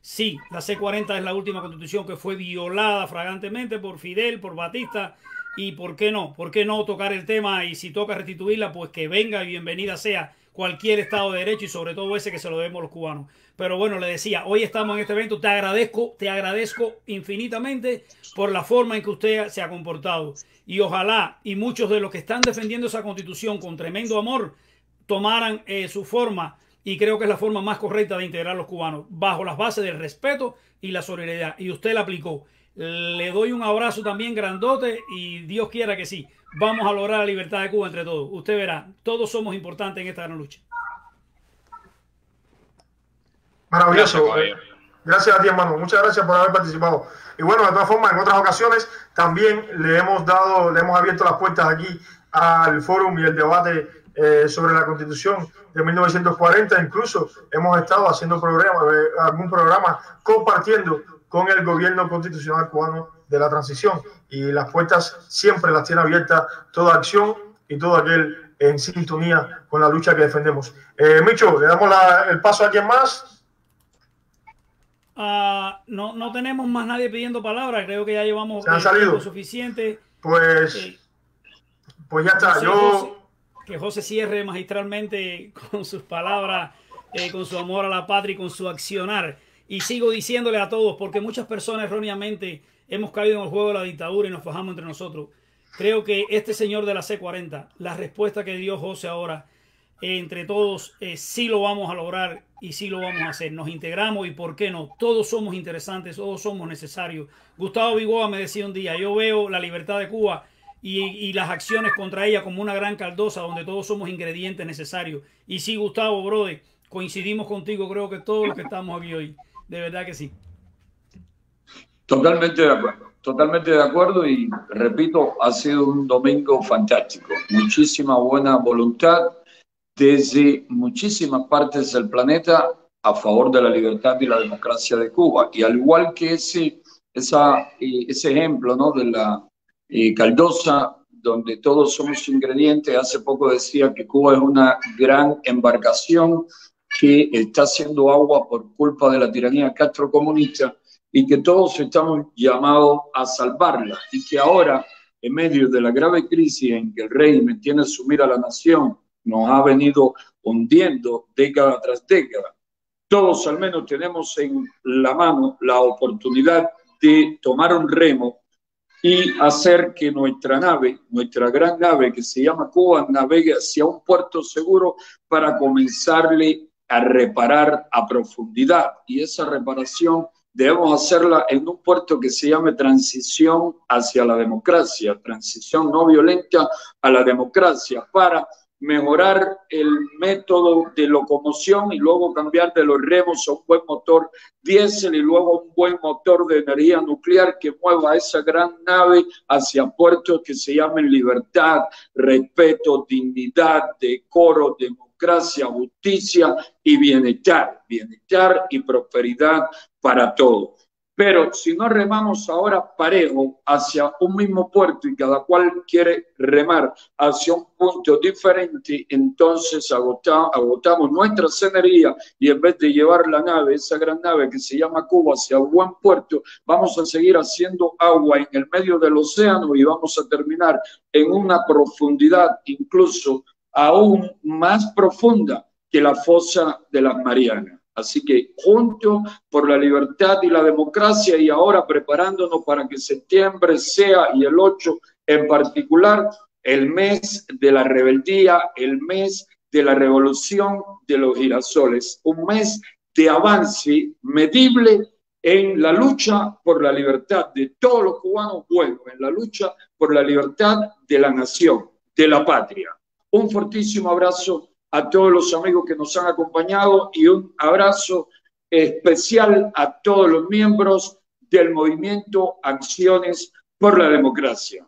Sí, la C cuarenta es la última constitución que fue violada flagrantemente por Fidel, por Batista, y ¿por qué no? ¿Por qué no tocar el tema? Y si toca restituirla, pues que venga y bienvenida sea cualquier Estado de Derecho, y sobre todo ese que se lo debemos los cubanos. Pero bueno, le decía, hoy estamos en este evento, te agradezco, te agradezco infinitamente por la forma en que usted se ha comportado. Y ojalá, y muchos de los que están defendiendo esa constitución con tremendo amor, tomaran eh, su forma, y creo que es la forma más correcta de integrar a los cubanos, bajo las bases del respeto y la solidaridad. Y usted la aplicó. Le doy un abrazo también grandote, y Dios quiera que sí, vamos a lograr la libertad de Cuba entre todos. Usted verá, todos somos importantes en esta gran lucha. Maravilloso. Gracias, gracias a ti, hermano. Muchas gracias por haber participado. Y bueno, de todas formas, en otras ocasiones también le hemos dado, le hemos abierto las puertas aquí al fórum y el debate eh, sobre la Constitución de mil novecientos cuarenta. Incluso hemos estado haciendo programas, eh, algún programa compartiendo con el gobierno constitucional cubano de la transición, y las puertas siempre las tiene abiertas toda acción y todo aquel en sintonía con la lucha que defendemos. Eh, Micho, le damos la, el paso a quien más. Uh, no, no tenemos más nadie pidiendo palabra, creo que ya llevamos ¿Se han salido? Suficiente. Pues, eh, pues ya está. No sé, Yo José, que José cierre magistralmente con sus palabras, eh, con su amor a la patria y con su accionar. Y sigo diciéndole a todos, porque muchas personas erróneamente hemos caído en el juego de la dictadura y nos fajamos entre nosotros. Creo que este señor de la C cuarenta, la respuesta que dio José ahora, eh, entre todos, eh, sí lo vamos a lograr y sí lo vamos a hacer. Nos integramos y por qué no. Todos somos interesantes, todos somos necesarios. Gustavo Vigoa me decía un día, yo veo la libertad de Cuba y, y las acciones contra ella como una gran caldosa donde todos somos ingredientes necesarios. Y sí, Gustavo, brother, coincidimos contigo, creo que todos los que estamos aquí hoy. De verdad que sí. Totalmente de acuerdo, totalmente de acuerdo, y repito, ha sido un domingo fantástico. Muchísima buena voluntad desde muchísimas partes del planeta a favor de la libertad y la democracia de Cuba. Y al igual que ese, esa, ese ejemplo, ¿no?, de la eh, caldosa, donde todos somos ingredientes, hace poco decía que Cuba es una gran embarcación que está haciendo agua por culpa de la tiranía castrocomunista, y que todos estamos llamados a salvarla, y que ahora, en medio de la grave crisis en que el régimen tiene sumida a la nación, nos ha venido hundiendo década tras década, todos al menos tenemos en la mano la oportunidad de tomar un remo y hacer que nuestra nave, nuestra gran nave que se llama Cuba, navegue hacia un puerto seguro para comenzarle a reparar a profundidad. Y esa reparación debemos hacerla en un puerto que se llame transición hacia la democracia, transición no violenta a la democracia, para mejorar el método de locomoción y luego cambiar de los remos a un buen motor diésel y luego un buen motor de energía nuclear que mueva esa gran nave hacia puertos que se llamen libertad, respeto, dignidad, decoro, democracia, justicia y bienestar, bienestar y prosperidad para todos. Pero si no remamos ahora parejo hacia un mismo puerto y cada cual quiere remar hacia un punto diferente, entonces agotamos, agotamos nuestras energías, y en vez de llevar la nave, esa gran nave que se llama Cuba, hacia un buen puerto, vamos a seguir haciendo agua en el medio del océano y vamos a terminar en una profundidad incluso aún más profunda que la fosa de las Marianas. Así que juntos por la libertad y la democracia, y ahora preparándonos para que septiembre sea, y el ocho en particular, el mes de la rebeldía, el mes de la revolución de los girasoles, un mes de avance medible en la lucha por la libertad de todos los cubanos, bueno, en la lucha por la libertad de la nación, de la patria. Un fortísimo abrazo a todos los amigos que nos han acompañado, y un abrazo especial a todos los miembros del movimiento Acciones por la Democracia.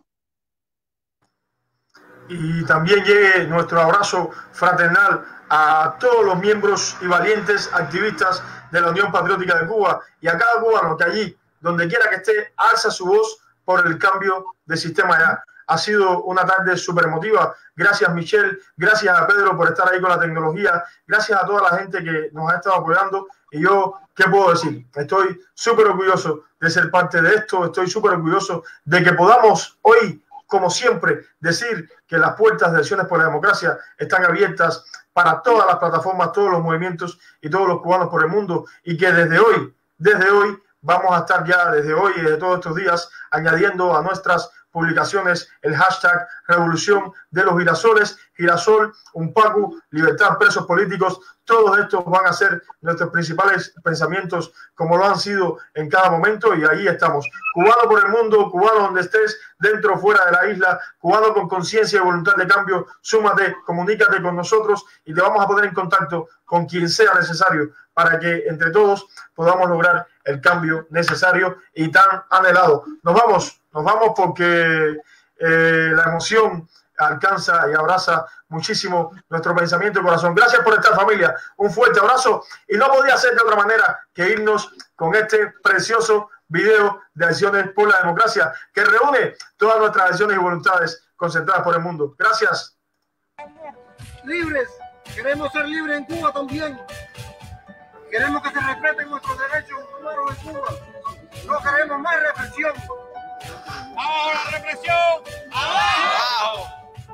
Y también llegue nuestro abrazo fraternal a todos los miembros y valientes activistas de la Unión Patriótica de Cuba, y a cada cubano que allí, donde quiera que esté, alza su voz por el cambio de sistema ya. Ha sido una tarde súper emotiva. Gracias, Michelle. Gracias a Pedro por estar ahí con la tecnología. Gracias a toda la gente que nos ha estado apoyando. Y yo, ¿qué puedo decir? Estoy súper orgulloso de ser parte de esto. Estoy súper orgulloso de que podamos hoy, como siempre, decir que las puertas de Acciones por la Democracia están abiertas para todas las plataformas, todos los movimientos y todos los cubanos por el mundo. Y que desde hoy, desde hoy, vamos a estar ya desde hoy y de todos estos días añadiendo a nuestras publicaciones el hashtag Revolución de los Girasoles, Girasol, Unpacu, Libertad, Presos Políticos. Todos estos van a ser nuestros principales pensamientos como lo han sido en cada momento y ahí estamos. Cubano por el mundo, cubano donde estés, dentro o fuera de la isla, cubano con conciencia y voluntad de cambio, súmate, comunícate con nosotros y te vamos a poner en contacto con quien sea necesario para que entre todos podamos lograr el cambio necesario y tan anhelado. Nos vamos, nos vamos porque eh, la emoción alcanza y abraza muchísimo nuestro pensamiento y corazón. Gracias por estar, familia. Un fuerte abrazo y no podía ser de otra manera que irnos con este precioso video de Acciones por la Democracia que reúne todas nuestras acciones y voluntades concentradas por el mundo. Gracias. Libres, queremos ser libres en Cuba también. Queremos que se respeten nuestros derechos humanos en Cuba. No queremos más represión. ¡Abajo la represión! ¡Abajo!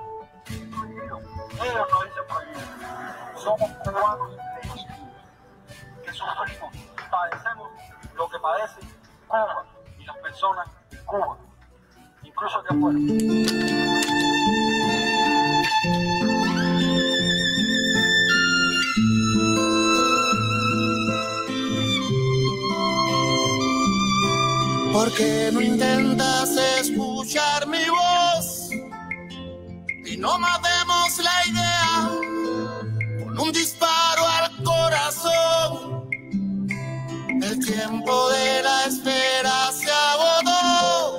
Ellos lo dicen por ahí. Somos cubanos legítimos que sufrimos y padecemos lo que padece Cuba y las personas de Cuba, incluso aquí afuera. ¿Por qué no intentas escuchar mi voz? Y no matemos la idea con un disparo al corazón. El tiempo de la espera se agotó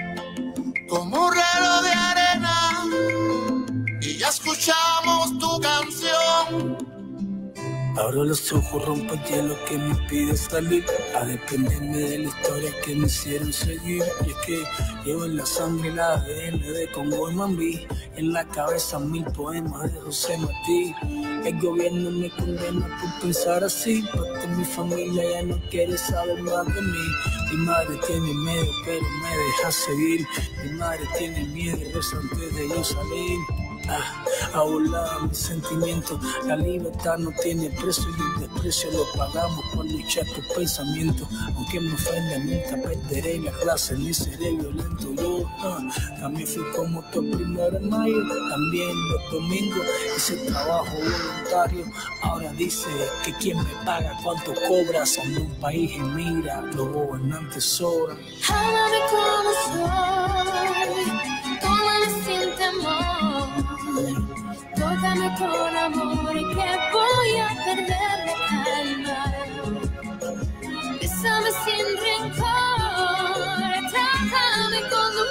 como un reloj de arena y ya escuchamos tu canción. Abro los ojos, rompo el hielo que me pide salir, a desprenderme de la historia que me hicieron seguir. Y es que llevo en la sangre el A D N de Congo y Mambí, en la cabeza mil poemas de José Martí. El gobierno me condena por pensar así, porque mi familia ya no quiere saber más de mí. Mi madre tiene miedo, pero me deja seguir. Mi madre tiene miedo, pero antes de yo salir. Ah, a volar mis sentimientos. La libertad no tiene precio y el desprecio lo pagamos por luchar por pensamientos. Aunque me ofenda nunca perderé la clase ni seré violento. Yo ah, también fui como tu primero de mayo, también los domingos hice trabajo voluntario. Ahora dice que quien me paga cuánto cobras. En un país emigra, los gobernantes sobran. Háblame como soy, tómame sin temor. Tócame con amor y que voy a perder la calma. Bésame sin rencor, trátame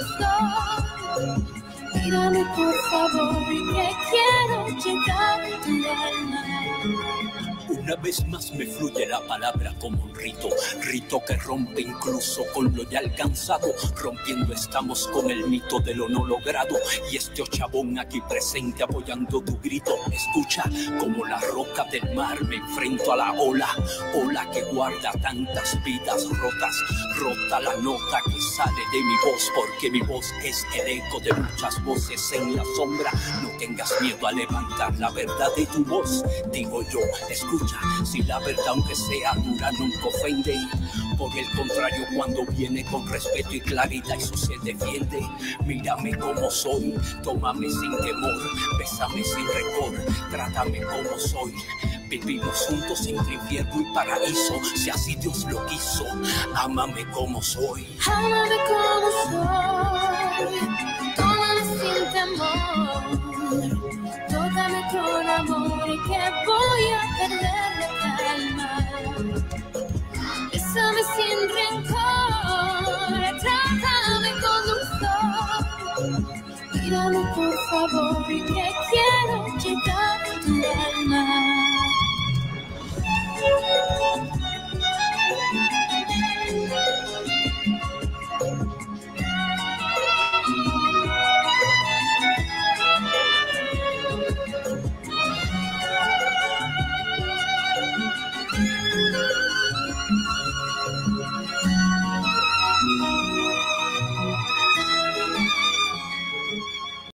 con dulzor. Mírame por favor que quiero llegar a tu alma. Una vez más me fluye la palabra como un rito, rito que rompe incluso con lo ya alcanzado. Rompiendo estamos con el mito de lo no logrado. Y este ochavón aquí presente apoyando tu grito. Escucha como la roca del mar me enfrento a la ola, ola que guarda tantas vidas rotas. Rota la nota que sale de mi voz, porque mi voz es el eco de muchas voces en la sombra. No tengas miedo a levantar la verdad de tu voz, digo yo, escucha. Si la verdad aunque sea dura nunca ofende, por el contrario cuando viene con respeto y claridad eso se defiende. Mírame como soy, tómame sin temor, bésame sin rencor, trátame como soy. Vivimos juntos entre infierno y paraíso, si así Dios lo quiso. Ámame como soy. Ámame como soy, tómame sin temor. Tócame con amor y que voy a perder la calma. Bésame sin rencor, trátame con dulzor. Mírame por favor y que quiero